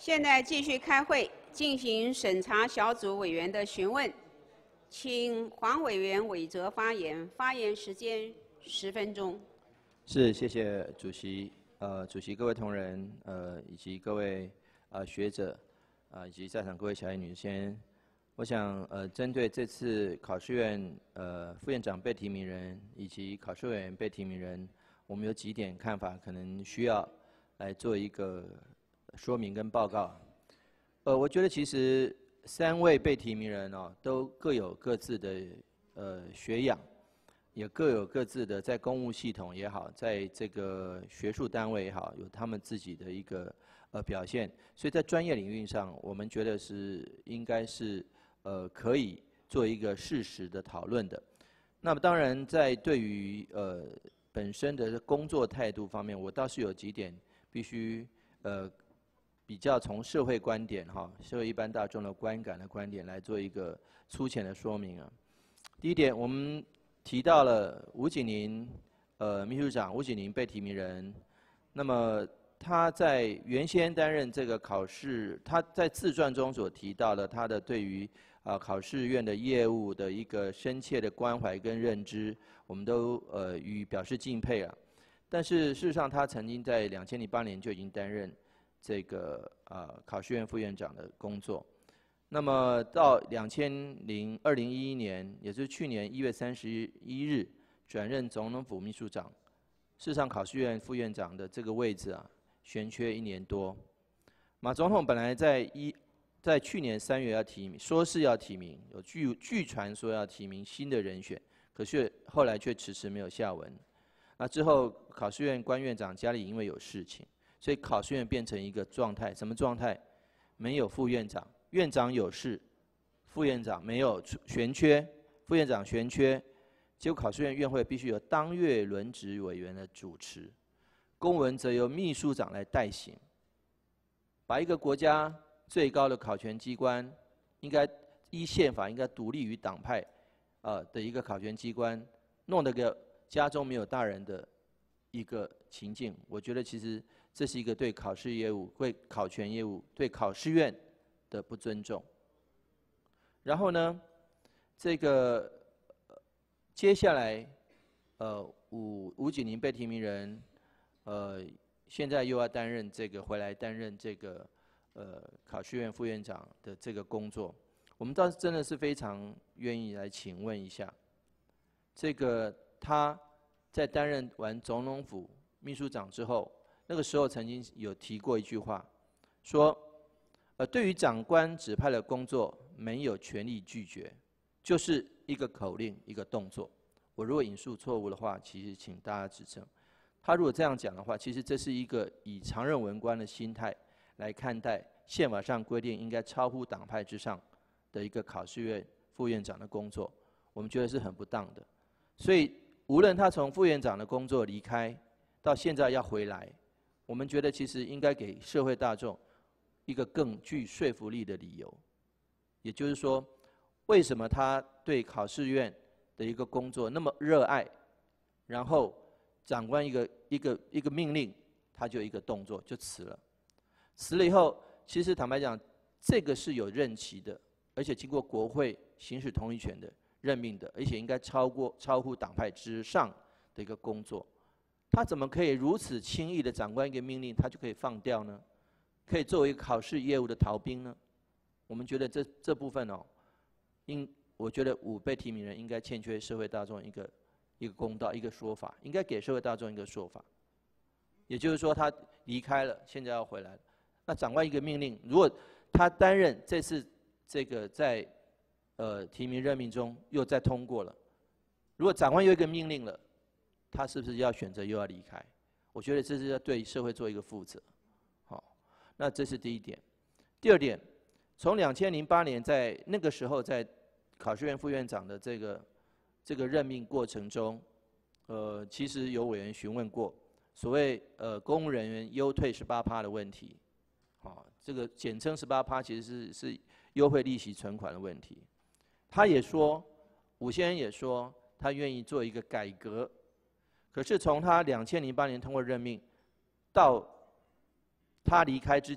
S1: 现在继续开会，进行审查小组委员的询问。请黄委员韦哲发言，发言时间十分钟。
S9: 是，谢谢主席。呃，主席、各位同仁，呃，以及各位呃学者，啊、呃，以及在场各位小姐女先，我想呃，针对这次考试院呃副院长被提名人以及考试委员被提名人，我们有几点看法，可能需要来做一个说明跟报告。呃，我觉得其实三位被提名人哦，都各有各自的呃学养。也各有各自的，在公务系统也好，在这个学术单位也好，有他们自己的一个呃表现。所以在专业领域上，我们觉得是应该是呃可以做一个事实的讨论的。那么当然，在对于呃本身的工作态度方面，我倒是有几点必须呃比较从社会观点哈，社会一般大众的观感的观点来做一个粗浅的说明啊。第一点，我们提到了吴景宁，呃，秘书长吴景宁被提名人，那么他在原先担任这个考试，他在自传中所提到的他的对于啊、呃、考试院的业务的一个深切的关怀跟认知，我们都呃予以表示敬佩了。但是事实上，他曾经在两千零八年就已经担任这个啊、呃、考试院副院长的工作。那么到两千零二零一一年，也就是去年一月三十一日，转任总统府秘书长。事实上，考试院副院长的这个位置啊，悬缺一年多。马总统本来在一在去年三月要提名，说是要提名，有据据传说要提名新的人选，可是后来却迟迟没有下文。那之后，考试院官院长家里因为有事情，所以考试院变成一个状态，什么状态？没有副院长。院长有事，副院长没有悬缺，副院长悬缺，结果考试院院会必须由当月轮值委员来主持，公文则由秘书长来代行，把一个国家最高的考权机关，应该依宪法应该独立于党派，呃的一个考权机关，弄得个家中没有大人的一个情境，我觉得其实这是一个对考试业务、对考权业务、对考试院的不尊重。然后呢，这个、呃、接下来，呃，吴吴景宁被提名人，呃，现在又要担任这个回来担任这个呃考试院副院长的这个工作，我们倒是真的是非常愿意来请问一下，这个他在担任完总统府秘书长之后，那个时候曾经有提过一句话，说。呃，对于长官指派的工作，没有权利拒绝，就是一个口令，一个动作。我如果引述错误的话，其实请大家指正。他如果这样讲的话，其实这是一个以常任文官的心态来看待宪法上规定应该超乎党派之上的一个考试院副院长的工作，我们觉得是很不当的。所以，无论他从副院长的工作离开，到现在要回来，我们觉得其实应该给社会大众一个更具说服力的理由，也就是说，为什么他对考试院的一个工作那么热爱，然后长官一个一个一个命令，他就一个动作就辞了。辞了以后，其实坦白讲，这个是有任期的，而且经过国会行使同意权的任命的，而且应该超过超乎党派之上的一个工作，他怎么可以如此轻易的长官一个命令，他就可以放掉呢？可以作为考试业务的逃兵呢？我们觉得这这部分哦，应我觉得五被提名人应该欠缺社会大众一个一个公道，一个说法，应该给社会大众一个说法。也就是说，他离开了，现在要回来了。那长官一个命令，如果他担任这次这个在呃提名任命中又再通过了，如果长官有一个命令了，他是不是要选择又要离开？我觉得这是要对社会做一个负责。那这是第一点。第二点，从两千零八年在那个时候在考试院副院长的这个这个任命过程中，呃，其实有委员询问过所谓呃公务人员优退十八趴的问题，好、哦，这个简称十八趴其实是是优惠利息存款的问题。他也说，伍先生也说他愿意做一个改革，可是从他两千零八年通过任命到他离开之前，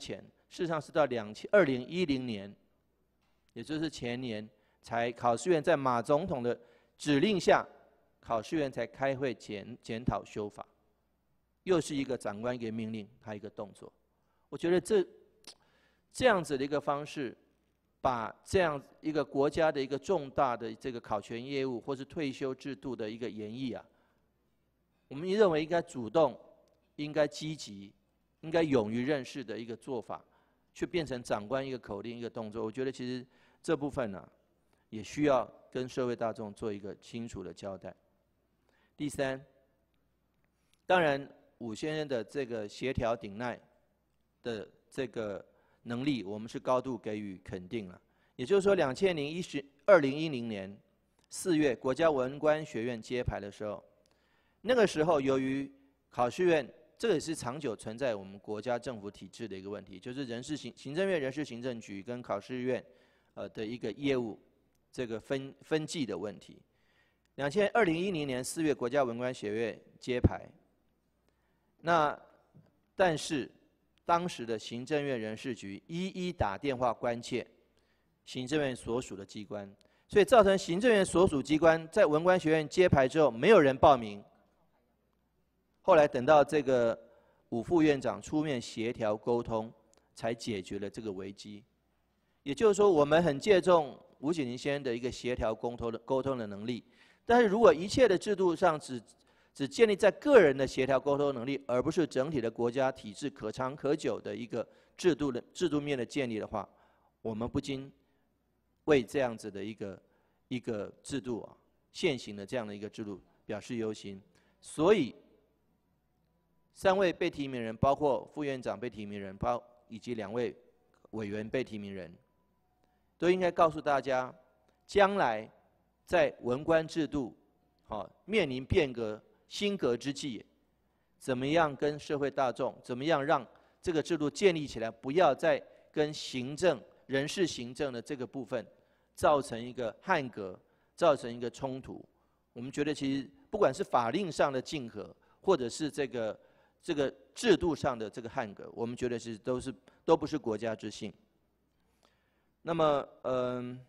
S9: 事实上是到两千二零一零年，也就是前年，才考试院在马总统的指令下，考试院才开会检检讨修法，又是一个长官一个命令，他一个动作。我觉得这这样子的一个方式，把这样一个国家的一个重大的这个考权业务或是退休制度的一个演绎啊，我们认为应该主动、应该积极、应该勇于认识的一个做法，却变成长官一个口令、一个动作。我觉得其实这部分呢、啊，也需要跟社会大众做一个清楚的交代。第三，当然伍先生的这个协调顶鼐的这个能力，我们是高度给予肯定了。也就是说，两千零一十二零一零年四月，国家文官学院揭牌的时候，那个时候由于考试院，这个也是长久存在我们国家政府体制的一个问题，就是人事行行政院人事行政局跟考试院呃的一个业务这个分分际的问题。两千二零一零年四月，国家文官学院揭牌，那但是当时的行政院人事局一一打电话关切行政院所属的机关，所以造成行政院所属机关在文官学院揭牌之后，没有人报名。后来等到这个伍副院长出面协调沟通，才解决了这个危机。也就是说，我们很借重吴景麟先生的一个协调沟通的沟通的能力，但是如果一切的制度上只只建立在个人的协调沟通能力，而不是整体的国家体制可长可久的一个制度的制度面的建立的话，我们不禁为这样子的一个一个制度啊，现行的这样的一个制度表示忧心。所以，三位被提名人，包括副院长被提名人，包以及两位委员被提名人，都应该告诉大家，将来在文官制度，好、哦、面临变革新革之际，怎么样跟社会大众，怎么样让这个制度建立起来，不要再跟行政人事行政的这个部分造成一个汉革，造成一个冲突。我们觉得其实不管是法令上的竞合，或者是这个这个制度上的这个汉革，我们觉得是都是都不是国家之幸。那么，嗯，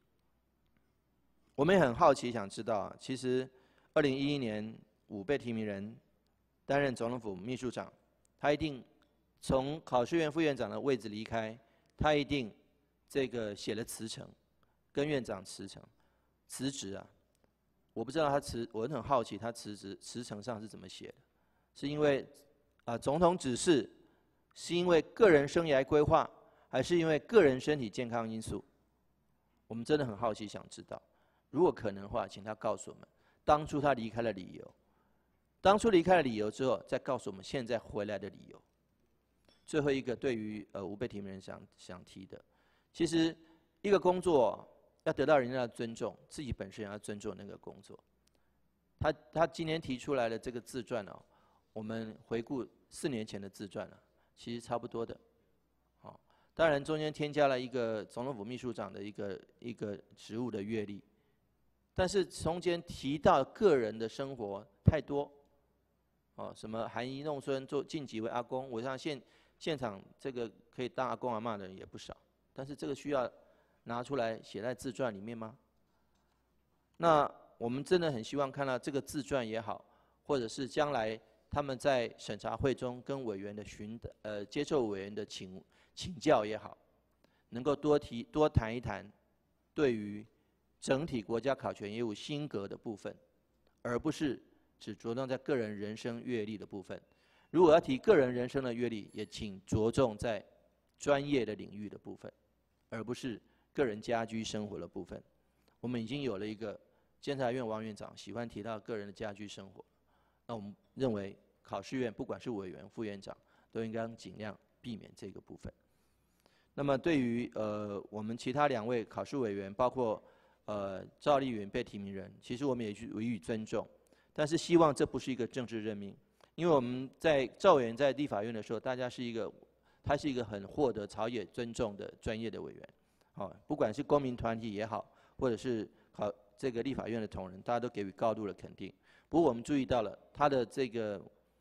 S9: 我们也很好奇，想知道啊，其实二零一一年五被提名人担任总统府秘书长，他一定从考试院副院长的位置离开，他一定这个写了辞呈，跟院长辞呈辞职啊。我不知道他辞，我很好奇他辞职辞呈上是怎么写的，是因为啊、呃、总统指示，是因为个人生涯规划，还是因为个人身体健康因素？我们真的很好奇，想知道。如果可能的话，请他告诉我们当初他离开的理由，当初离开了理由之后，再告诉我们现在回来的理由。最后一个，对于呃吴被提名人想想提的，其实一个工作要得到人家的尊重，自己本身也要尊重那个工作。他他今天提出来的这个自传哦，我们回顾四年前的自传了、啊，其实差不多的。好、哦，当然中间添加了一个总统府秘书长的一个一个职务的阅历。但是中间提到个人的生活太多，哦，什么含饴弄孙，做尽几位阿公，我想现现场这个可以当阿公阿嬷的人也不少，但是这个需要拿出来写在自传里面吗？那我们真的很希望看到这个自传也好，或者是将来他们在审查会中跟委员的询呃接受委员的请请教也好，能够多提多谈一谈对于整体国家考权业务新格的部分，而不是只着重在个人人生阅历的部分。如果要提个人人生的阅历，也请着重在专业的领域的部分，而不是个人家居生活的部分。我们已经有了一个监察院王院长喜欢提到个人的家居生活，那我们认为考试院不管是委员、副院长，都应该尽量避免这个部分。那么对于呃我们其他两位考试委员，包括呃，赵立远被提名人，其实我们也去予以尊重，但是希望这不是一个政治任命，因为我们在赵委员在立法院的时候，大家是一个，他是一个很获得朝野尊重的专业的委员，好、哦，不管是公民团体也好，或者是考这个立法院的同仁，大家都给予高度的肯定。不过我们注意到了他的这个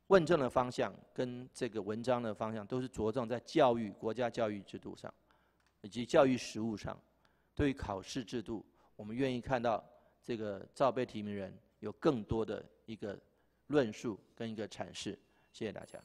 S9: 问政的方向跟这个文章的方向都是着重在教育、国家教育制度上，以及教育实务上。对于考试制度，我们愿意看到这个照被提名人有更多的一个论述跟一个阐释。谢谢大家。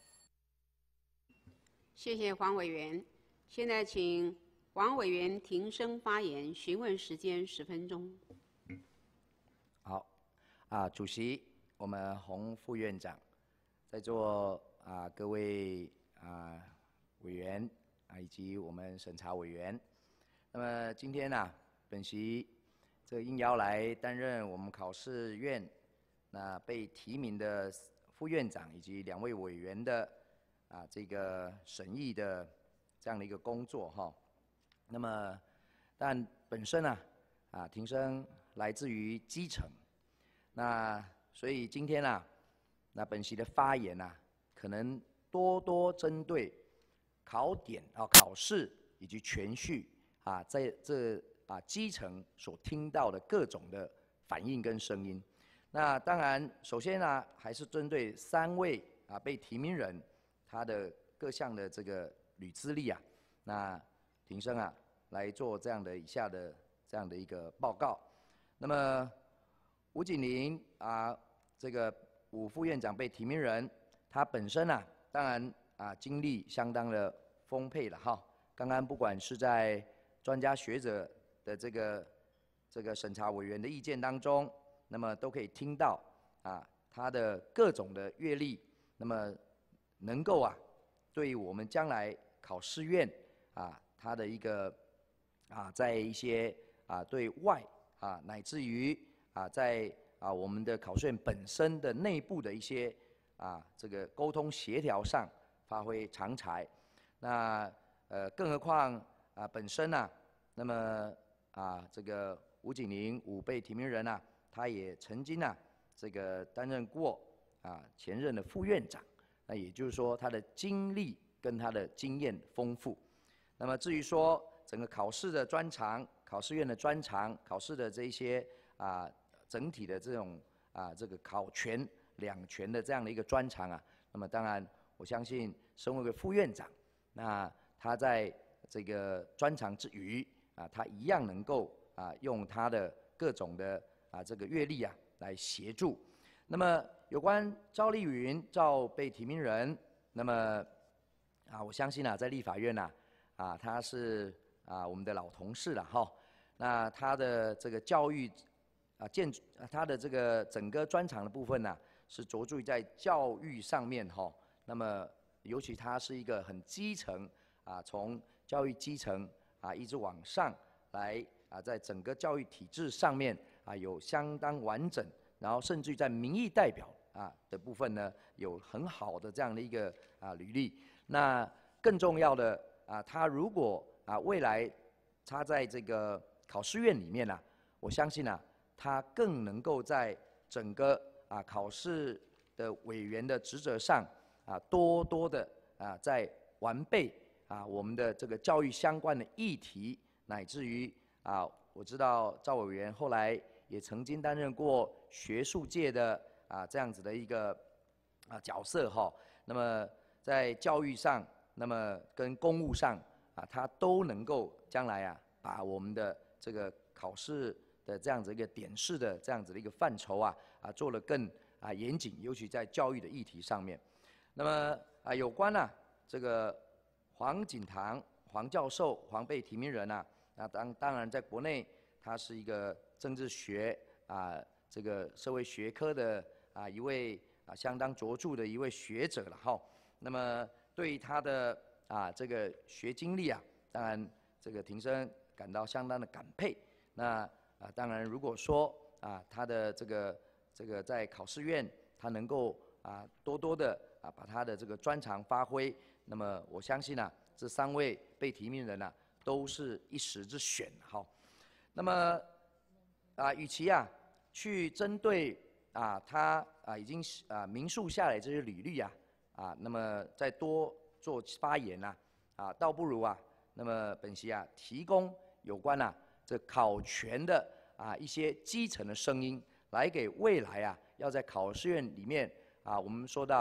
S1: 谢谢黄委员。现在请王委员停声发言，询问时间十分钟。
S10: 好，啊，主席，我们洪副院长，在座啊各位啊委员啊以及我们审查委员，那么今天呢、啊，本席这个应邀来担任我们考试院那被提名的副院长以及两位委员的啊这个审议的这样的一个工作哈。那么，但本身呢，啊，庭生来自于基层，那所以今天啊，那本席的发言啊，可能多多针对考点啊、考试以及全序啊，在这啊基层所听到的各种的反应跟声音。那当然，首先呢，还是针对三位啊被提名人他的各项的这个履资历啊，那庭生啊。来做这样的以下的这样的一个报告。那么吴景玲啊，这个吴副院长被提名人，他本身啊，当然啊经历相当的丰沛了哈。刚刚不管是在专家学者的这个这个审查委员的意见当中，那么都可以听到啊他的各种的阅历，那么能够啊对于我们将来考试院啊他的一个啊，在一些啊对外啊，乃至于啊在啊我们的考试院本身的内部的一些啊这个沟通协调上发挥长才。那呃，更何况啊本身啊，那么啊这个吴景玲五被提名人啊，他也曾经啊这个担任过啊前任的副院长，那也就是说他的经历跟他的经验丰富。那么至于说，整个考试的专长、考试院的专长、考试的这一些啊整体的这种啊这个考权两权的这样的一个专长啊，那么当然我相信身为一个副院长，那他在这个专长之余啊，他一样能够啊用他的各种的啊这个阅历啊来协助。那么有关赵丽云赵被提名人，那么啊我相信啊在立法院呐啊他是。啊，我们的老同事了哈，那他的这个教育啊建他的这个整个专长的部分呢、啊，是着重在教育上面哈。那么尤其他是一个很基层啊，从教育基层啊一直往上来啊，在整个教育体制上面啊有相当完整，然后甚至于在民意代表啊的部分呢，有很好的这样的一个啊履历。那更重要的啊，他如果啊，未来他在这个考试院里面呢、啊，我相信啊，他更能够在整个啊考试的委员的职责上啊，多多的啊在完备啊我们的这个教育相关的议题，乃至于啊，我知道赵委员后来也曾经担任过学术界的啊这样子的一个啊角色哈。那么在教育上，那么跟公务上。啊，他都能够将来啊，把我们的这个考试的这样子一个点式的这样子的一个范畴啊，啊做得更啊严谨，尤其在教育的议题上面。那么啊，有关啊这个黄锦堂黄教授黄被提名人啊，那当当然在国内他是一个政治学啊这个社会学科的啊一位啊相当卓著的一位学者了哈。那么对于他的啊，这个学经历啊，当然这个庭生感到相当的感佩。那啊，当然如果说啊，他的这个这个在考试院，他能够啊多多的啊把他的这个专长发挥，那么我相信啊，这三位被提名人啊，都是一时之选哈。那么啊，与其啊去针对啊他啊已经啊明述下来这些履历啊啊，那么再多。做发言呐、啊，啊，倒不如啊，那么本席啊，提供有关啊这考权的啊一些基层的声音，来给未来啊要在考试院里面啊，我们说到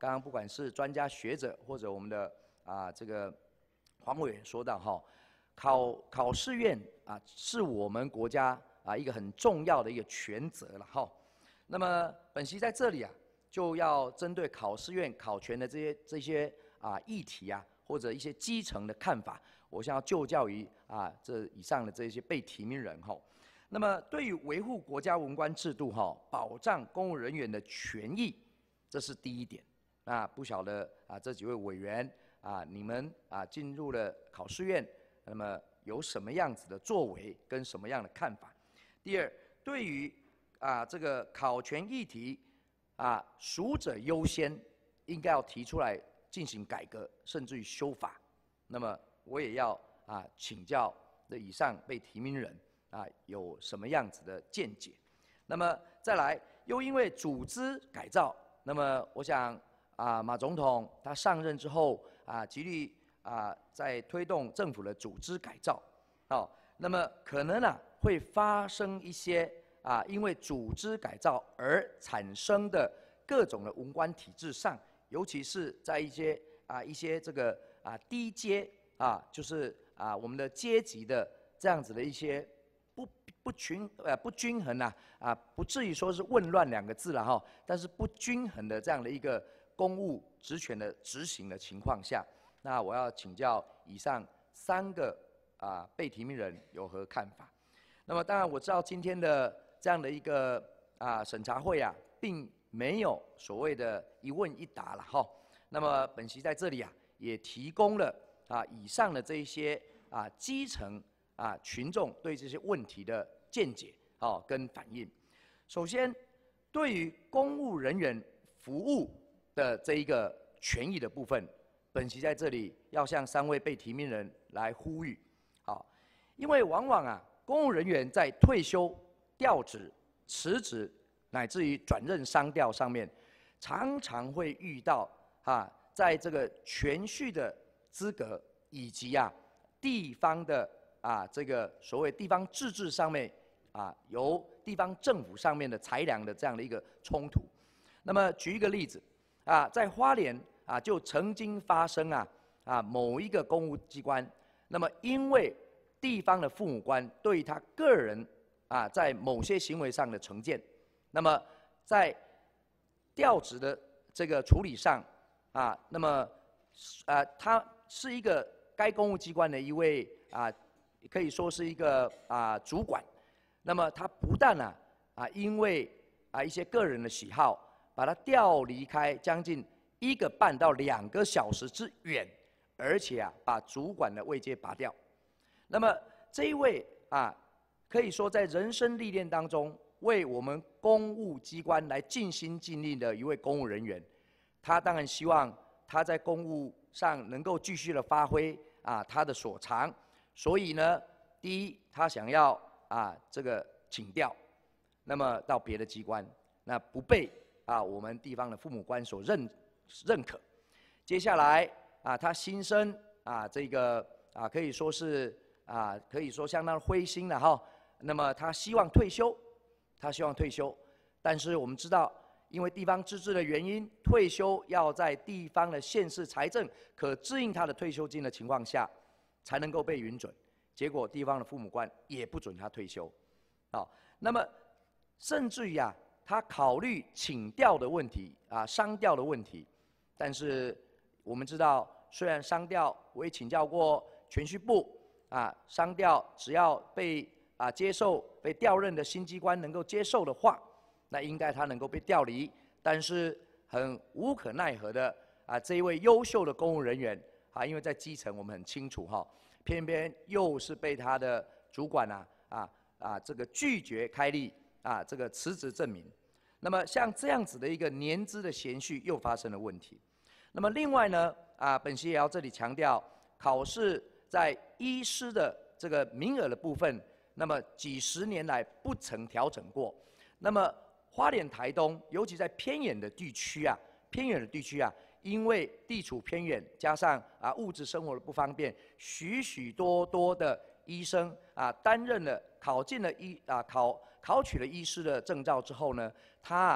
S10: 刚刚不管是专家学者或者我们的啊这个黄委员说到哈，考考试院啊是我们国家啊一个很重要的一个权责了哈。那么本席在这里啊就要针对考试院考权的这些这些啊议题啊或者一些基层的看法，我想要就教于啊这以上的这些被提名人哈。那么对于维护国家文官制度哈，保障公务人员的权益，这是第一点。那不晓得啊这几位委员啊你们啊进入了考试院，那么有什么样子的作为跟什么样的看法？第二，对于啊这个考权议题啊孰者优先，应该要提出来进行改革，甚至于修法。那么我也要啊请教这以上被提名人啊有什么样子的见解。那么再来，又因为组织改造，那么我想啊马总统他上任之后啊极力啊在推动政府的组织改造，哦，那么可能啊会发生一些啊因为组织改造而产生的各种的文官体制上，尤其是在一些啊一些这个啊低阶啊就是啊我们的阶级的这样子的一些不不均呃不均衡啊啊不至于说是混乱两个字了哈，但是不均衡的这样的一个公务职权的执行的情况下，那我要请教以上三个啊被提名人有何看法？那么当然我知道今天的这样的一个啊审查会啊，并没有所谓的一问一答了哈。那么本席在这里啊也提供了啊以上的这一些啊基层啊群众对这些问题的见解哦跟反应。首先，对于公务人员服务的这一个权益的部分，本席在这里要向三位被提名人来呼吁，好，因为往往啊，公务人员在退休、调职、辞职，乃至于转任商调上面，常常会遇到啊，在这个权序的资格以及啊地方的啊这个所谓地方自治上面啊，由地方政府上面的裁量的这样的一个冲突。那么举一个例子。啊，在花莲啊，就曾经发生啊啊某一个公务机关，那么因为地方的父母官对他个人啊在某些行为上的成见，那么在调职的这个处理上啊，那么啊他是一个该公务机关的一位啊可以说是一个啊主管，那么他不但啊啊因为啊一些个人的喜好。把他调离开将近一个半到两个小时之远，而且啊，把主管的位阶拔掉。那么这一位啊，可以说在人生历练当中，为我们公务机关来尽心尽力的一位公务人员，他当然希望他在公务上能够继续的发挥啊他的所长，所以呢，第一，他想要啊这个请调，那么到别的机关，那不被。啊，我们地方的父母官所认认可。接下来啊，他心生啊，这个啊，可以说是啊，可以说相当灰心了哈。那么他希望退休，他希望退休，但是我们知道，因为地方自治的原因，退休要在地方的县市财政可支应他的退休金的情况下，才能够被允准。结果地方的父母官也不准他退休。好，那么甚至于啊。他考虑请调的问题啊，商调的问题，但是我们知道，虽然商调我也请教过铨叙部啊，商调只要被啊接受被调任的新机关能够接受的话，那应该他能够被调离。但是很无可奈何的啊，这一位优秀的公务人员啊，因为在基层我们很清楚哈，偏偏又是被他的主管啊啊啊这个拒绝开立。啊，这个辞职证明，那么像这样子的一个年资的延续又发生了问题。那么另外呢，啊，本席也要这里强调，考试在医师的这个名额的部分，那么几十年来不曾调整过。那么花莲、台东，尤其在偏远的地区啊，偏远的地区啊，因为地处偏远，加上啊物质生活的不方便，许许多多的医生啊担任了考进了医啊考。考取了医师的证照之后呢，他啊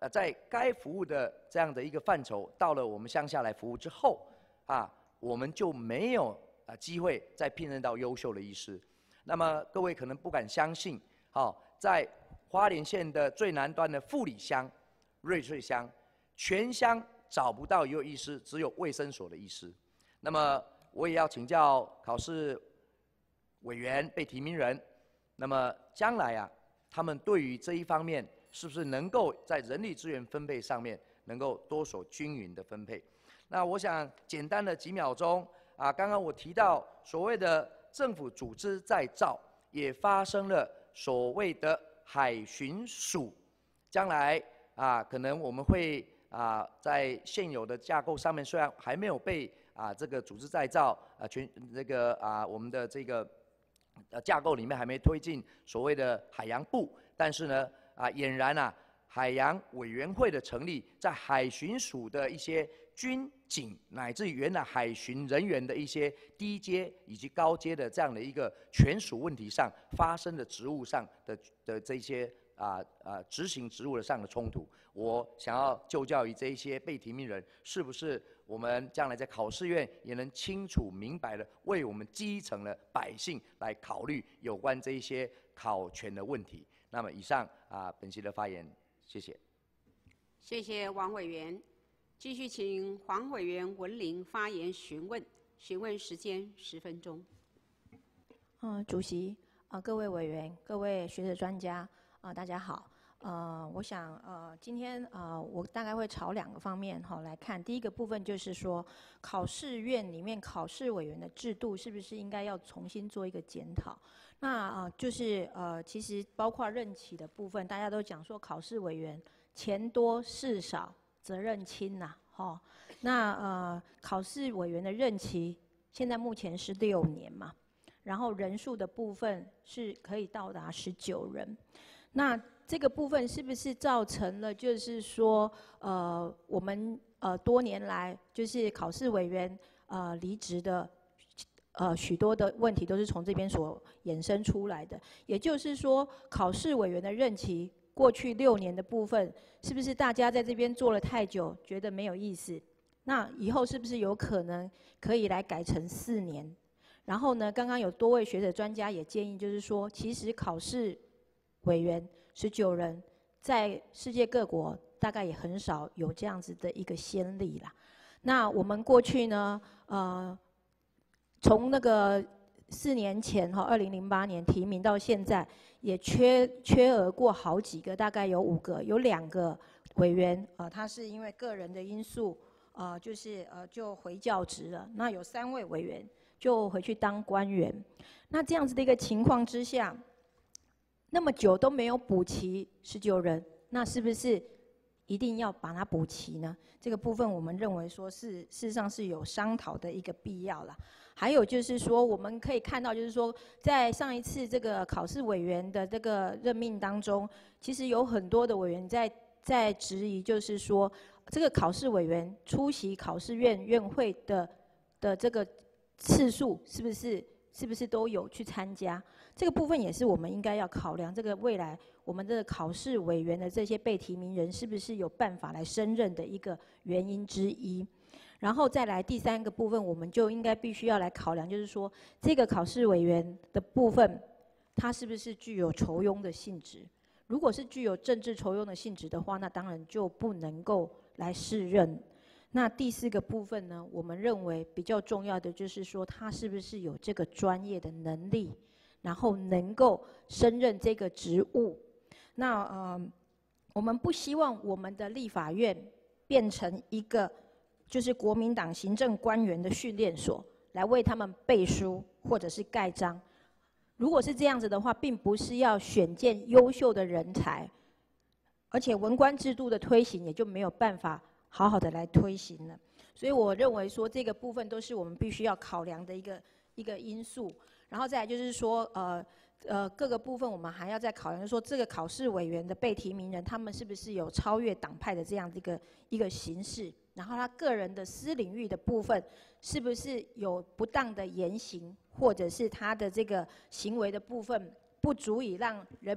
S10: 呃在该服务的这样的一个范畴，到了我们乡下来服务之后，啊，我们就没有啊机会再聘任到优秀的医师。那么各位可能不敢相信，好、哦，在花莲县的最南端的富里乡、瑞穗乡，全乡找不到一位医师，只有卫生所的医师。那么我也要请教考试委员、被提名人，那么将来啊，他们对于这一方面是不是能够在人力资源分配上面能够多所均匀的分配？那我想简单的几秒钟啊，刚刚我提到所谓的政府组织再造，也发生了所谓的海巡署，将来啊，可能我们会啊，在现有的架构上面，虽然还没有被啊这个组织再造啊全这个啊我们的这个呃架构里面还没推进所谓的海洋部，但是呢啊俨然啊海洋委员会的成立，在海巡署的一些军警乃至于原来海巡人员的一些低阶以及高阶的这样的一个权属问题上发生的职务上的的这些啊啊执行职务的上的冲突，我想要就教于这一些被提名人，是不是我们将来在考试院也能清楚明白的为我们基层的百姓来考虑有关这一些考权的问题。那么以上啊本席的发言，谢谢。
S1: 谢谢王委员。继续请黄委员文玲发言询问，询问时间十分钟。
S11: 嗯，主席啊、呃，各位委员、各位学者专家啊、呃，大家好。呃，我想呃，今天呃，我大概会朝两个方面哈、哦、来看。第一个部分就是说，考试院里面考试委员的制度是不是应该要重新做一个检讨？那啊、呃，就是呃，其实包括任期的部分，大家都讲说考试委员钱多事少，责任轻呐、啊，哈、哦。那呃，考试委员的任期现在目前是六年嘛，然后人数的部分是可以到达十九人。那这个部分是不是造成了，就是说，呃，我们呃多年来就是考试委员呃离职的，呃许多的问题都是从这边所衍生出来的。也就是说，考试委员的任期过去六年的部分，是不是大家在这边做了太久，觉得没有意思？那以后是不是有可能可以来改成四年？然后呢，刚刚有多位学者专家也建议，就是说，其实考试委员十九人，在世界各国大概也很少有这样子的一个先例啦。那我们过去呢，呃，从那个四年前哈，二零零八年提名到现在，也缺缺额过好几个，大概有五个，有两个委员呃，他是因为个人的因素，呃，就是呃就回教职了。那有三位委员就回去当官员。那这样子的一个情况之下，那么久都没有补齐十九人，那是不是一定要把它补齐呢？这个部分我们认为说是事实上是有商讨的一个必要啦。还有就是说，我们可以看到，就是说，在上一次这个考试委员的这个任命当中，其实有很多的委员在在质疑，就是说，这个考试委员出席考试院院会的的这个次数是不是是不是都有去参加？这个部分也是我们应该要考量，这个未来我们的考试委员的这些被提名人是不是有办法来胜任的一个原因之一。然后再来第三个部分，我们就应该必须要来考量，就是说这个考试委员的部分，它是不是具有酬庸的性质？如果是具有政治酬庸的性质的话，那当然就不能够来适任。那第四个部分呢，我们认为比较重要的就是说，他是不是有这个专业的能力，然后能够胜任这个职务。那呃，我们不希望我们的立法院变成一个就是国民党行政官员的训练所，来为他们背书或者是盖章。如果是这样子的话，并不是要选荐优秀的人才，而且文官制度的推行也就没有办法好好的来推行了。所以我认为说，这个部分都是我们必须要考量的一个一个因素。然后再来就是说，呃呃，各个部分我们还要再考量，就是说这个考试委员的被提名人，他们是不是有超越党派的这样的一个一个形式？然后他个人的私领域的部分，是不是有不当的言行，或者是他的这个行为的部分，不足以让人民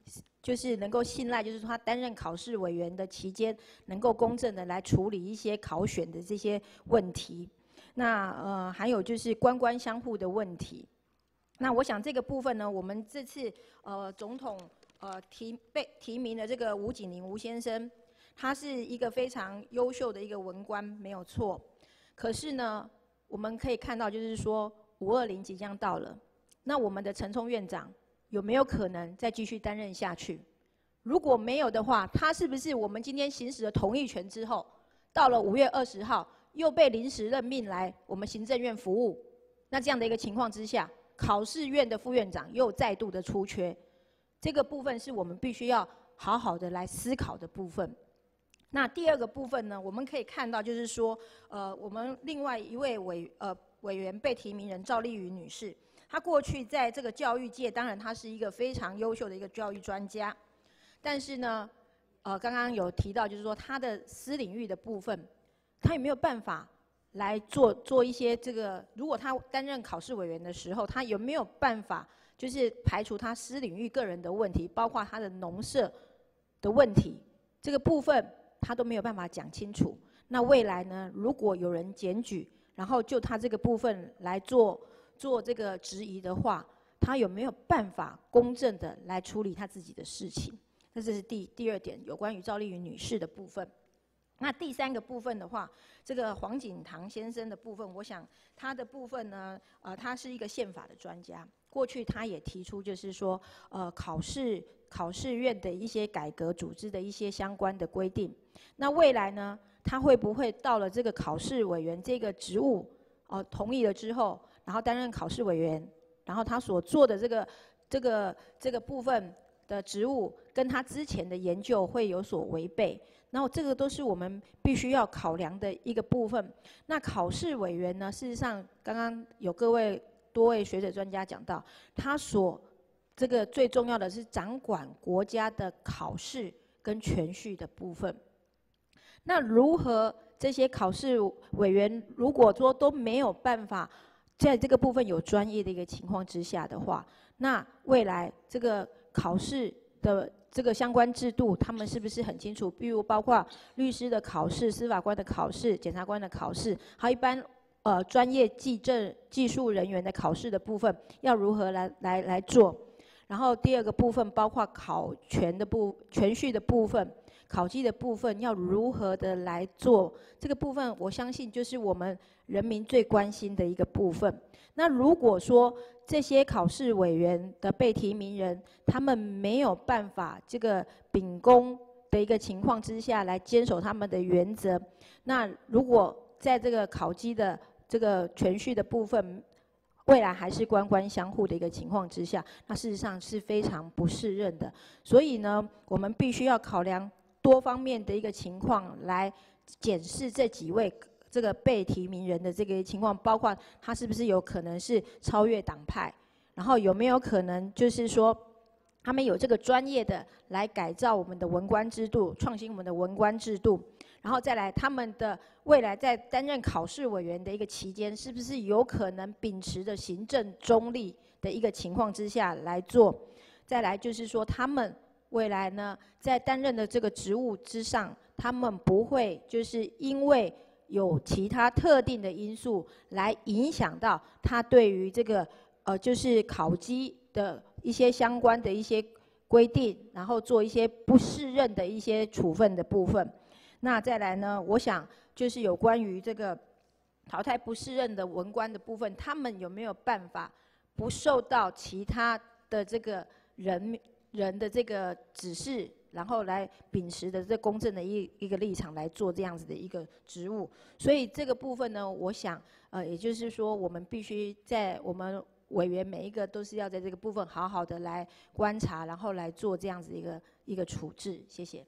S11: 就是能够信赖，就是说他担任考试委员的期间，能够公正的来处理一些考选的这些问题。那呃，还有就是官官相护的问题。那我想这个部分呢，我们这次呃总统呃提被提名的这个吴景宁吴先生，他是一个非常优秀的一个文官，没有错。可是呢，我们可以看到，就是说五二零即将到了，那我们的陈聪院长有没有可能再继续担任下去？如果没有的话，他是不是我们今天行使了同意权之后，到了五月二十号又被临时任命来我们行政院服务？那这样的一个情况之下，考试院的副院长又再度的出缺，这个部分是我们必须要好好的来思考的部分。那第二个部分呢，我们可以看到就是说，呃，我们另外一位委呃委员被提名人赵丽云女士。他过去在这个教育界，当然他是一个非常优秀的一个教育专家，但是呢，呃，刚刚有提到，就是说他的私领域的部分，他有没有办法来做做一些这个？如果他担任考试委员的时候，他有没有办法，就是排除他私领域个人的问题，包括他的农舍的问题，这个部分他都没有办法讲清楚。那未来呢，如果有人检举，然后就他这个部分来做。做这个质疑的话，他有没有办法公正的来处理他自己的事情？这是第第二点，有关于赵丽云女士的部分。那第三个部分的话，这个黄锦堂先生的部分，我想他的部分呢，呃，他是一个宪法的专家，过去他也提出就是说，呃，考试考试院的一些改革组织的一些相关的规定。那未来呢，他会不会到了这个考试委员这个职务，哦、呃，同意了之后？然后担任考试委员，然后他所做的这个这个这个部分的职务，跟他之前的研究会有所违背，然后这个都是我们必须要考量的一个部分。那考试委员呢，事实上刚刚有各位多位学者专家讲到，他所这个最重要的是掌管国家的考试跟程序的部分。那如何这些考试委员如果说都没有办法在这个部分有专业的一个情况之下的话，那未来这个考试的这个相关制度，他们是不是很清楚？比如包括律师的考试、司法官的考试、检察官的考试，还有一般呃专业技证技术人员的考试的部分，要如何来来来做？然后第二个部分包括考权的部程序的部分。考绩的部分要如何的来做？这个部分我相信就是我们人民最关心的一个部分。那如果说这些考试委员的被提名人，他们没有办法这个秉公的一个情况之下来坚守他们的原则，那如果在这个考绩的这个程序的部分，未来还是官官相护的一个情况之下，那事实上是非常不适任的。所以呢，我们必须要考量多方面的一个情况来检视这几位这个被提名人的这个情况，包括他是不是有可能是超越党派，然后有没有可能就是说他们有这个专业的来改造我们的文官制度，创新我们的文官制度，然后再来他们的未来在担任考试委员的一个期间，是不是有可能秉持着行政中立的一个情况之下来做？再来就是说他们未来呢，在担任的这个职务之上，他们不会就是因为有其他特定的因素来影响到他对于这个呃就是考绩的一些相关的一些规定，然后做一些不适任的一些处分的部分。那再来呢，我想就是有关于这个淘汰不适任的文官的部分，他们有没有办法不受到其他的这个人人的这个指示，然后来秉持的这公正的一一个立场来做这样子的一个职务。所以这个部分呢，我想呃，也就是说，我们必须在我们委员每一个都是要在这个部分好好的来观察，然后来做这样子一个一个处置。谢谢。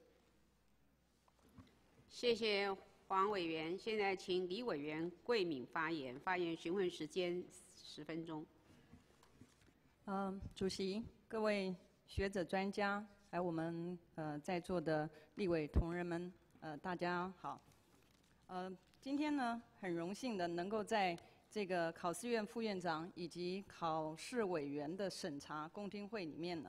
S1: 谢谢黄委员。现在请李委员桂敏发言，发言询问时间十分钟。
S12: 嗯、呃，主席、各位学者专家，还有我们呃在座的立委同仁们，呃，大家好。呃，今天呢，很荣幸的能够在这个考试院副院长以及考试委员的审查公听会里面呢，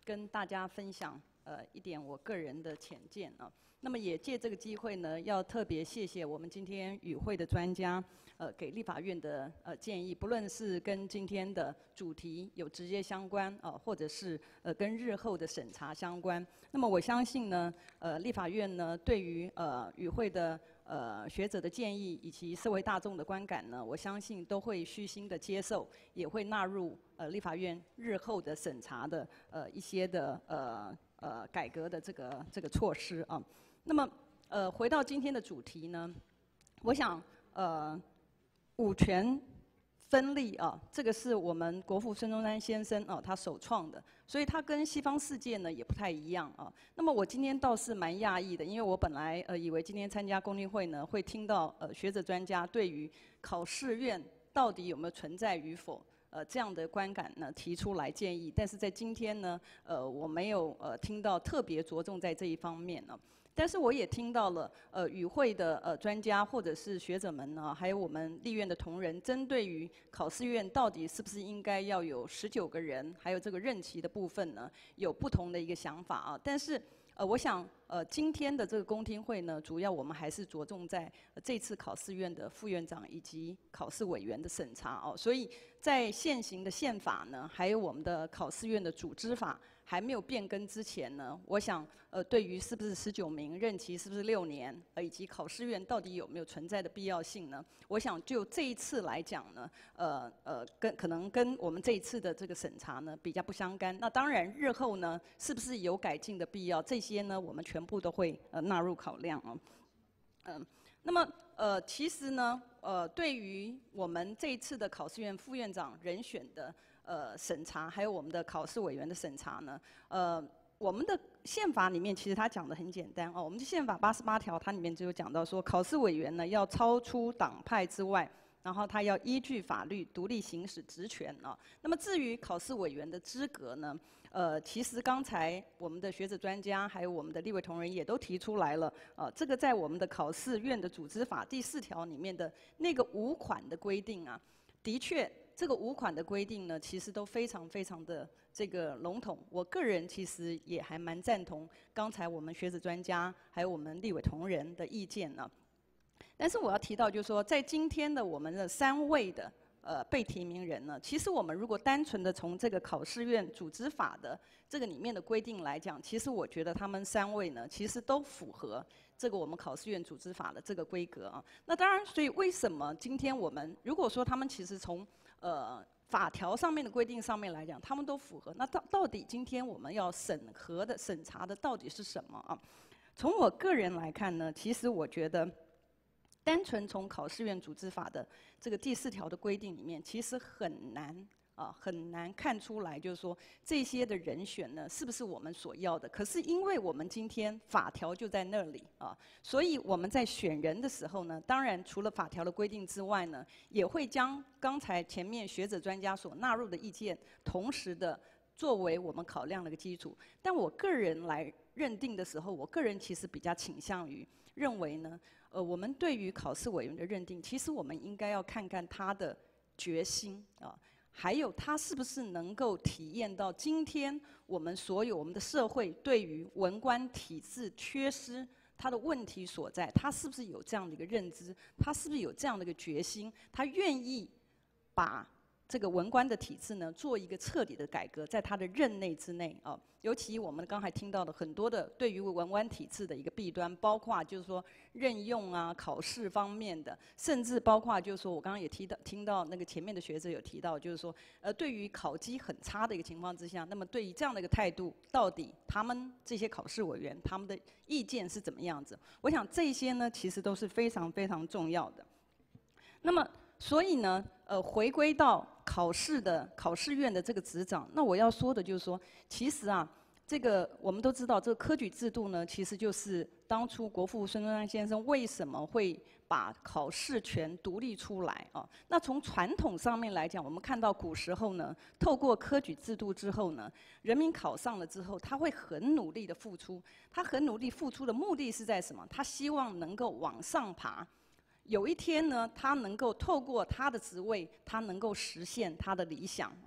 S12: 跟大家分享呃一点我个人的浅见啊。那么也借这个机会呢，要特别谢谢我们今天与会的专家，呃，给立法院的呃建议，不论是跟今天的主题有直接相关啊、呃，或者是呃跟日后的审查相关。那么我相信呢，呃，立法院呢对于呃与会的呃学者的建议以及社会大众的观感呢，我相信都会虚心的接受，也会纳入呃立法院日后的审查的呃一些的呃呃改革的这个这个措施啊。那么，呃，回到今天的主题呢，我想，呃，五权分立啊，这个是我们国父孙中山先生啊他首创的，所以他跟西方世界呢也不太一样啊。那么我今天倒是蛮讶异的，因为我本来呃以为今天参加公听会呢会听到呃学者专家对于考试院到底有没有存在与否。呃，这样的观感呢提出来建议，但是在今天呢，呃，我没有呃听到特别着重在这一方面呢。但是我也听到了，呃，与会的呃专家或者是学者们呢，还有我们立院的同仁，针对于考试院到底是不是应该要有十九个人，还有这个任期的部分呢，有不同的一个想法啊。但是，呃，我想，呃，今天的这个公听会呢，主要我们还是着重在、呃、这次考试院的副院长以及考试委员的审查哦。所以在现行的宪法呢，还有我们的考试院的组织法还没有变更之前呢，我想，呃，对于是不是十九名任期是不是六年，呃，以及考试院到底有没有存在的必要性呢？我想就这一次来讲呢，呃呃，跟可能跟我们这一次的这个审查呢比较不相干。那当然，日后呢是不是有改进的必要，这些呢我们全部都会呃纳入考量啊。嗯、呃，那么呃，其实呢，呃，对于我们这一次的考试院副院长人选的呃审查，还有我们的考试委员的审查呢，呃。我们的宪法里面其实它讲的很简单哦，我们的宪法八十八条它里面就有讲到说，考试委员呢要超出党派之外，然后他要依据法律独立行使职权啊。那么至于考试委员的资格呢，呃，其实刚才我们的学者专家还有我们的立委同仁也都提出来了，呃，这个在我们的考试院的组织法第四条里面的那个五款的规定啊，的确。这个五款的规定呢，其实都非常非常的这个笼统。我个人其实也还蛮赞同刚才我们学者专家还有我们立委同仁的意见呢。但是我要提到，就是说，在今天的我们的三位的呃被提名人呢，其实我们如果单纯的从这个考试院组织法的这个里面的规定来讲，其实我觉得他们三位呢，其实都符合这个我们考试院组织法的这个规格啊。那当然，所以为什么今天我们如果说他们其实从呃，法条上面的规定上面来讲，他们都符合。那到到底今天我们要审核的、审查的到底是什么啊？从我个人来看呢，其实我觉得，单纯从考试院组织法的这个第四条的规定里面，其实很难啊，很难看出来，就是说这些的人选呢，是不是我们所要的？可是因为我们今天法条就在那里啊，所以我们在选人的时候呢，当然除了法条的规定之外呢，也会将刚才前面学者专家所纳入的意见，同时的作为我们考量的一个基础。但我个人来认定的时候，我个人其实比较倾向于认为呢，呃，我们对于考试委员的认定，其实我们应该要看看他的决心啊。还有他是不是能够体验到今天我们所有我们的社会对于文官体制缺失他的问题所在，他是不是有这样的一个认知，他是不是有这样的一个决心，他愿意把这个文官的体制呢做一个彻底的改革，在他的任内之内啊。尤其我们刚才听到的很多的对于文官体制的一个弊端，包括就是说任用啊、考试方面的，甚至包括就是说我刚刚也提到听到那个前面的学者有提到，就是说呃对于考绩很差的一个情况之下，那么对于这样的一个态度，到底他们这些考试委员他们的意见是怎么样子？我想这些呢其实都是非常非常重要的。那么所以呢，呃，回归到考试的考试院的这个执掌，那我要说的就是说，其实啊，这个我们都知道，这个科举制度呢，其实就是当初国父孙中山先生为什么会把考试权独立出来啊？那从传统上面来讲，我们看到古时候呢，透过科举制度之后呢，人民考上了之后，他会很努力的付出，他很努力付出的目的是在什么？他希望能够往上爬。有一天呢，他能够透过他的职位，他能够实现他的理想啊。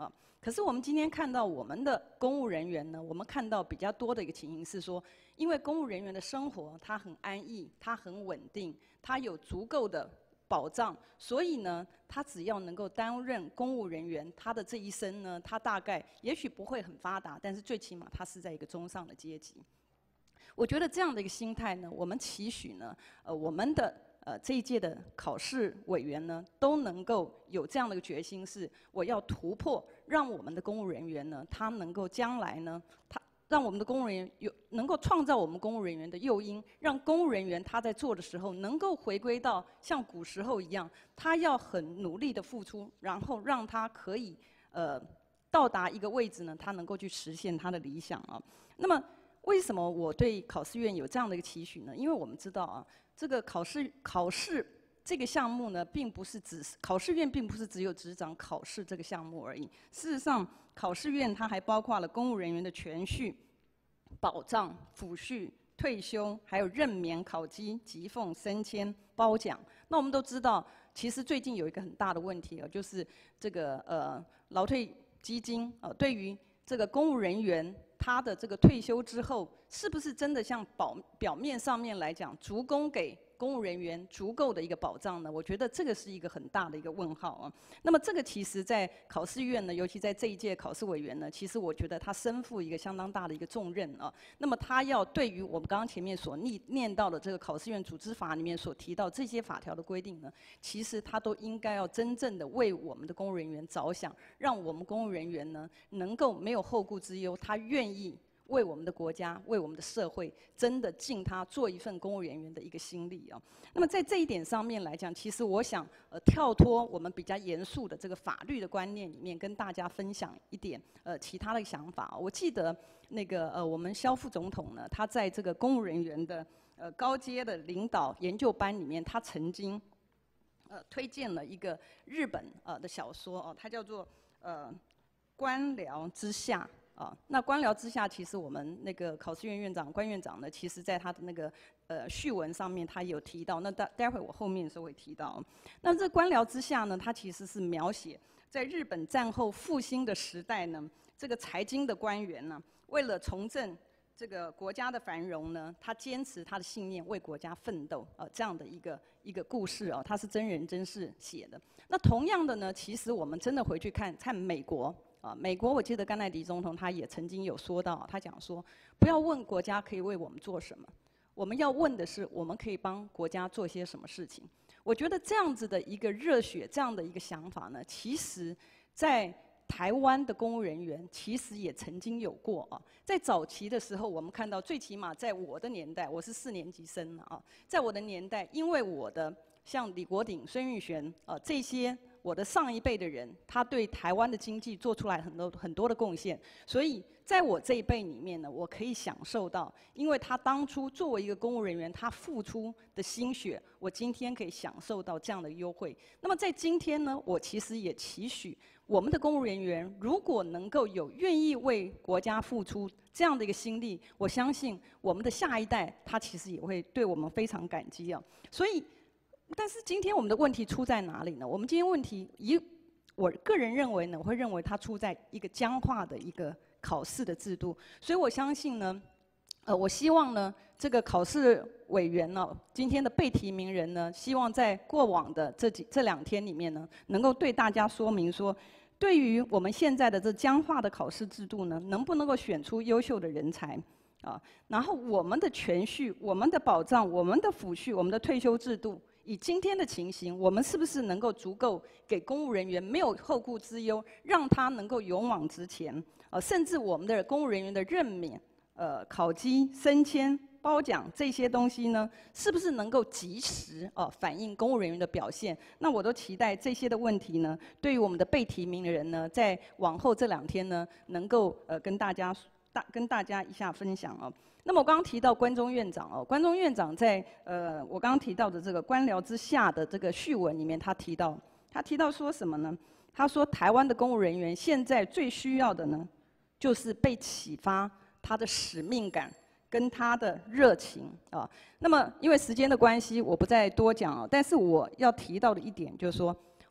S12: 可是我们今天看到我们的公务人员呢，我们看到比较多的一个情形是说，因为公务人员的生活他很安逸，他很稳定，他有足够的保障，所以呢，他只要能够担任公务人员，他的这一生呢，他大概也许不会很发达，但是最起码他是在一个中上的阶级。我觉得这样的一个心态呢，我们期许呢，呃，我们的呃这一届的考试委员呢，都能够有这样的一个决心，是我要突破，让我们的公务人员呢，他能够将来呢，他让我们的公务人员有能够创造我们公务人员的诱因，让公务人员他在做的时候能够回归到像古时候一样，他要很努力的付出，然后让他可以呃到达一个位置呢，他能够去实现他的理想啊。那么为什么我对考试院有这样的一个期许呢？因为我们知道啊，这个考试考试这个项目呢，并不是只考试院并不是只有执掌考试这个项目而已。事实上，考试院它还包括了公务人员的全序、保障、抚恤、退休，还有任免、考绩、级俸、升迁、褒奖。那我们都知道，其实最近有一个很大的问题啊，就是这个呃劳退基金呃对于这个公务人员他的这个退休之后，是不是真的像表表面上面来讲，足供给公务人员足够的一个保障呢？我觉得这个是一个很大的一个问号啊。那么这个其实在考试院呢，尤其在这一届考试委员呢，其实我觉得他身负一个相当大的一个重任啊。那么他要对于我们刚刚前面所念念到的这个考试院组织法里面所提到这些法条的规定呢，其实他都应该要真正的为我们的公务人员着想，让我们公务人员呢能够没有后顾之忧，他愿意为我们的国家、为我们的社会，真的尽他做一份公务人员的一个心力啊。那么在这一点上面来讲，其实我想呃跳脱我们比较严肃的这个法律的观念里面，跟大家分享一点呃其他的想法。我记得那个呃我们萧副总统呢，他在这个公务人员的呃高阶的领导研究班里面，他曾经呃推荐了一个日本呃的小说哦，它叫做呃官僚之下。啊，那官僚之下，其实我们那个考试院院长关院长呢，其实在他的那个呃序文上面，他有提到。那待待会我后面的时候会提到。那这官僚之下呢，它其实是描写在日本战后复兴的时代呢，这个财经的官员呢，为了重振这个国家的繁荣呢，他坚持他的信念，为国家奋斗啊、呃，这样的一个一个故事啊，它是真人真事写的。那同样的呢，其实我们真的回去看看美国。啊，美国我记得甘乃迪总统他也曾经有说到，他讲说，不要问国家可以为我们做什么，我们要问的是，我们可以帮国家做些什么事情。我觉得这样子的一个热血，这样的一个想法呢，其实在台湾的公务人员其实也曾经有过啊。在早期的时候，我们看到，最起码在我的年代，我是四年级生了啊，在我的年代，因为我的像李国鼎、孙运璇啊这些。我的上一辈的人，他对台湾的经济做出来很多很多的贡献，所以在我这一辈里面呢，我可以享受到，因为他当初作为一个公务人员，他付出的心血，我今天可以享受到这样的优惠。那么在今天呢，我其实也期许我们的公务人员，如果能够有愿意为国家付出这样的一个心力，我相信我们的下一代，他其实也会对我们非常感激啊。所以。但是今天我们的问题出在哪里呢？我们今天问题以我个人认为呢，我会认为它出在一个僵化的一个考试的制度。所以我相信呢，呃，我希望呢，这个考试委员呢，今天的被提名人呢，希望在过往的这几这两天里面呢，能够对大家说明说，对于我们现在的这僵化的考试制度呢，能不能够选出优秀的人才啊？然后我们的全序、我们的保障、我们的抚恤、我们的退休制度。以今天的情形，我们是不是能够足够给公务人员没有后顾之忧，让他能够勇往直前？呃，甚至我们的公务人员的任免、呃考绩、升迁、褒奖这些东西呢，是不是能够及时呃反映公务人员的表现？那我都期待这些的问题呢，对于我们的被提名的人呢，在往后这两天呢，能够呃跟大家大跟大家一下分享哦。那么我刚刚提到关中院长哦，关中院长在呃我刚刚提到的这个官僚之下的这个序文里面，他提到他提到说什么呢？他说台湾的公务人员现在最需要的呢，就是被启发他的使命感跟他的热情啊。那么因为时间的关系，我不再多讲了。但是我要提到的一点就是说，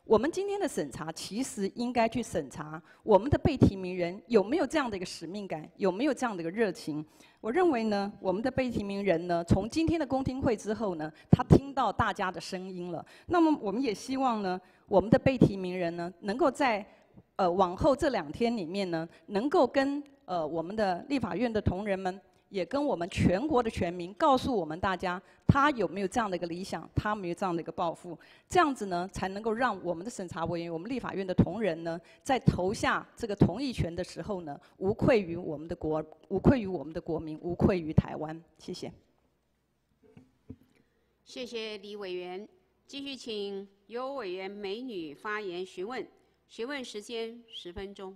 S12: 我们今天的审查其实应该去审查我们的被提名人有没有这样的一个使命感，有没有这样的一个热情。我认为呢，我们的被提名人呢，从今天的公听会之后呢，他听到大家的声音了。那么我们也希望呢，我们的被提名人呢，能够在呃往后这两天里面呢，能够跟呃我们的立法院的同仁们，也跟我们全国的全民告诉我们大家，他有没有这样的一个理想，他有没有这样的一个抱负，这样子呢，才能够让我们的审查委员、我们立法院的同仁呢，在投下这个同意权的时候呢，无愧于我们的国，无愧于我们的国民，无愧于台湾。谢谢。
S1: 谢谢李委员。继续请有委员美女发言询问，询问时间十分钟。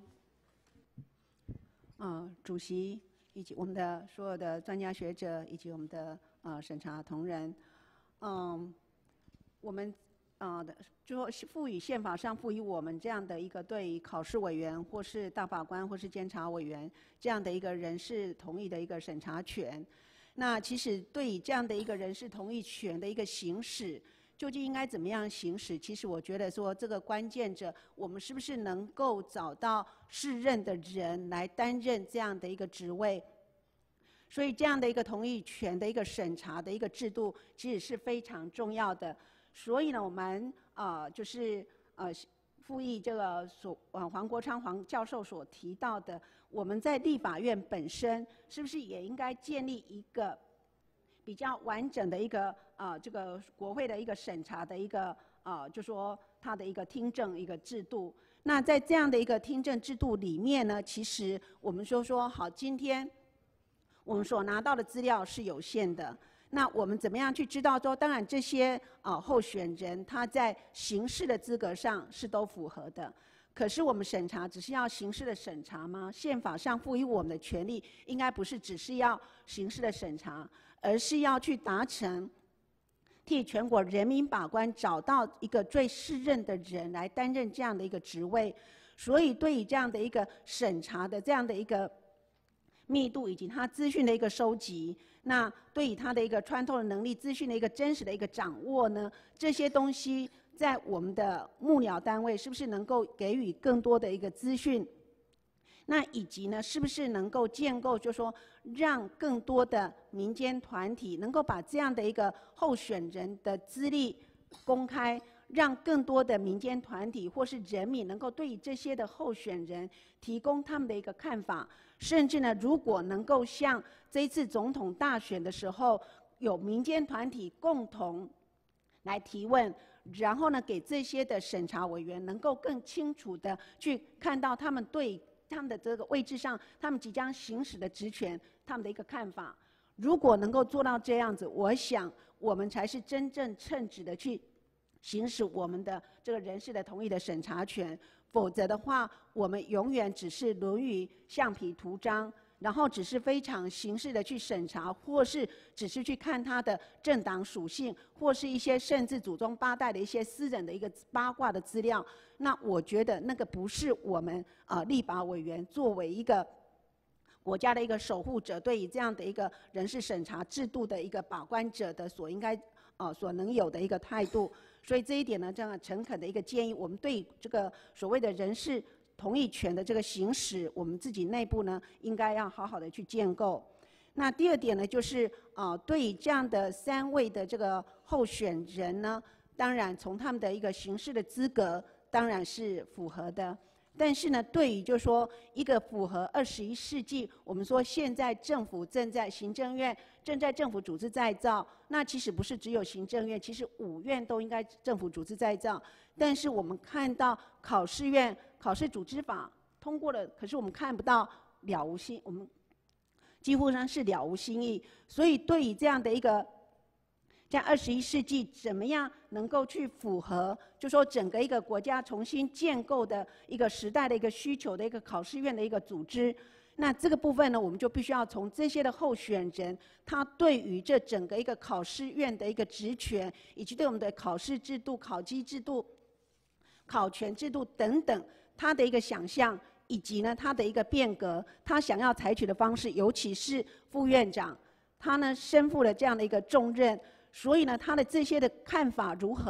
S13: 呃，主席以及我们的所有的专家学者以及我们的呃审查同仁，嗯，我们呃的就说赋予宪法上赋予我们这样的一个对于考试委员或是大法官或是监察委员这样的一个人事同意的一个审查权。那其实对于这样的一个人事同意权的一个行使，究竟应该怎么样行使？其实我觉得说，这个关键者，我们是不是能够找到适任的人来担任这样的一个职位？所以这样的一个同意权的一个审查的一个制度，其实是非常重要的。所以呢，我们呃就是呃复议这个所呃黄国昌黄教授所提到的，我们在立法院本身是不是也应该建立一个比较完整的一个呃这个国会的一个审查的一个呃就说它的一个听证一个制度。那在这样的一个听证制度里面呢，其实我们说说好，今天我们所拿到的资料是有限的。那我们怎么样去知道说，当然这些呃候选人他在刑事的资格上是都符合的。可是我们审查只是要刑事的审查吗？宪法上赋予我们的权利，应该不是只是要刑事的审查，而是要去达成替全国人民把关，找到一个最适任的人来担任这样的一个职位。所以对于这样的一个审查的这样的一个密度以及他资讯的一个收集，那对于他的一个穿透的能力、资讯的一个真实的一个掌握呢，这些东西在我们的幕僚单位是不是能够给予更多的一个资讯？那以及呢，是不是能够建构，就是说让更多的民间团体能够把这样的一个候选人的资历公开，让更多的民间团体或是人民能够对于这些的候选人提供他们的一个看法，甚至呢，如果能够像这一次总统大选的时候，有民间团体共同来提问，然后呢，给这些的审查委员能够更清楚的去看到他们对他们的这个位置上，他们即将行使的职权，他们的一个看法。如果能够做到这样子，我想我们才是真正称职的去行使我们的这个人事的同意的审查权。否则的话，我们永远只是沦于橡皮图章，然后只是非常形式的去审查，或是只是去看他的政党属性，或是一些甚至祖宗八代的一些私人的一个八卦的资料。那我觉得那个不是我们呃立法委员作为一个国家的一个守护者，对于这样的一个人事审查制度的一个把关者的所应该呃所能有的一个态度。所以这一点呢，这样诚恳的一个建议，我们对这个所谓的人事同意权的这个行使，我们自己内部呢，应该要好好的去建构。那第二点呢，就是呃，对于这样的三位的这个候选人呢，当然从他们的一个行事的资格，当然是符合的。但是呢，对于就是说一个符合二十一世纪，我们说现在政府正在行政院正在政府组织再造，那其实不是只有行政院，其实五院都应该政府组织再造。但是我们看到考试院考试组织法通过了，可是我们看不到了无新，我们几乎上是了无新意。所以对于这样的一个在二十一世纪怎么样能够去符合，就说整个一个国家重新建构的一个时代的一个需求的一个考试院的一个组织，那这个部分呢，我们就必须要从这些的候选人，他对于这整个一个考试院的一个职权，以及对我们的考试制度、考绩制度、考权制度等等，他的一个想象，以及呢他的一个变革，他想要采取的方式，尤其是副院长，他呢身负了这样的一个重任。所以呢，他的这些的看法如何，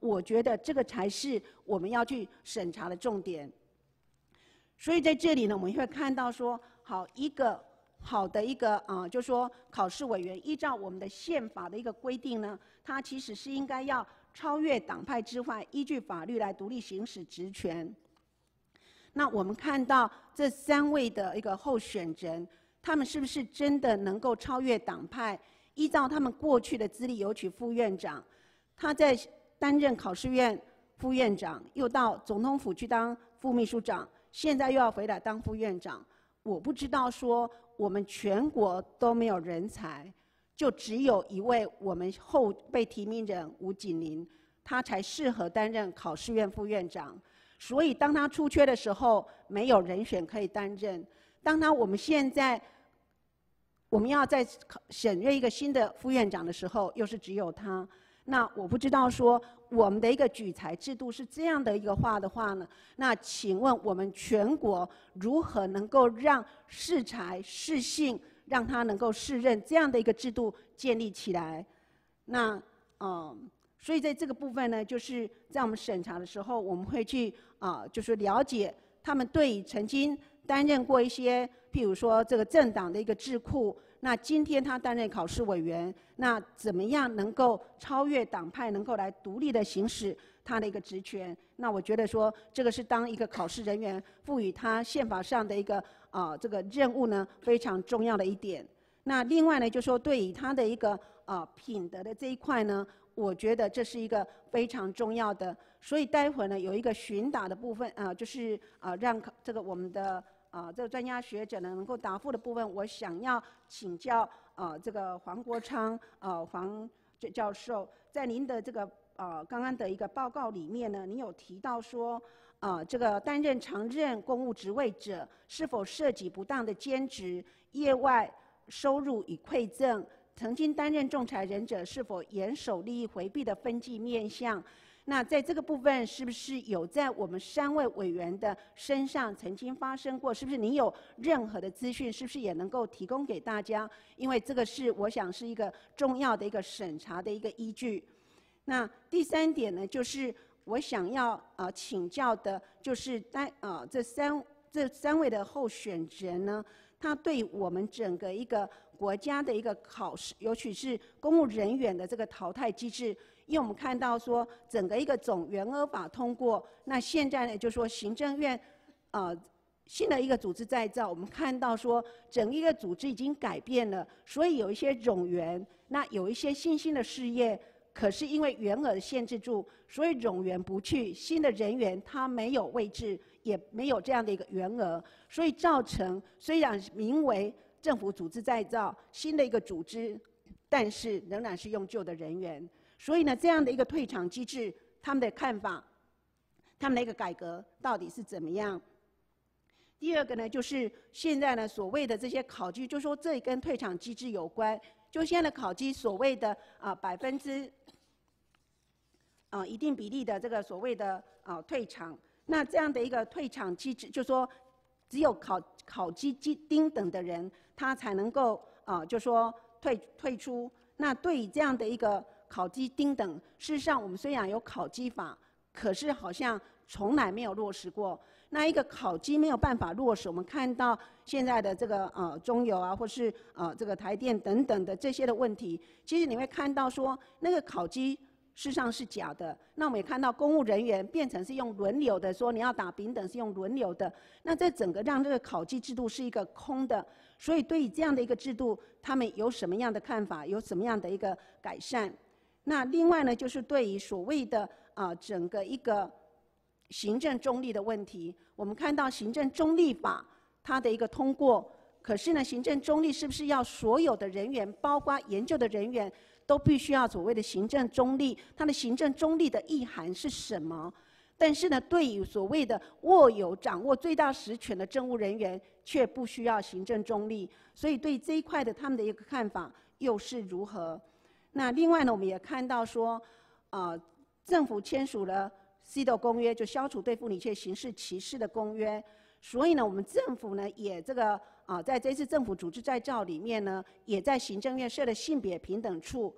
S13: 我觉得这个才是我们要去审查的重点。所以在这里呢，我们会看到说，好一个好的一个啊、呃，就说考试委员依照我们的宪法的一个规定呢，他其实是应该要超越党派之外，依据法律来独立行使职权。那我们看到这三位的一个候选人，他们是不是真的能够超越党派？依照他们过去的资历，尤其副院长，他在担任考试院副院长，又到总统府去当副秘书长，现在又要回来当副院长。我不知道说我们全国都没有人才，就只有一位我们后被提名人吴景麟，他才适合担任考试院副院长。所以当他出缺的时候，没有人选可以担任。当他我们现在我们要再选任一个新的副院长的时候，又是只有他。那我不知道说我们的一个举才制度是这样的一个话的话呢，那请问我们全国如何能够让适才适性，让他能够适任这样的一个制度建立起来？那嗯。所以在这个部分呢，就是在我们审查的时候，我们会去啊、呃，就是了解他们对于曾经担任过一些，譬如说这个政党的一个智库，那今天他担任考试委员，那怎么样能够超越党派，能够来独立的行使他的一个职权？那我觉得说，这个是当一个考试人员赋予他宪法上的一个啊、呃、这个任务呢，非常重要的一点。那另外呢，就说对于他的一个啊、呃、品德的这一块呢。我觉得这是一个非常重要的，所以待会儿呢有一个询答的部分啊、呃，就是啊、呃、让这个我们的啊、呃、这个专家学者呢能够答复的部分，我想要请教啊、呃、这个黄国昌呃黄教授，在您的这个呃刚刚的一个报告里面呢，你有提到说啊、呃、这个担任常任公务职位者是否涉及不当的兼职、业外收入与馈赠？曾经担任仲裁人者是否严守利益回避的分际面向？那在这个部分是不是有在我们三位委员的身上曾经发生过？是不是您有任何的资讯，是不是也能够提供给大家？因为这个是我想是一个重要的一个审查的一个依据。那第三点呢，就是我想要呃请教的，就是单呃这三这三位的候选人呢，他对我们整个一个国家的一个考试，尤其是公务人员的这个淘汰机制，因为我们看到说整个一个总员额法通过，那现在呢就说行政院呃新的一个组织再造，我们看到说整一个组织已经改变了，所以有一些冗员，那有一些新兴的事业，可是因为员额的限制住，所以冗员不去，新的人员他没有位置，也没有这样的一个员额，所以造成虽然名为政府组织再造新的一个组织，但是仍然是用旧的人员，所以呢，这样的一个退场机制，他们的看法，他们的一个改革到底是怎么样？第二个呢，就是现在呢所谓的这些考绩，就说这跟退场机制有关，就现在的考绩所谓的啊百分之啊一定比例的这个所谓的啊退场，那这样的一个退场机制，就说只有考考绩丁等的人，他才能够啊，就说退退出。那对于这样的一个考绩丁等，事实上我们虽然有考绩法，可是好像从来没有落实过。那一个考绩没有办法落实，我们看到现在的这个呃中油啊，或是呃这个台电等等的这些的问题，其实你会看到说那个考绩事实上是假的。那我们也看到公务人员变成是用轮流的，说你要打丙等是用轮流的，那这整个让这个考绩制度是一个空的。所以对于这样的一个制度，他们有什么样的看法？有什么样的一个改善？那另外呢，就是对于所谓的啊、呃、整个一个行政中立的问题，我们看到行政中立法它的一个通过，可是呢，行政中立是不是要所有的人员，包括研究的人员，都必须要所谓的行政中立？它的行政中立的意涵是什么？但是呢，对于所谓的握有掌握最大实权的政务人员，却不需要行政中立。所以对这一块的他们的一个看法又是如何？那另外呢，我们也看到说，呃，政府签署了 C E D O 公约，就消除对妇女界刑事歧视的公约。所以呢，我们政府呢也这个啊、呃，在这次政府组织再造里面呢，也在行政院设了性别平等处。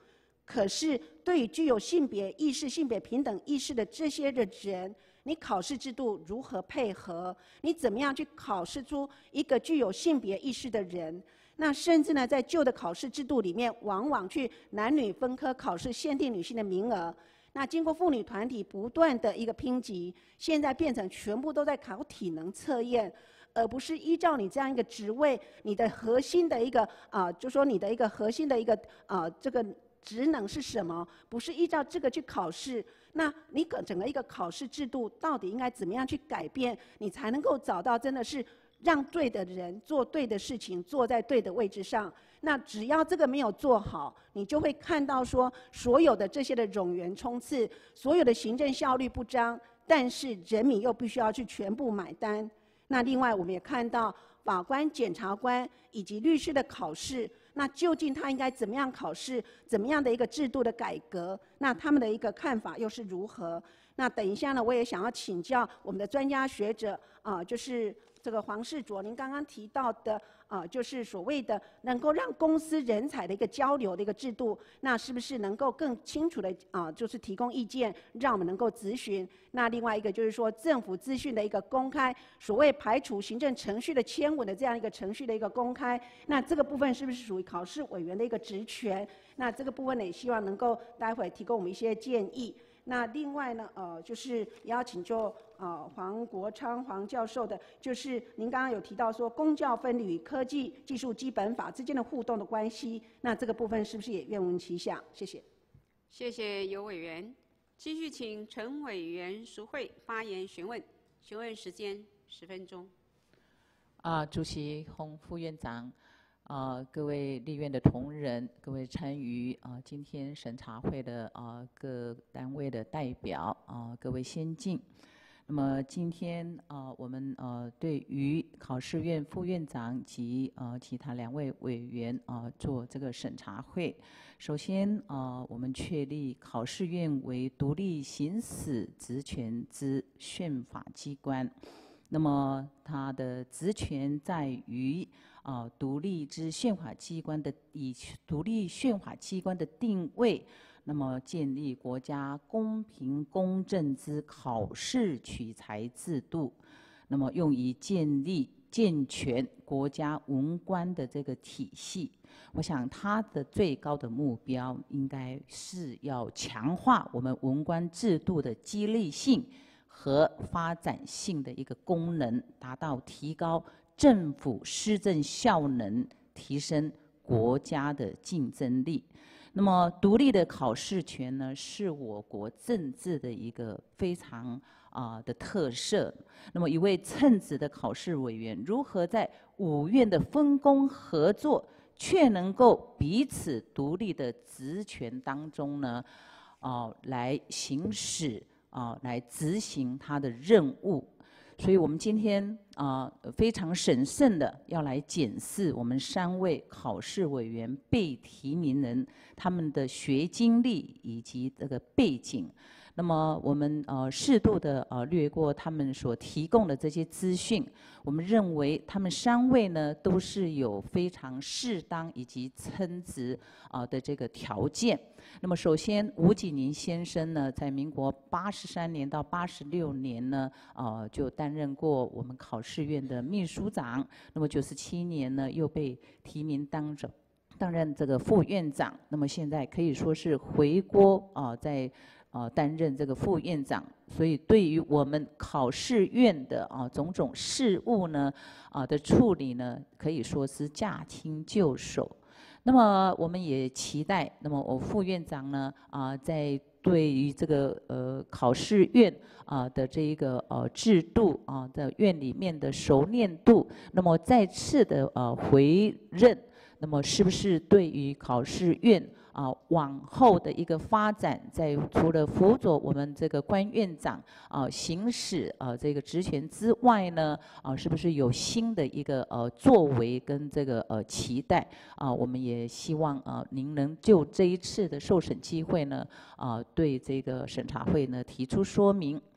S13: 可是对于具有性别意识、性别平等意识的这些的人，你考试制度如何配合？你怎么样去考试出一个具有性别意识的人？那甚至呢，在旧的考试制度里面，往往去男女分科考试，限定女性的名额。那经过妇女团体不断的一个拼集，现在变成全部都在考体能测验，而不是依照你这样一个职位，你的核心的一个啊、呃，就说你的一个核心的一个啊、呃，这个职能是什么？不是依照这个去考试。那你整整个一个考试制度到底应该怎么样去改变，你才能够找到真的是让对的人做对的事情，坐在对的位置上？那只要这个没有做好，你就会看到说，所有的这些的冗员冲刺，所有的行政效率不彰，但是人民又必须要去全部买单。那另外我们也看到法官、检察官以及律师的考试，那究竟他应该怎么样考试？怎么样的一个制度的改革？那他们的一个看法又是如何？那等一下呢，我也想要请教我们的专家学者啊、呃，就是这个黄世卓，您刚刚提到的啊、呃，就是所谓的能够让公司人才的一个交流的一个制度，那是不是能够更清楚的啊、呃，就是提供意见，让我们能够咨询？那另外一个就是说，政府资讯的一个公开，所谓排除行政程序的签文的这样一个程序的一个公开，那这个部分是不是属于考试委员的一个职权？那这个部分呢，也希望能够待会提供我们一些建议。那另外呢，呃，就是邀请就呃黄国昌黄教授的，就是您刚刚有提到说公教分离与科技技术基本法之间的互动的关系，那这个部分是不是也愿闻其详？谢谢。
S1: 谢谢尤委员。继续请陈委员淑慧发言询问，询问时间十分钟。
S14: 啊，主席、洪副院长。啊，各位立院的同仁，各位参与啊今天审查会的啊各单位的代表啊，各位先进。那么今天啊，我们呃对于考试院副院长及呃其他两位委员啊做这个审查会。首先啊，我们确立考试院为独立行使职权之宪法机关。那么它的职权在于。啊，独立之宪法机关的以独立宪法机关的定位，那么建立国家公平公正之考试取材制度，那么用于建立健全国家文官的这个体系。我想它的最高的目标应该是要强化我们文官制度的激励性和发展性的一个功能，达到提高政府施政效能，提升国家的竞争力。那么，独立的考试权呢，是我国政治的一个非常啊、呃、的特色。那么，一位称职的考试委员，如何在五院的分工合作，却能够彼此独立的职权当中呢，啊、呃，来行使啊、呃，来执行他的任务。所以我们今天啊、呃、非常审慎的要来检视我们三位考试委员被提名人他们的学经历以及这个背景。那么我们呃适度的呃略过他们所提供的这些资讯，我们认为他们三位呢都是有非常适当以及称职啊的这个条件。那么首先吴景宁先生呢，在民国八十三年到八十六年呢，呃就担任过我们考试院的秘书长。那么九十七年呢，又被提名当着担任这个副院长。那么现在可以说是回国啊、呃，在。呃，担任这个副院长，所以对于我们考试院的啊、呃、种种事务呢，啊、呃、的处理呢，可以说是驾轻就熟。那么我们也期待，那么我副院长呢，啊、呃、在对于这个呃考试院啊、呃、的这一个呃制度啊、呃、的院里面的熟练度，那么再次的呃回任，那么是不是对于考试院？啊，往后的一个发展，在除了辅佐我们这个关院长啊行使啊这个职权之外呢，啊是不是有新的一个呃作为跟这个呃期待啊？我们也希望啊您能就这一次的受审机会呢啊对这个审查会呢提出说明。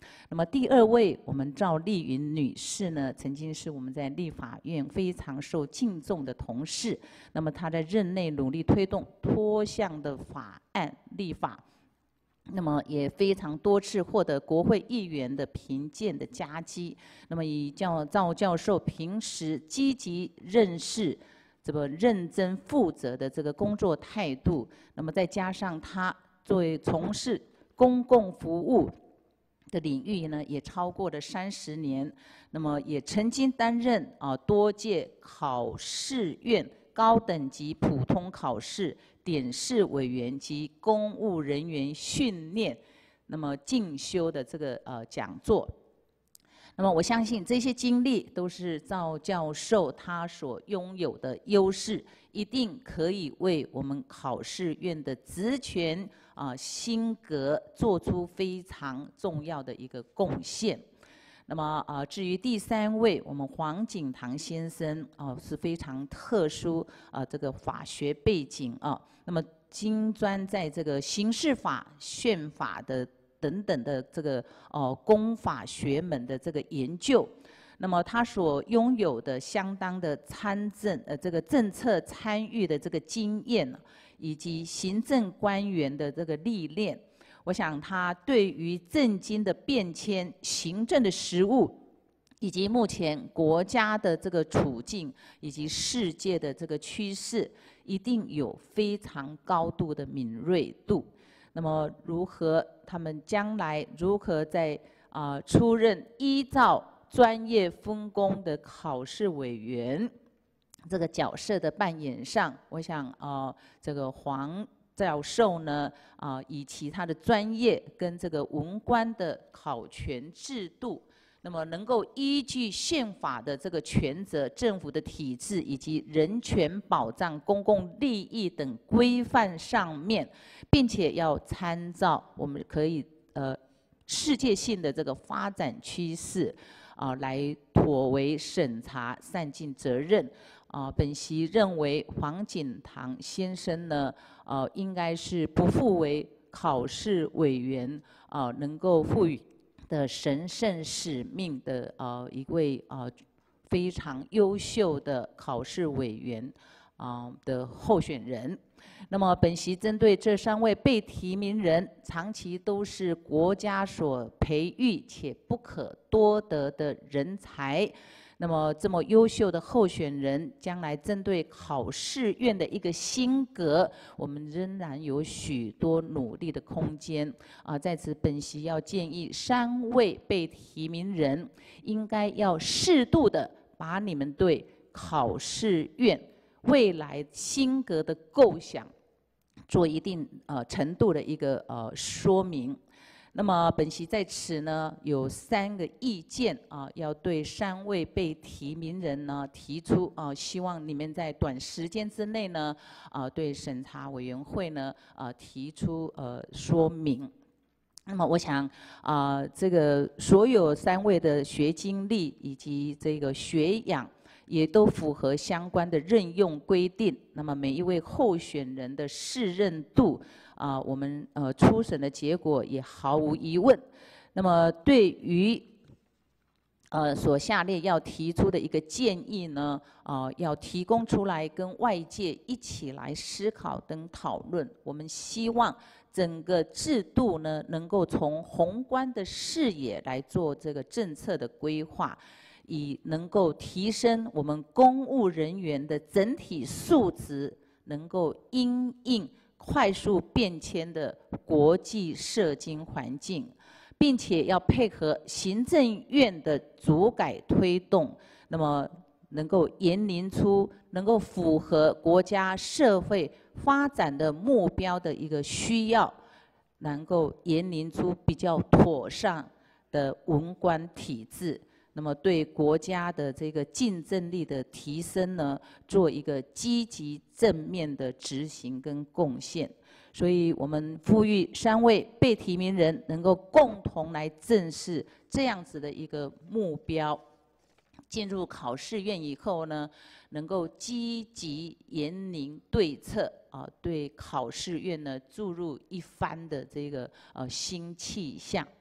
S14: 那么第二位，我们赵丽云女士呢，曾经是我们在立法院非常受敬重的同事。那么她在任内努力推动多项的法案立法，那么也非常多次获得国会议员的评鉴的佳绩。那么以教赵教授平时积极认识、这个认真负责的这个工作态度，那么再加上他作为从事公共服务的领域呢，也超过了三十年，那么也曾经担任啊多届考试院高等级普通考试点试委员及公务人员训练，那么进修的这个呃讲座。那么我相信这些经历都是赵教授他所拥有的优势，一定可以为我们考试院的职权啊、呃、新格做出非常重要的一个贡献。那么啊、呃，至于第三位，我们黄景堂先生啊、呃、是非常特殊啊、呃、这个法学背景啊，那么精专在这个刑事法、宪法的等等的这个呃公法学门的这个研究，那么他所拥有的相当的参政呃这个政策参与的这个经验，以及行政官员的这个历练，我想他对于政经的变迁、行政的实务，以及目前国家的这个处境以及世界的这个趋势，一定有非常高度的敏锐度。那么如何他们将来如何在啊、呃、出任依照专业分工的考试委员这个角色的扮演上，我想啊、呃、这个黄教授呢啊、呃、以其他的专业跟这个文官的考权制度，那么能够依据宪法的这个权责、政府的体制以及人权保障、公共利益等规范上面，并且要参照我们可以呃世界性的这个发展趋势啊、呃，来妥为审查、善尽责任啊、呃。本席认为黄景堂先生呢，呃，应该是不负为考试委员啊、呃，能够赋予的神圣使命的呃一位呃非常优秀的考试委员啊、呃、的候选人。那么本席针对这三位被提名人，长期都是国家所培育且不可多得的人才。那么这么优秀的候选人，将来针对考试院的一个新格，我们仍然有许多努力的空间啊。在此，本席要建议三位被提名人，应该要适度的把你们对考试院未来新格的构想，做一定呃程度的一个呃说明。那么本席在此呢有三个意见啊，要对三位被提名人呢提出啊，希望你们在短时间之内呢啊对审查委员会呢啊提出呃说明。那么我想啊，这个所有三位的学经历以及这个学养，也都符合相关的任用规定。那么每一位候选人的适任度啊，我们呃初审的结果也毫无疑问。那么对于呃所下列要提出的一个建议呢，啊、呃、要提供出来跟外界一起来思考跟讨论。我们希望整个制度呢，能够从宏观的视野来做这个政策的规划，以能够提升我们公务人员的整体素质，能够因应快速变迁的国际社经环境，并且要配合行政院的主改推动，那么能够研拟出能够符合国家社会发展的目标的一个需要，能够研拟出比较妥善的文官体制，那么对国家的这个竞争力的提升呢，做一个积极正面的执行跟贡献。所以我们呼吁三位被提名人能够共同来正视这样子的一个目标。进入考试院以后呢，能够积极研拟对策啊，对考试院呢注入一番的这个呃新气象。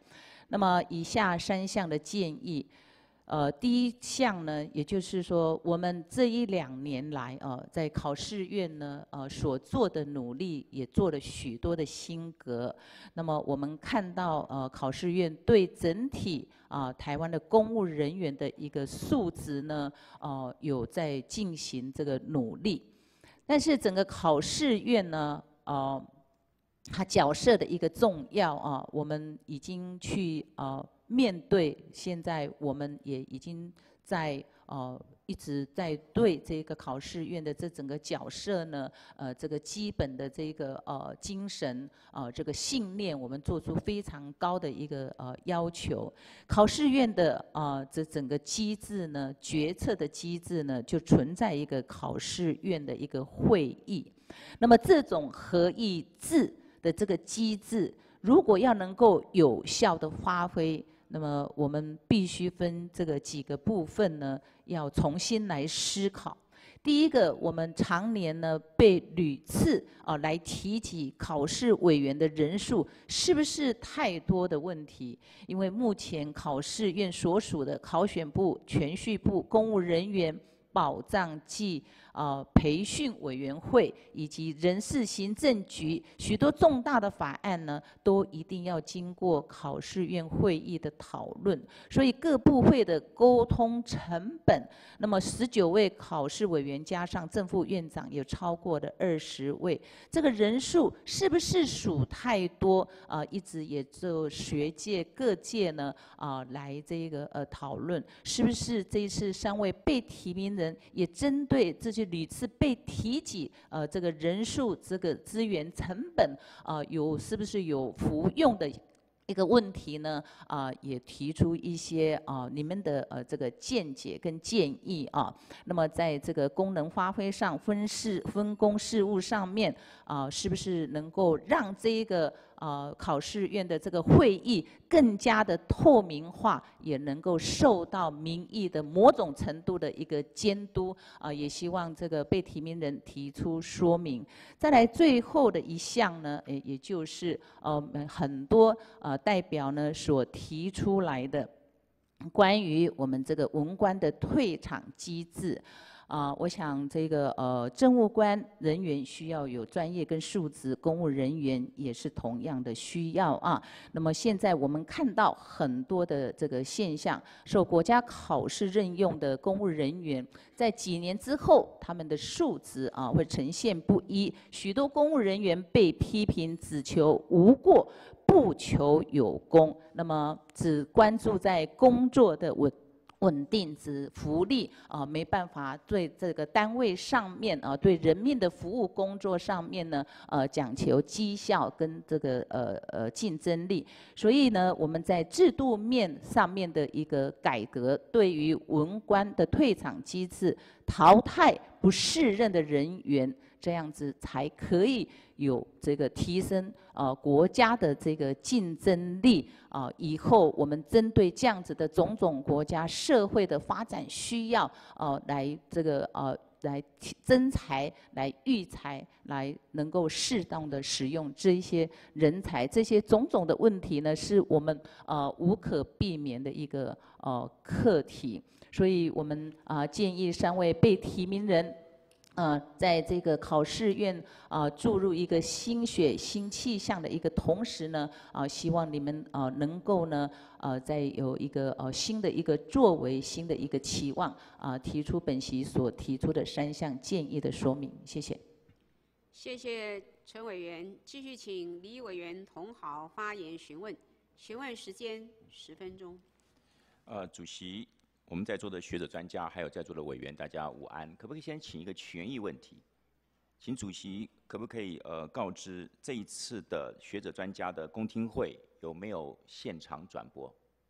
S14: 那么以下三项的建议。呃，第一项呢，也就是说，我们这一两年来，呃，在考试院呢，呃，所做的努力，也做了许多的新革。那么我们看到，呃，考试院对整体啊、呃、台湾的公务人员的一个素质呢，呃，有在进行这个努力。但是整个考试院呢，呃，它角色的一个重要啊、呃，我们已经去呃。面对现在，我们也已经在呃一直在对这个考试院的这整个角色呢，呃，这个基本的这个呃精神呃这个信念，我们做出非常高的一个呃要求。考试院的呃这整个机制呢，决策的机制呢，就存在一个考试院的一个会议。那么这种合议制的这个机制，如果要能够有效的发挥，那么我们必须分这个几个部分呢，要重新来思考。第一个，我们常年呢被屡次啊来提起考试委员的人数是不是太多的问题？因为目前考试院所属的考选部、铨叙部、公务人员保障暨呃培训委员会以及人事行政局许多重大的法案呢，都一定要经过考试院会议的讨论。所以各部会的沟通成本，那么十九位考试委员加上正副院长，有超过的二十位，这个人数是不是属太多？啊、呃，一直也就学界各界呢啊、呃、来这个呃讨论，是不是这一次三位被提名人也针对这些屡次被提及，呃，这个人数、这个资源成本，啊、呃，有是不是有服用的一个问题呢？啊、呃，也提出一些啊、呃、你们的呃这个见解跟建议啊。那么在这个功能发挥上、分事分工事务上面啊、呃，是不是能够让这个呃考试院的这个会议更加的透明化，也能够受到民意的某种程度的一个监督啊、呃，也希望这个被提名人提出说明。再来最后的一项呢，也也就是呃很多呃代表呢所提出来的关于我们这个文官的退场机制。啊、呃，我想这个呃，政务官人员需要有专业跟素质，公务人员也是同样的需要啊。那么现在我们看到很多的这个现象，受国家考试任用的公务人员，在几年之后，他们的素质啊会呈现不一，许多公务人员被批评只求无过，不求有功，那么只关注在工作的稳。稳定之福利啊、呃，没办法对这个单位上面啊、呃，对人民的服务工作上面呢，呃，讲求绩效跟这个呃呃竞争力。所以呢，我们在制度面上面的一个改革，对于文官的退场机制，淘汰不适任的人员，这样子才可以有这个提升呃国家的这个竞争力啊、呃。以后我们针对这样子的种种国家社会的发展需要，呃，来这个呃来增才、来育才、来能够适当的使用这些人才，这些种种的问题呢，是我们呃无可避免的一个呃课题。所以我们啊、呃、建议三位被提名人。呃，在这个考试院啊、呃、注入一个新血、新气象的一个同时呢，啊、呃，希望你们啊、呃、能够呢，呃，再有一个呃新的一个作为、新的一个期望啊、呃，提出本席所提出的三项建议的说明。谢谢。
S1: 谢谢陈委员，继续请李委员同好发言询问，询问时间十分钟。
S15: 呃，主席。我们在座的学者专家，还有在座的委员，大家午安。可不可以先请一个权益问题？请主席可不可以呃告知这一次的学者专家的公听会有没有现场转播？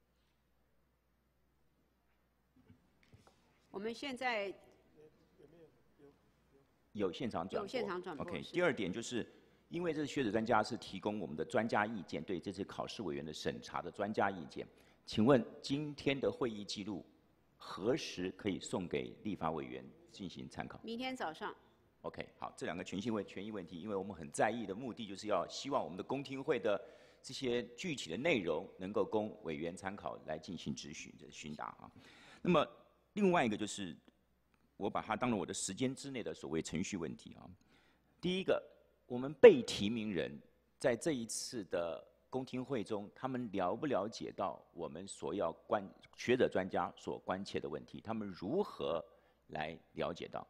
S1: 我们现在
S15: 有现场转播。
S1: 有现场转播。
S15: OK。第二点就是，因为这是学者专家是提供我们的专家意见，对这次考试委员的审查的专家意见，请问今天的会议记录？何时可以送给立法委员进行参考？
S1: 明天早上。
S15: OK， 好，这两个权益问权益问题，因为我们很在意的目的就是要希望我们的公听会的这些具体的内容能够供委员参考来进行质询的询答啊。那么另外一个就是，我把它当成我的时间之内的所谓程序问题啊。第一个，我们被提名人在这一次的公听会中，他们了不了解到我们所要关学者专家所关切的问题？他们如何来了解到？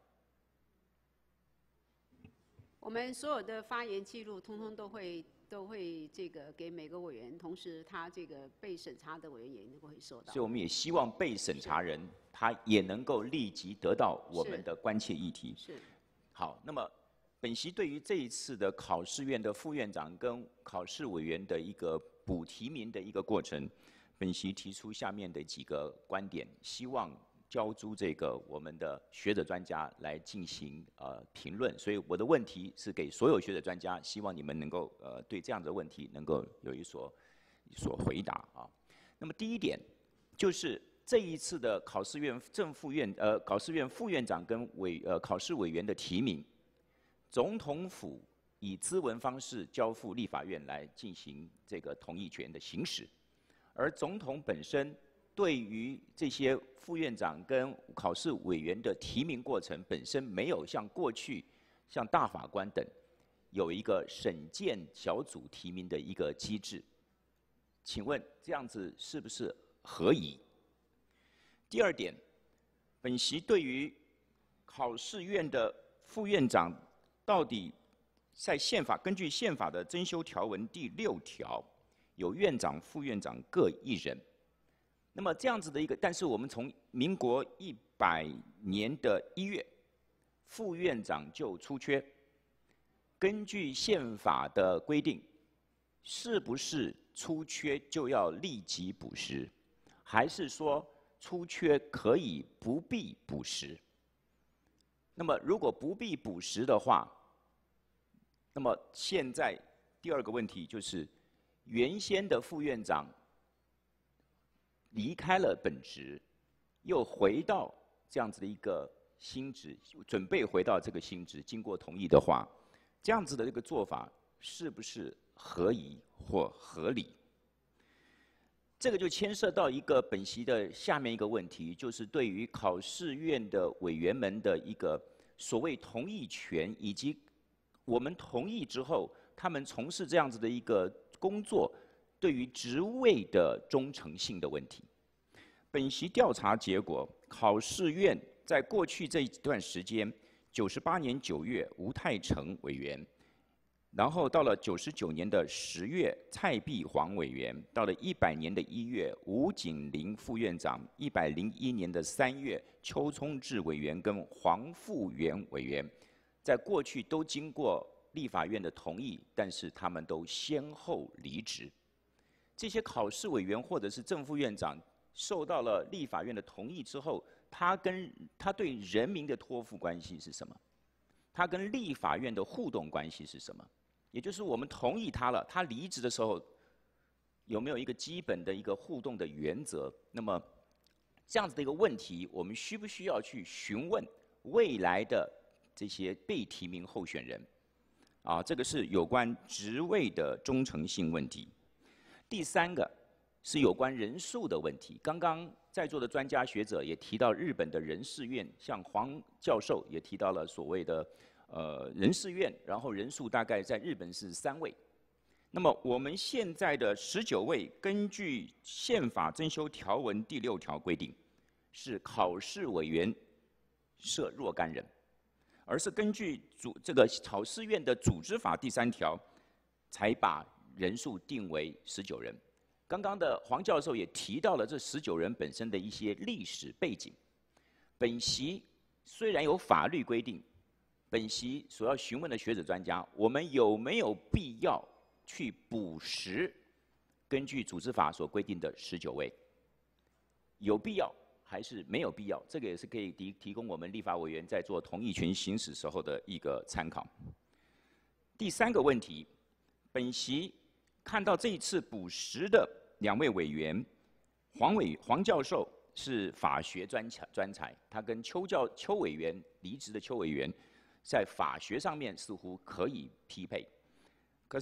S1: 我们所有的发言记录，通通都会都会这个给每个委员，同时他这个被审查的委员也能够会收到。
S15: 所以我们也希望被审查人他也能够立即得到我们的关切议题。
S1: 是。
S15: 好，那么本席对于这一次的考试院的副院长跟考试委员的一个补提名的一个过程，本席提出下面的几个观点，希望交诸这个我们的学者专家来进行呃评论。所以我的问题是给所有学者专家，希望你们能够呃对这样的问题能够有一所一所回答啊。那么第一点就是这一次的考试院正副院呃考试院副院长跟委呃考试委员的提名，总统府以咨文方式交付立法院来进行这个同意权的行使，而总统本身对于这些副院长跟考试委员的提名过程本身没有像过去像大法官等有一个审荐小组提名的一个机制，请问这样子是不是合宜？第二点，本席对于考试院的副院长到底在宪法根据宪法的增修条文第六条，有院长、副院长各一人。那么这样子的一个，但是我们从民国一百年的一月，副院长就出缺。根据宪法的规定，是不是出缺就要立即补实，还是说出缺可以不必补实？那么如果不必补实的话，那么现在第二个问题就是，原先的副院长离开了本职，又回到这样子的一个新职，准备回到这个新职，经过同意的话，这样子的一个做法是不是合宜或合理？这个就牵涉到一个本席的下面一个问题，就是对于考试院的委员们的一个所谓同意权，以及我们同意之后，他们从事这样子的一个工作，对于职位的忠诚性的问题。本席调查结果，考试院在过去这一段时间，九十八年九月吴泰成委员，然后到了九十九年的十月蔡碧煌委员，到了一百年的一月吴景林副院长，一百零一年的三月邱聪智委员跟黄富元委员，在过去都经过立法院的同意，但是他们都先后离职。这些考试委员或者是正副院长受到了立法院的同意之后，他跟他对人民的托付关系是什么？他跟立法院的互动关系是什么？也就是我们同意他了，他离职的时候有没有一个基本的一个互动的原则？那么这样子的一个问题，我们需不需要去询问未来的这些被提名候选人？啊，这个是有关职位的忠诚性问题。第三个是有关人数的问题。刚刚在座的专家学者也提到日本的人事院，像黄教授也提到了所谓的呃人事院，然后人数大概在日本是三位。那么我们现在的十九位，根据宪法增修条文第六条规定，是考试委员设若干人，而是根据组这个考试院的组织法第三条，才把人数定为十九人。刚刚的黄教授也提到了这十九人本身的一些历史背景。本席虽然有法律规定，本席所要询问的学者专家，我们有没有必要去补实根据组织法所规定的十九位？有必要还是没有必要？这个也是可以提提供我们立法委员在做同意权行使时候的一个参考。第三个问题，本席看到这一次补实的两位委员，黄委黄教授是法学专才专才，他跟邱教邱委员离职的邱委员，在法学上面似乎可以匹配。可是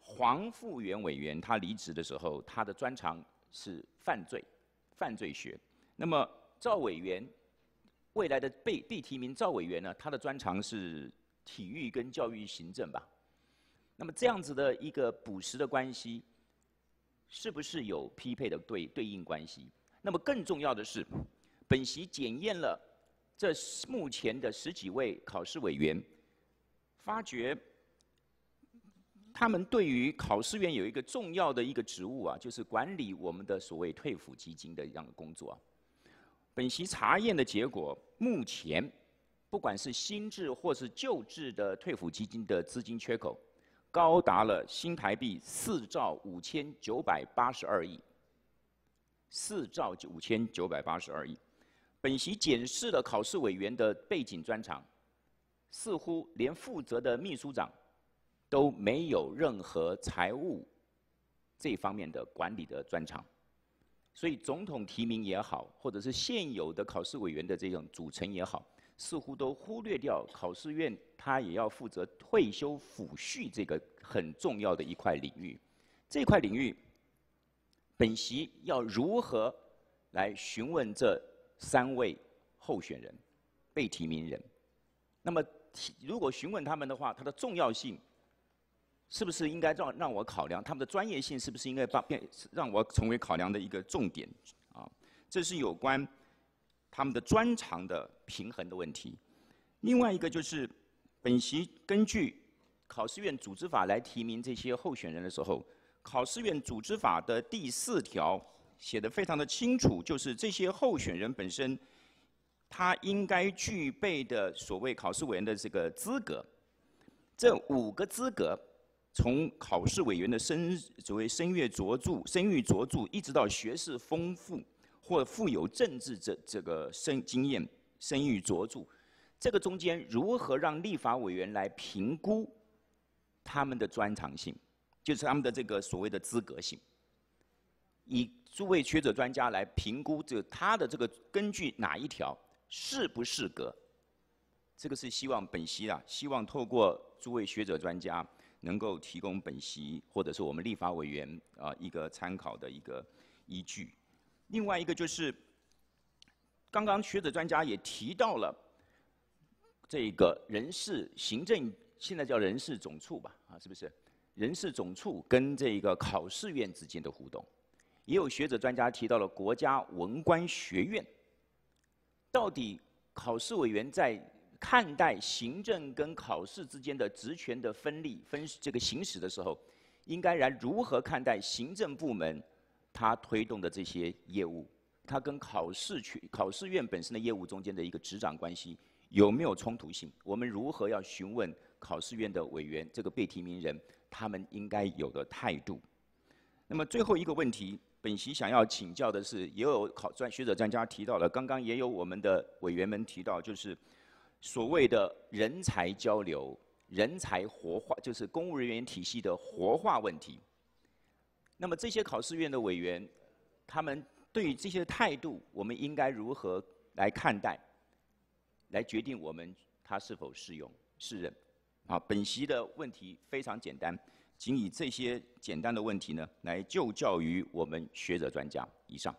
S15: 黄复原委员他离职的时候，他的专长是犯罪、犯罪学。那么赵委员未来的被被提名赵委员呢，他的专长是体育跟教育行政吧。那么这样子的一个补实的关系，是不是有匹配的对对应关系？那么更重要的是，本席检验了这目前的十几位考试委员，发觉他们对于考试院有一个重要的一个职务啊，就是管理我们的所谓退抚基金的这样的工作啊。本席查验的结果，目前不管是新制或是旧制的退抚基金的资金缺口，高达了新台币四兆五千九百八十二亿，四兆五千九百八十二亿。本席检视了考试委员的背景专长，似乎连负责的秘书长都没有任何财务这方面的管理的专长。所以总统提名也好，或者是现有的考试委员的这种组成也好，似乎都忽略掉考试院他也要负责退休抚恤这个很重要的一块领域。这块领域，本席要如何来询问这三位候选人、被提名人？那么，如果询问他们的话，它的重要性是不是应该让让我考量？他们的专业性是不是应该把变让我成为考量的一个重点？啊，这是有关他们的专长的平衡的问题。另外一个就是，本席根据考试院组织法来提名这些候选人的时候，考试院组织法的第四条写得非常的清楚，就是这些候选人本身，他应该具备的所谓考试委员的这个资格，这五个资格。从考试委员的声所谓声誉卓著、声誉卓著，一直到学识丰富或富有政治这这个声经验、声誉卓著，这个中间如何让立法委员来评估他们的专长性，就是他们的这个所谓的资格性，以诸位学者专家来评估这个他的这个根据哪一条适不适格，这个是希望本席啊，希望透过诸位学者专家。能够提供本席或者是我们立法委员啊一个参考的一个依据。另外一个就是，刚刚学者专家也提到了这个人事行政，现在叫人事总处吧，啊，是不是？人事总处跟这个考试院之间的互动，也有学者专家提到了国家文官学院，到底考试委员在看待行政跟考试之间的职权的分立、分这个行使的时候，应该来如何看待行政部门他推动的这些业务，它跟考试区、考试院本身的业务中间的一个执掌关系有没有冲突性？我们如何要询问考试院的委员这个被提名人他们应该有的态度？那么最后一个问题，本席想要请教的是，也有考专学者专家提到了，刚刚也有我们的委员们提到，就是。所谓的人才交流、人才活化，就是公务人员体系的活化问题。那么这些考试院的委员，他们对于这些态度，我们应该如何来看待，来决定我们他是否适用适任？啊，本席的问题非常简单，仅以这些简单的问题呢，来就教于我们学者专家。以上。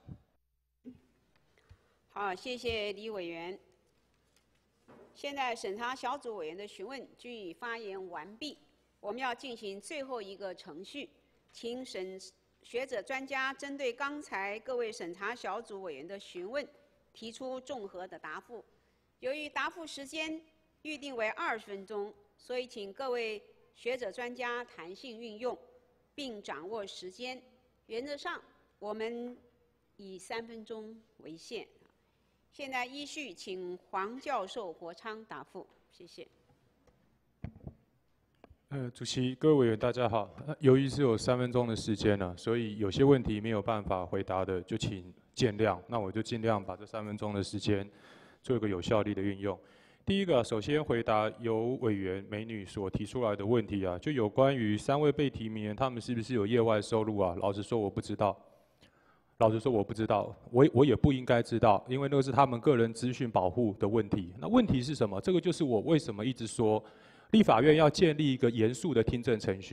S1: 好，谢谢李委员。现在审查小组委员的询问均已发言完毕，我们要进行最后一个程序，请审学者专家针对刚才各位审查小组委员的询问，提出综合的答复。由于答复时间预定为二十分钟，所以请各位学者专家弹性运用，并掌握时间。原则上，我们以三分钟为限。现在依序请黄教授国昌答复，谢谢。
S2: 呃，主席、各位委员，大家好。由于是有三分钟的时间了，所以有些问题没有办法回答的，就请见谅。那我就尽量把这三分钟的时间做一个有效率的运用。第一个，首先回答由委员美女所提出来的问题啊，就有关于三位被提名人他们是不是有业外收入啊？老实说，我不知道。老实说，我不知道，我我也不应该知道，因为那个是他们个人资讯保护的问题。那问题是什么？这个就是我为什么一直说，立法院要建立一个严肃的听证程序，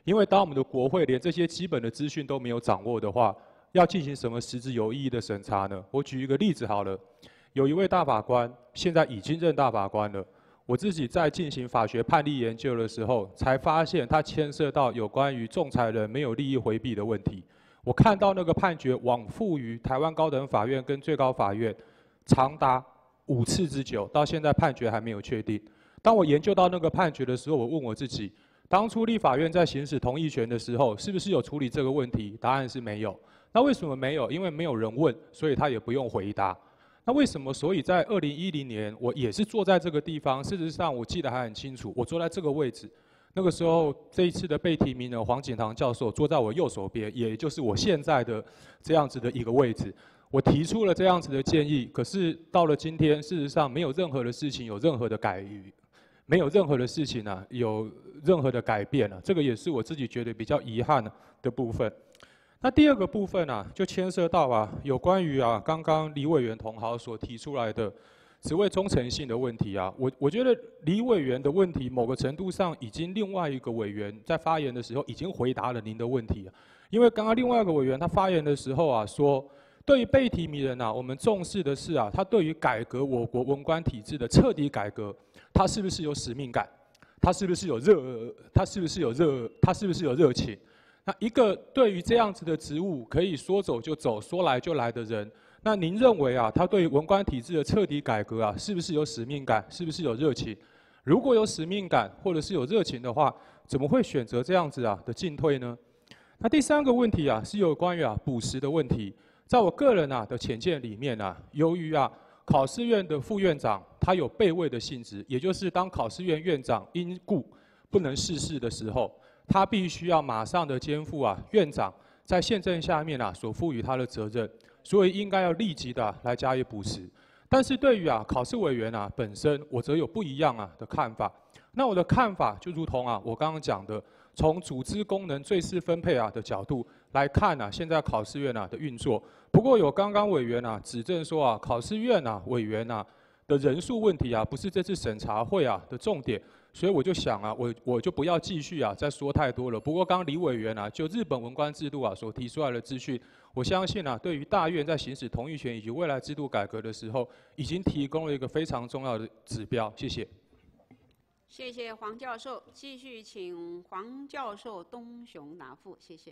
S2: 因为当我们的国会连这些基本的资讯都没有掌握的话，要进行什么实质有意义的审查呢？我举一个例子好了，有一位大法官现在已经任大法官了。我自己在进行法学判例研究的时候，才发现它牵涉到有关于仲裁人没有利益回避的问题。我看到那个判决往复于台湾高等法院跟最高法院，长达五次之久，到现在判决还没有确定。当我研究到那个判决的时候，我问我自己，当初立法院在行使同意权的时候，是不是有处理这个问题？答案是没有。那为什么没有？因为没有人问，所以他也不用回答。那为什么？所以在二零一零年，我也是坐在这个地方。事实上，我记得还很清楚，我坐在这个位置。那个时候，这一次的被提名人黄锦堂教授坐在我右手边，也就是我现在的这样子的一个位置。我提出了这样子的建议，可是到了今天，事实上没有任何的事情有任何的改，没有任何的事情啊有任何的改变啊。这个也是我自己觉得比较遗憾的部分。那第二个部分啊，就牵涉到啊，有关于啊，刚刚李委员同行所提出来的职位忠诚性的问题啊，我我觉得李委员的问题，某个程度上已经另外一个委员在发言的时候已经回答了您的问题啊，因为刚刚另外一个委员他发言的时候啊，说对于被提名人啊，我们重视的是啊，他对于改革我国文官体制的彻底改革，他是不是有使命感，他是不是有热，他是不是有热，他是不是有热情？那一个对于这样子的职务可以说走就走、说来就来的人，那您认为啊，他对于文官体制的彻底改革啊，是不是有使命感？是不是有热情？如果有使命感或者是有热情的话，怎么会选择这样子啊的进退呢？那第三个问题啊，是有关于啊补实的问题。在我个人啊的浅见里面啊，由于啊考试院的副院长他有备位的性质，也就是当考试院院长因故不能逝世的时候，他必须要马上的肩负啊院长在宪政下面啊所赋予他的责任，所以应该要立即的、啊、来加以补实。但是对于啊考试委员啊本身，我则有不一样啊的看法。那我的看法就如同啊我刚刚讲的，从组织功能最适分配啊的角度来看啊，现在考试院啊的运作。不过有刚刚委员啊指正说啊，考试院啊委员啊的人数问题啊，不是这次审查会啊的重点。所以我就想啊，我我就不要继续啊再说太多了。不过刚刚李委员啊，就日本文官制度啊所提出来的资讯，我相信啊，对于大院在行使同意权以及未来制度改革的时候，已经提供了一个非常重要的指标。谢谢。
S1: 谢谢黄教授，继续请黄教授东雄答复，谢谢。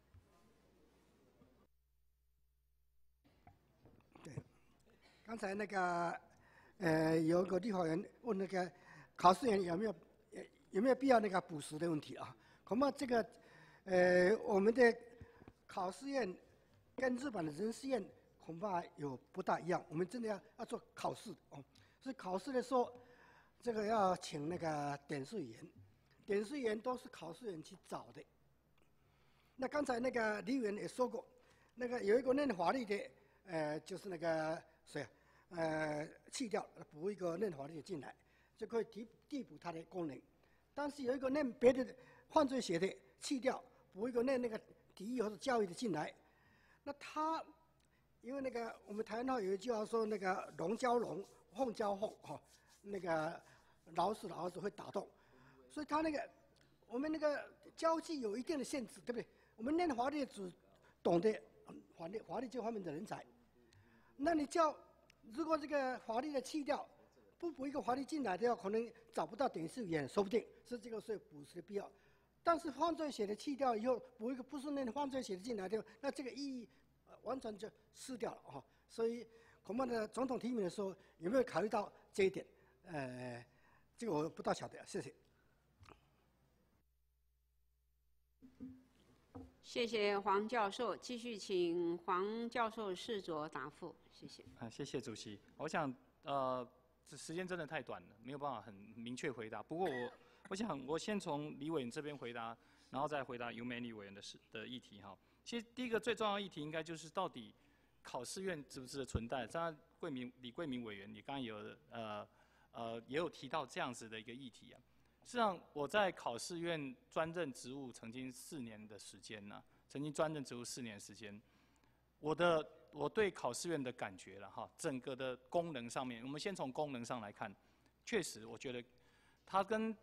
S3: 对，刚才那个呃，有个立法员问那个考试员有没有有没有必要那个补实的问题啊？恐怕这个呃，我们的考试院跟日本的人事院恐怕有不大一样。我们真的要要做考试哦，所以考试的时候。这个要请那个点数员，点数员都是考试员去找的。那刚才那个李委员也说过，那个有一个念法律的，呃，就是那个谁啊，呃，去掉补一个念法律的进来，就可以替替补他的功能。但是有一个念别的犯罪学的去掉，补一个念那个体育或者教育的进来，那他因为那个我们台湾话有一句话说那个龙交龙，凤交凤，哈，那个。老死的儿子会打洞，所以他那个我们那个交际有一定的限制，对不对？我们念法律只懂得法律法律这方面的人才，那你叫如果这个法律的去掉，不补一个法律进来的话，可能找不到点数员，说不定是这个是补实的必要。但是犯罪写的去掉以后，补一个不是念犯罪写的进来的，那这个意义、呃、完全就失掉了啊、哦！所以恐怕呢，总统提名的时候有没有考虑到这一点？呃。这个我不大晓得，谢谢。
S1: 谢谢黄教授，继续请黄教授适酌答复，谢谢。
S4: 啊，谢谢主席。我想，呃，这时间真的太短了，没有办法很明确回答。不过我，我想我先从李委员这边回答，然后再回答尤美丽委员的事的议题哈。其实第一个最重要的议题应该就是到底考试院值不值得存在？当然，桂明李桂明委员，你刚刚有呃。呃，也有提到这样子的一个议题啊。实际上，我在考试院专任职务曾经四年的时间呢、啊，曾经专任职务四年时间。我的我对考试院的感觉了哈，整个的功能上面，我们先从功能上来看，确实我觉得它跟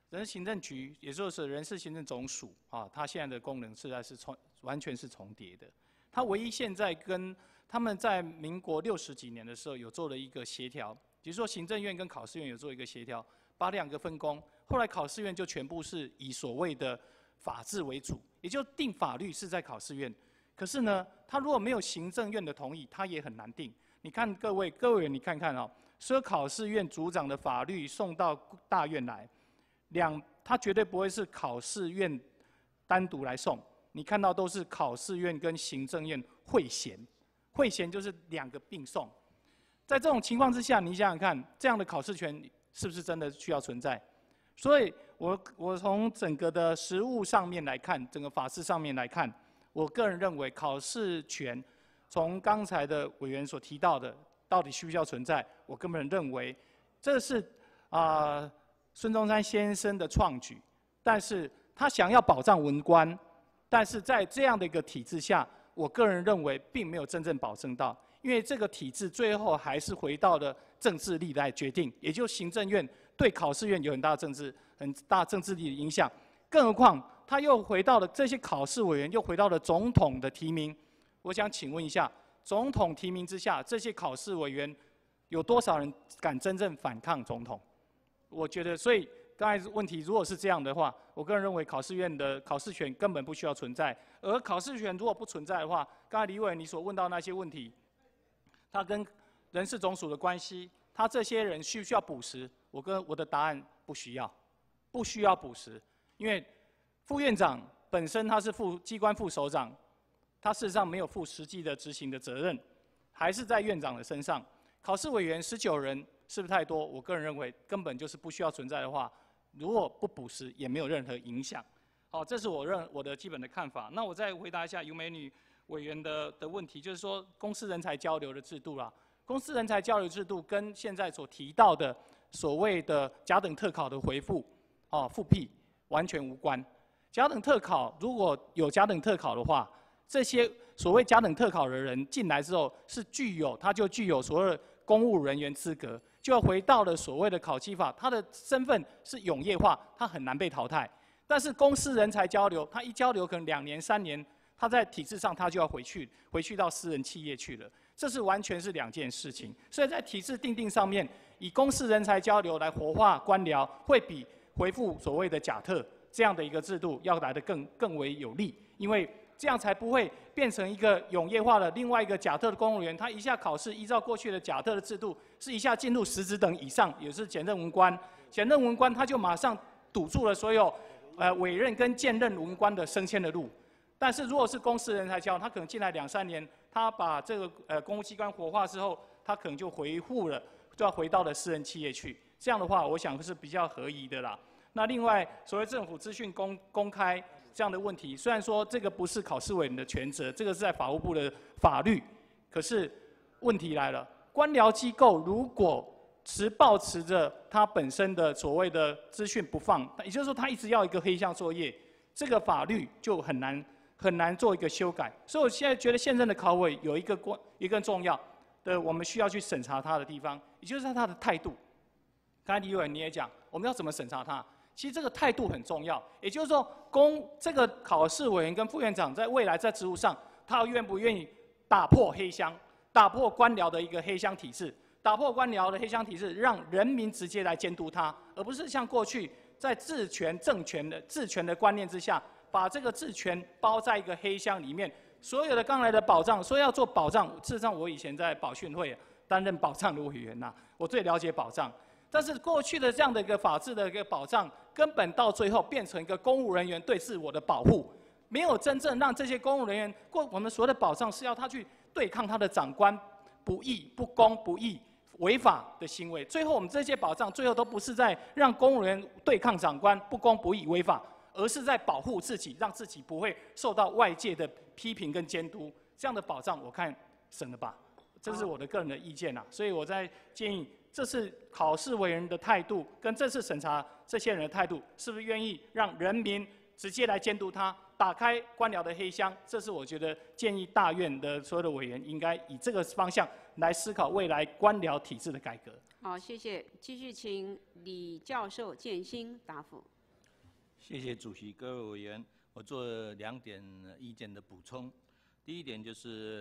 S4: 人事行政局，也就是人事行政总署啊，它现在的功能实在是重完全是重叠的。它唯一现在跟他们在民国六十几年的时候有做了一个协调，比如说行政院跟考试院有做一个协调，把两个分工。后来考试院就全部是以所谓的法制为主，也就定法律是在考试院。可是呢，他如果没有行政院的同意，他也很难定。你看各位各位，你看看啊、哦，所有考试院组长的法律送到大院来。两，它绝对不会是考试院单独来送，你看到都是考试院跟行政院会衔，会衔就是两个并送。在这种情况之下，你想想看，这样的考试权是不是真的需要存在？所以我我从整个的实务上面来看，整个法制上面来看，我个人认为考试权，从刚才的委员所提到的，到底需不需要存在？我根本认为，这是啊。呃孙中山先生的创举，但是他想要保障文官，但是在这样的一个体制下，我个人认为并没有真正保证到，因为这个体制最后还是回到了政治力来决定，也就是行政院对考试院有很大的政治、很大政治力的影响，更何况他又回到了这些考试委员又回到了总统的提名。我想请问一下，总统提名之下，这些考试委员有多少人敢真正反抗总统？我觉得，所以刚才问题如果是这样的话，我个人认为考试院的考试权根本不需要存在。而考试权如果不存在的话，刚才李委员你所问到那些问题，他跟人事总署的关系，他这些人需不需要补实？我跟我的答案不需要，不需要补实，因为副院长本身他是副机关副首长，他事实上没有负实际的执行的责任，还是在院长的身上。考试委员十九人。是不是太多？我个人认为根本就是不需要存在的话，如果不补实也没有任何影响。好，这是我认我的基本的看法。那我再回答一下尤美女委员的的问题，就是说公司人才交流的制度啦。公司人才交流制度跟现在所提到的所谓的甲等特考的回复，哦复辟完全无关。甲等特考如果有甲等特考的话，这些所谓甲等特考的人进来之后是具有，他就具有所谓的公务人员资格。就要回到了所谓的考绩法，他的身份是永业化，他很难被淘汰。但是公司人才交流，他一交流可能两年、三年，他在体制上他就要回去，回去到私人企业去了，这是完全是两件事情。所以在体制定定上面，以公司人才交流来活化官僚，会比回复所谓的甲特这样的一个制度要来得更更为有利，因为这样才不会变成一个永业化的另外一个甲特的公务员，他一下考试依照过去的甲特的制度，是一下进入十职等以上，也是检任文官，检任文官他就马上堵住了所有呃委任跟荐任文官的升迁的路。但是如果是公司人才交，他可能进来两三年，他把这个呃公务机关活化之后，他可能就回复了，就要回到了私人企业去。这样的话，我想是比较合宜的啦。那另外，所谓政府资讯公公开。这样的问题，虽然说这个不是考试委员的权责，这个是在法务部的法律，可是问题来了，官僚机构如果持抱持着它本身的所谓的资讯不放，也就是说它一直要一个黑箱作业，这个法律就很难很难做一个修改。所以我现在觉得现任的考委有一个关一个重要的我们需要去审查他的地方，也就是他的态度。刚才李委员你也讲，我们要怎么审查他？其实这个态度很重要，也就是说，公这个考试委员跟副院长在未来在职务上，他愿不愿意打破黑箱，打破官僚的一个黑箱体制，打破官僚的黑箱体制，让人民直接来监督他，而不是像过去在治权政权的治权的观念之下，把这个治权包在一个黑箱里面，所有的刚来的保障，说要做保障，事实上我以前在保训会担任保障的委员呐，我最了解保障。但是过去的这样的一个法治的一个保障，根本到最后变成一个公务人员对自我的保护，没有真正让这些公务人员过我们所谓的保障，是要他去对抗他的长官不义、不公、不义、违法的行为。最后我们这些保障，最后都不是在让公务人员对抗长官不公、不义、违法，而是在保护自己，让自己不会受到外界的批评跟监督。这样的保障，我看省了吧，这是我的个人的意见啦。所以我在建议。这次考试委员的态度，跟这次审查这些人的态度，是不是愿意让人民直接来监督他，打开官僚的黑箱？这是我觉得建议大院的所有的委员应该以这个方向来思考未来官僚体制的改革。
S1: 好，谢谢。继续请李教授建新答复。
S5: 谢谢主席，各位委员，我做两点意见的补充。第一点就是，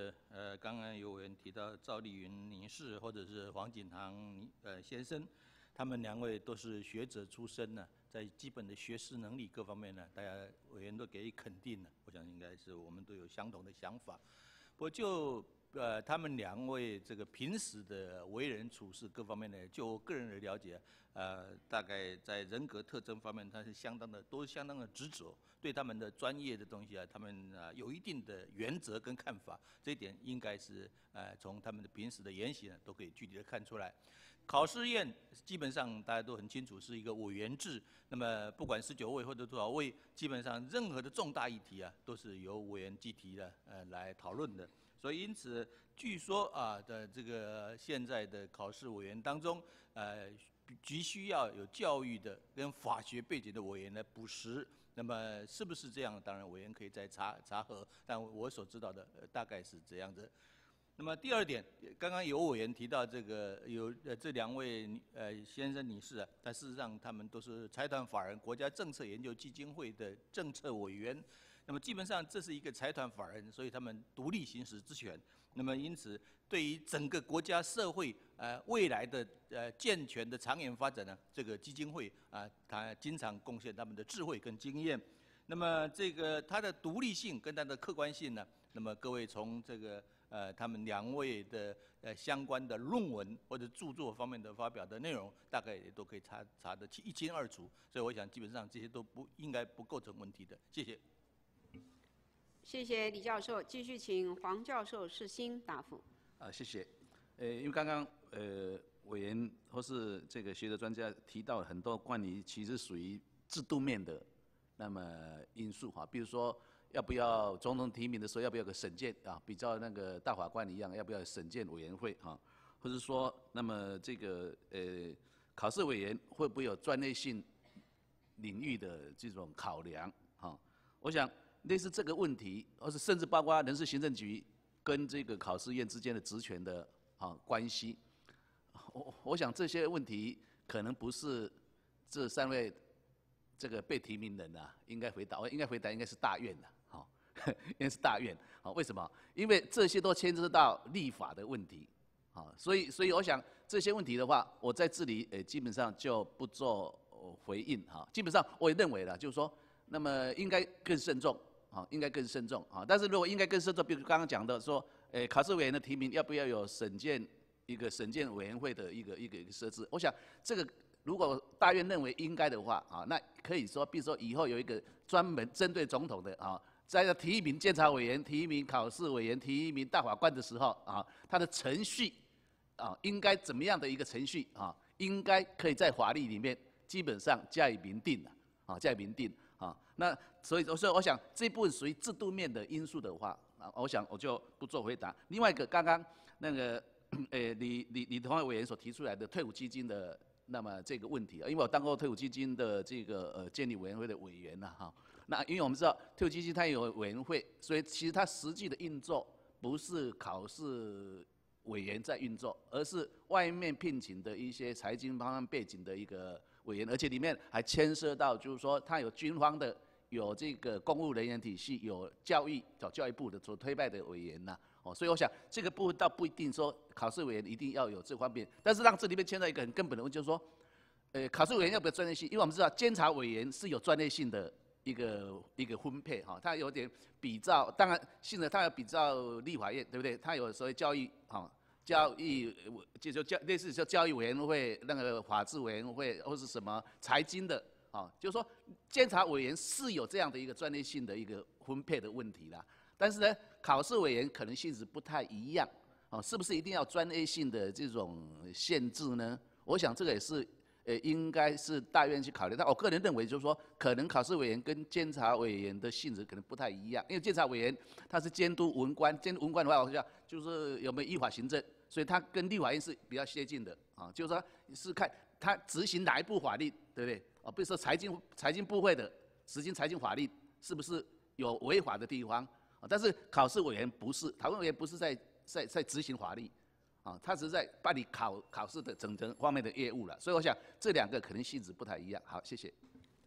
S5: 呃，刚刚有委员提到赵丽云女士或者是黄锦堂呃先生，他们两位都是学者出身呢，在基本的学识能力各方面呢，大家委员都给予肯定的。我想应该是我们都有相同的想法。不过就呃他们两位这个平时的为人处事各方面呢，就我个人的了解，呃，大概在人格特征方面，他是相当的都是相当的执着。对他们的专业的东西啊，他们啊有一定的原则跟看法，这一点应该是呃从他们的平时的言行呢都可以具体的看出来。考试院基本上大家都很清楚是一个委员制，那么不管十九位或者多少位，基本上任何的重大议题啊都是由委员集体的呃来讨论的。所以因此，据说啊的这个现在的考试委员当中，呃急需要有教育的跟法学背景的委员来补实。那么是不是这样？当然，委员可以再查查核，但我所知道的、呃、大概是这样子。那么第二点，刚刚有委员提到这个有呃这两位呃先生女士啊，但事实上他们都是财团法人国家政策研究基金会的政策委员。那么基本上这是一个财团法人，所以他们独立行使职权。那么因此，对于整个国家社会呃未来的呃健全的长远发展呢，这个基金会啊，它经常贡献他们的智慧跟经验。那么这个它的独立性跟它的客观性呢，那么各位从这个呃他们两位的呃相关的论文或者著作方面的发表的内容，大概也都可以查查得一清二楚。所以我想基本上这些都不应该不构成问题的。谢谢。
S1: 谢谢李教授，继续请黄教授世新答复。
S6: 啊，谢谢。呃，因为刚刚呃委员或是这个学者专家提到很多关于其实属于制度面的那么因素哈，比如说要不要总统提名的时候要不要有个审鉴啊，比较那个大法官一样，要不要有审鉴委员会哈，或者说那么这个呃考试委员会不会有专业性领域的这种考量哈？我想。类似这个问题，或是甚至包括人事行政局跟这个考试院之间的职权的啊关系，我我想这些问题可能不是这三位这个被提名人啊应该回答，应该回答应该是大院的，好，应该是大院，好，为什么？因为这些都牵涉到立法的问题，好，所以所以我想这些问题的话，我在这里呃基本上就不做回应哈，基本上我也认为了，就是说，那么应该更慎重。啊，应该更慎重啊！但是如果应该更慎重，比如刚刚讲的说，诶，考试委员的提名要不要有审鉴一个审鉴委员会的一个一个一个设置？我想这个如果大院认为应该的话啊，那可以说，比如说以后有一个专门针对总统的啊，在提名监察委员、提名考试委员、提名大法官的时候啊，他的程序啊，应该怎么样的一个程序啊？应该可以在法律里面基本上加以明定的啊，加以明定。啊，那所以所以我想这一部分属于制度面的因素的话，啊，我想我就不做回答。另外一个，刚刚那个，呃，李李李同委员所提出来的退伍基金的那么这个问题，因为我当过退伍基金的这个呃建立委员会的委员呐，哈。那因为我们知道退伍基金它有委员会，所以其实它实际的运作不是考试委员在运作，而是外面聘请的一些财经方面背景的一个。委员，而且里面还牵涉到，就是说，他有军方的，有这个公务人员体系，有教育，找教育部的所推派的委员呐，哦，所以我想这个部分倒不一定说考试委员一定要有这方面，但是让这里面牵到一个很根本的问题，就是说，呃，考试委员要不要专业性？因为我们知道监察委员是有专业性的一个一个分配哈，他有点比照，当然性质他有比照立法院，对不对？他有所谓教育哈。教育就就教类似叫教育委员会、那个法制委员会或是什么财经的啊，就是说监察委员是有这样的一个专业性的一个分配的问题啦。但是呢，考试委员可能性质不太一样啊，是不是一定要专业性的这种限制呢？我想这个也是呃应该是大院去考虑。但我个人认为就是说，可能考试委员跟监察委员的性质可能不太一样，因为监察委员他是监督文官，监督文官的话，我想就是有没有依法行政。所以它跟立法院是比较接近的啊，就是说是看它执行哪一部法律，对不对？啊，比如说财经财经部会的执行财经法律是不是有违法的地方啊？但是考试委员不是，考试委员不是在在在执行法律啊，他只是在办理考考试的整整方面的业务了。所以我想这两个可能性质不太一样。好，谢谢。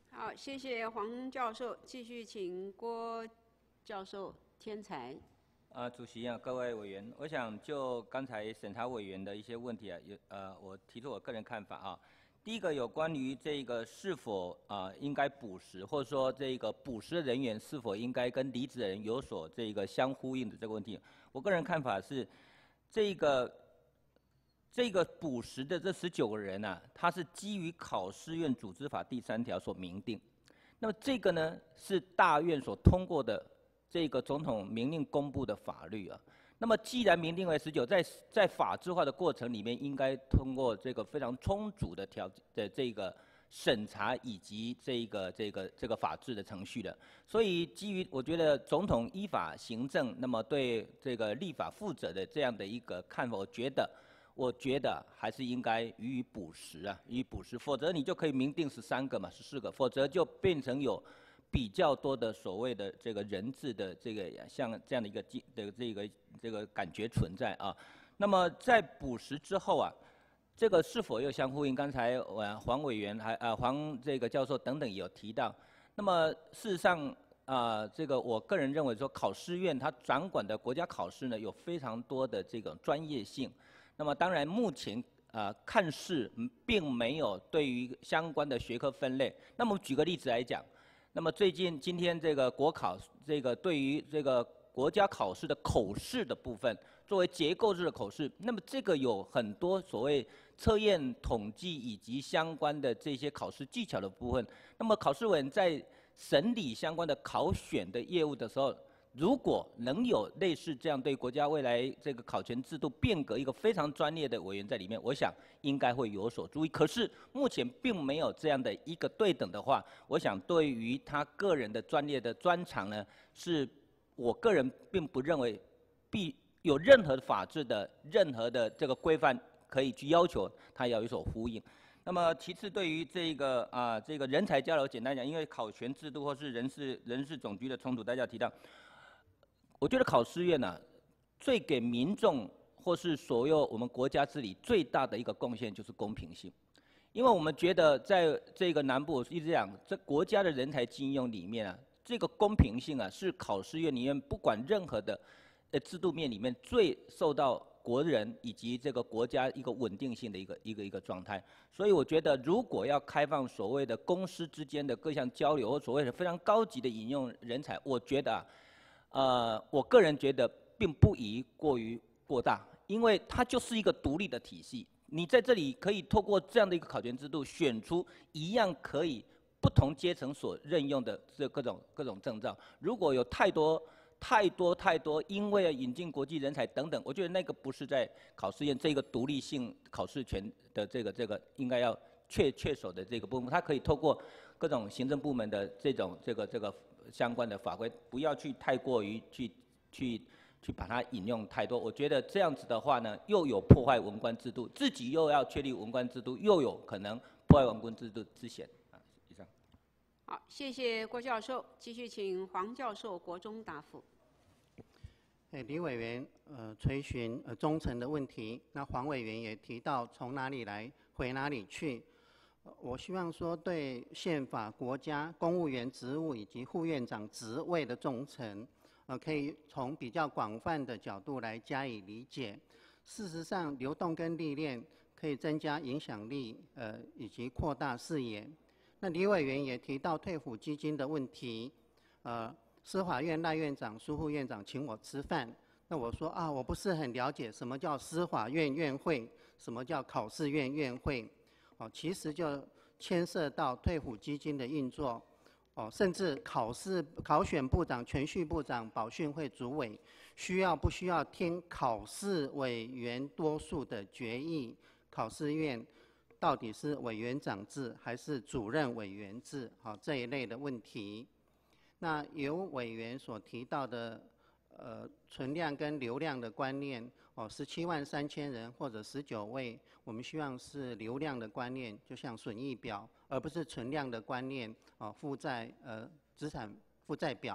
S1: 好，谢谢黄教授。继续请郭教授添柴。
S7: 啊、主席啊，各位委员，我想就刚才审查委员的一些问题啊，有呃，我提出我个人看法啊。第一个有关于这个是否啊、呃、应该补实，或者说这个补实的人员是否应该跟离职的人有所这个相呼应的这个问题，我个人看法是，这个这个补实的这十九个人啊，他是基于考试院组织法第三条所明定。那么这个呢是大院所通过的这个总统明令公布的法律啊。那么既然明定为十九，在在法制化的过程里面，应该通过这个非常充足的条的这个审查以及这个这个这个法制的程序的。所以基于我觉得总统依法行政，那么对这个立法负责的这样的一个看法，我觉得我觉得还是应该予以补实啊，予以补实，否则你就可以明定十三个嘛，十四个，否则就变成有比较多的所谓的这个人治的这个像这样的一个这个这个这个感觉存在啊。那么在补实之后啊，这个是否又相呼应？刚才呃黄委员还呃黄这个教授等等也有提到。那么事实上啊、呃，这个我个人认为说，考试院它掌管的国家考试呢，有非常多的这种专业性。那么当然目前呃看似并没有对于相关的学科分类。那么举个例子来讲。那么最近今天这个国考这个对于这个国家考试的口试的部分，作为结构式的口试，那么这个有很多所谓测验统计以及相关的这些考试技巧的部分。那么考试委员在审理相关的考选的业务的时候，如果能有类似这样对国家未来这个考前制度变革一个非常专业的委员在里面，我想应该会有所注意。可是目前并没有这样的一个对等的话，我想对于他个人的专业的专长呢，是我个人并不认为必有任何法治的任何的这个规范可以去要求他要有所呼应。那么其次，对于这个啊、呃、这个人才交流，简单讲，因为考权制度或是人事人事总局的冲突，大家提到。我觉得考试院呢、啊，最给民众或是所有我们国家治理最大的一个贡献就是公平性，因为我们觉得在这个南部，我一直讲，这国家的人才经用里面啊，这个公平性啊，是考试院里面不管任何的呃制度面里面最受到国人以及这个国家一个稳定性的一个一个一个状态。所以我觉得，如果要开放所谓的公司之间的各项交流，或所谓的非常高级的引用人才，我觉得啊。呃，我个人觉得并不宜过于过大，因为它就是一个独立的体系。你在这里可以透过这样的一个考卷制度，选出一样可以不同阶层所任用的这各种各种证照。如果有太多太多太多，因为引进国际人才等等，我觉得那个不是在考试院这个独立性考试权的这个这个应该要确确守的这个部分，它可以透过各种行政部门的这种这个这个。相关的法规不要去太过于去去去把它引用太多，我觉得这样子的话呢，又有破坏文官制度，自己又要确立文官制度，又有可能破坏文官制度之嫌。啊，以上。
S1: 好，谢谢郭教授。继续请黄教授国中答复。
S8: 哎，李委员呃垂询呃忠诚的问题，那黄委员也提到从哪里来回哪里去。我希望说，对宪法、国家、公务员职务以及副院长职位的忠诚，呃，可以从比较广泛的角度来加以理解。事实上，流动跟历练可以增加影响力，呃，以及扩大视野。那李委员也提到退抚基金的问题，呃，司法院赖院长、苏副院长请我吃饭，那我说啊，我不是很了解什么叫司法院院会，什么叫考试院院会。哦，其实就牵涉到退抚基金的运作，哦，甚至考试考选部长、铨叙部长、保训会主委，需要不需要听考试委员多数的决议？考试院到底是委员长制还是主任委员制？好，这一类的问题。那有委员所提到的，呃，存量跟流量的观念。哦，十七万三千人或者十九位，我们希望是流量的观念，就像损益表，而不是存量的观念。哦，负债呃资产负债表。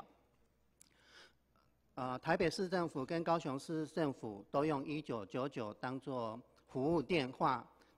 S8: 呃，台北市政府跟高雄市政府都用一九九九当作服务电话。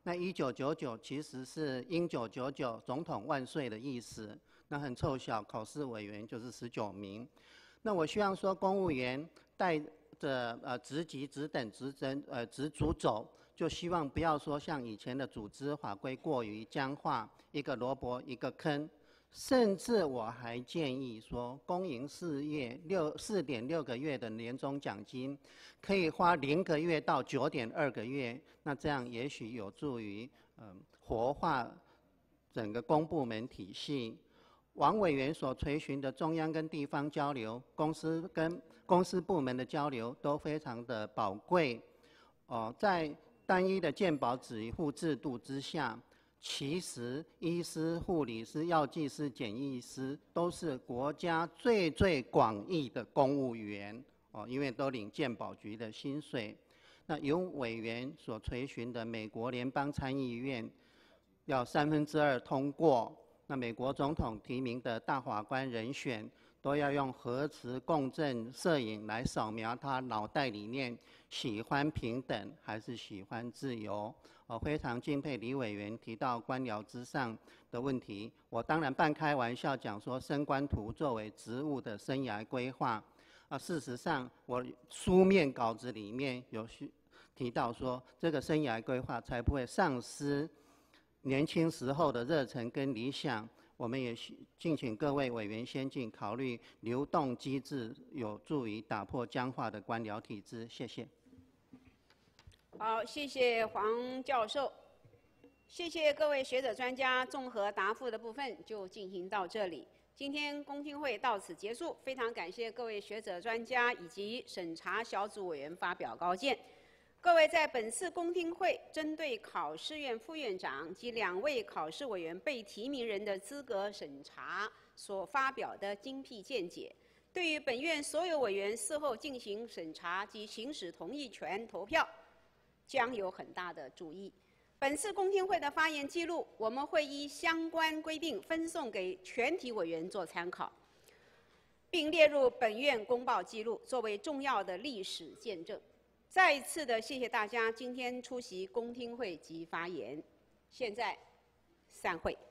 S8: 那一九九九其实是英九九九总统万岁的意思，那很凑巧，考试委员就是十九名。那我希望说，公务员带着呃职级、职等、职责呃职组走，就希望不要说像以前的组织法规过于僵化，一个萝卜一个坑。甚至我还建议说，公营事业六四点六个月的年终奖金，可以花零个月到九点二个月，那这样也许有助于嗯、呃、活化整个公部门体系。王委员所垂询的中央跟地方交流，公司跟公司部门的交流都非常的宝贵。哦、呃，在单一的健保给付制度之下。其实，医师、护理师、药剂师、检疫师都是国家最最广义的公务员哦，因为都领健保局的薪水。那由委员所垂询的美国联邦参议院要三分之二通过，那美国总统提名的大法官人选都要用核磁共振摄影来扫描他脑袋里面喜欢平等还是喜欢自由。我非常敬佩李委员提到官僚之上的问题。我当然半开玩笑讲说，升官图作为职务的生涯规划。啊，事实上我书面稿子里面有提到说，这个生涯规划才不会丧失年轻时候的热忱跟理想。我们也敬请各位委员先进考虑流动机制，有助于打破僵化的官僚体制。谢谢。
S1: 好，谢谢黄教授，谢谢各位学者专家综合答复的部分就进行到这里。今天公听会到此结束，非常感谢各位学者专家以及审查小组委员发表高见。各位在本次公听会针对考试院副院长及两位考试委员被提名人的资格审查所发表的精辟见解，对于本院所有委员事后进行审查及行使同意权投票将有很大的注意。本次公听会的发言记录，我们会依相关规定分送给全体委员做参考，并列入本院公报记录，作为重要的历史见证。再一次的谢谢大家今天出席公听会及发言，现在散会。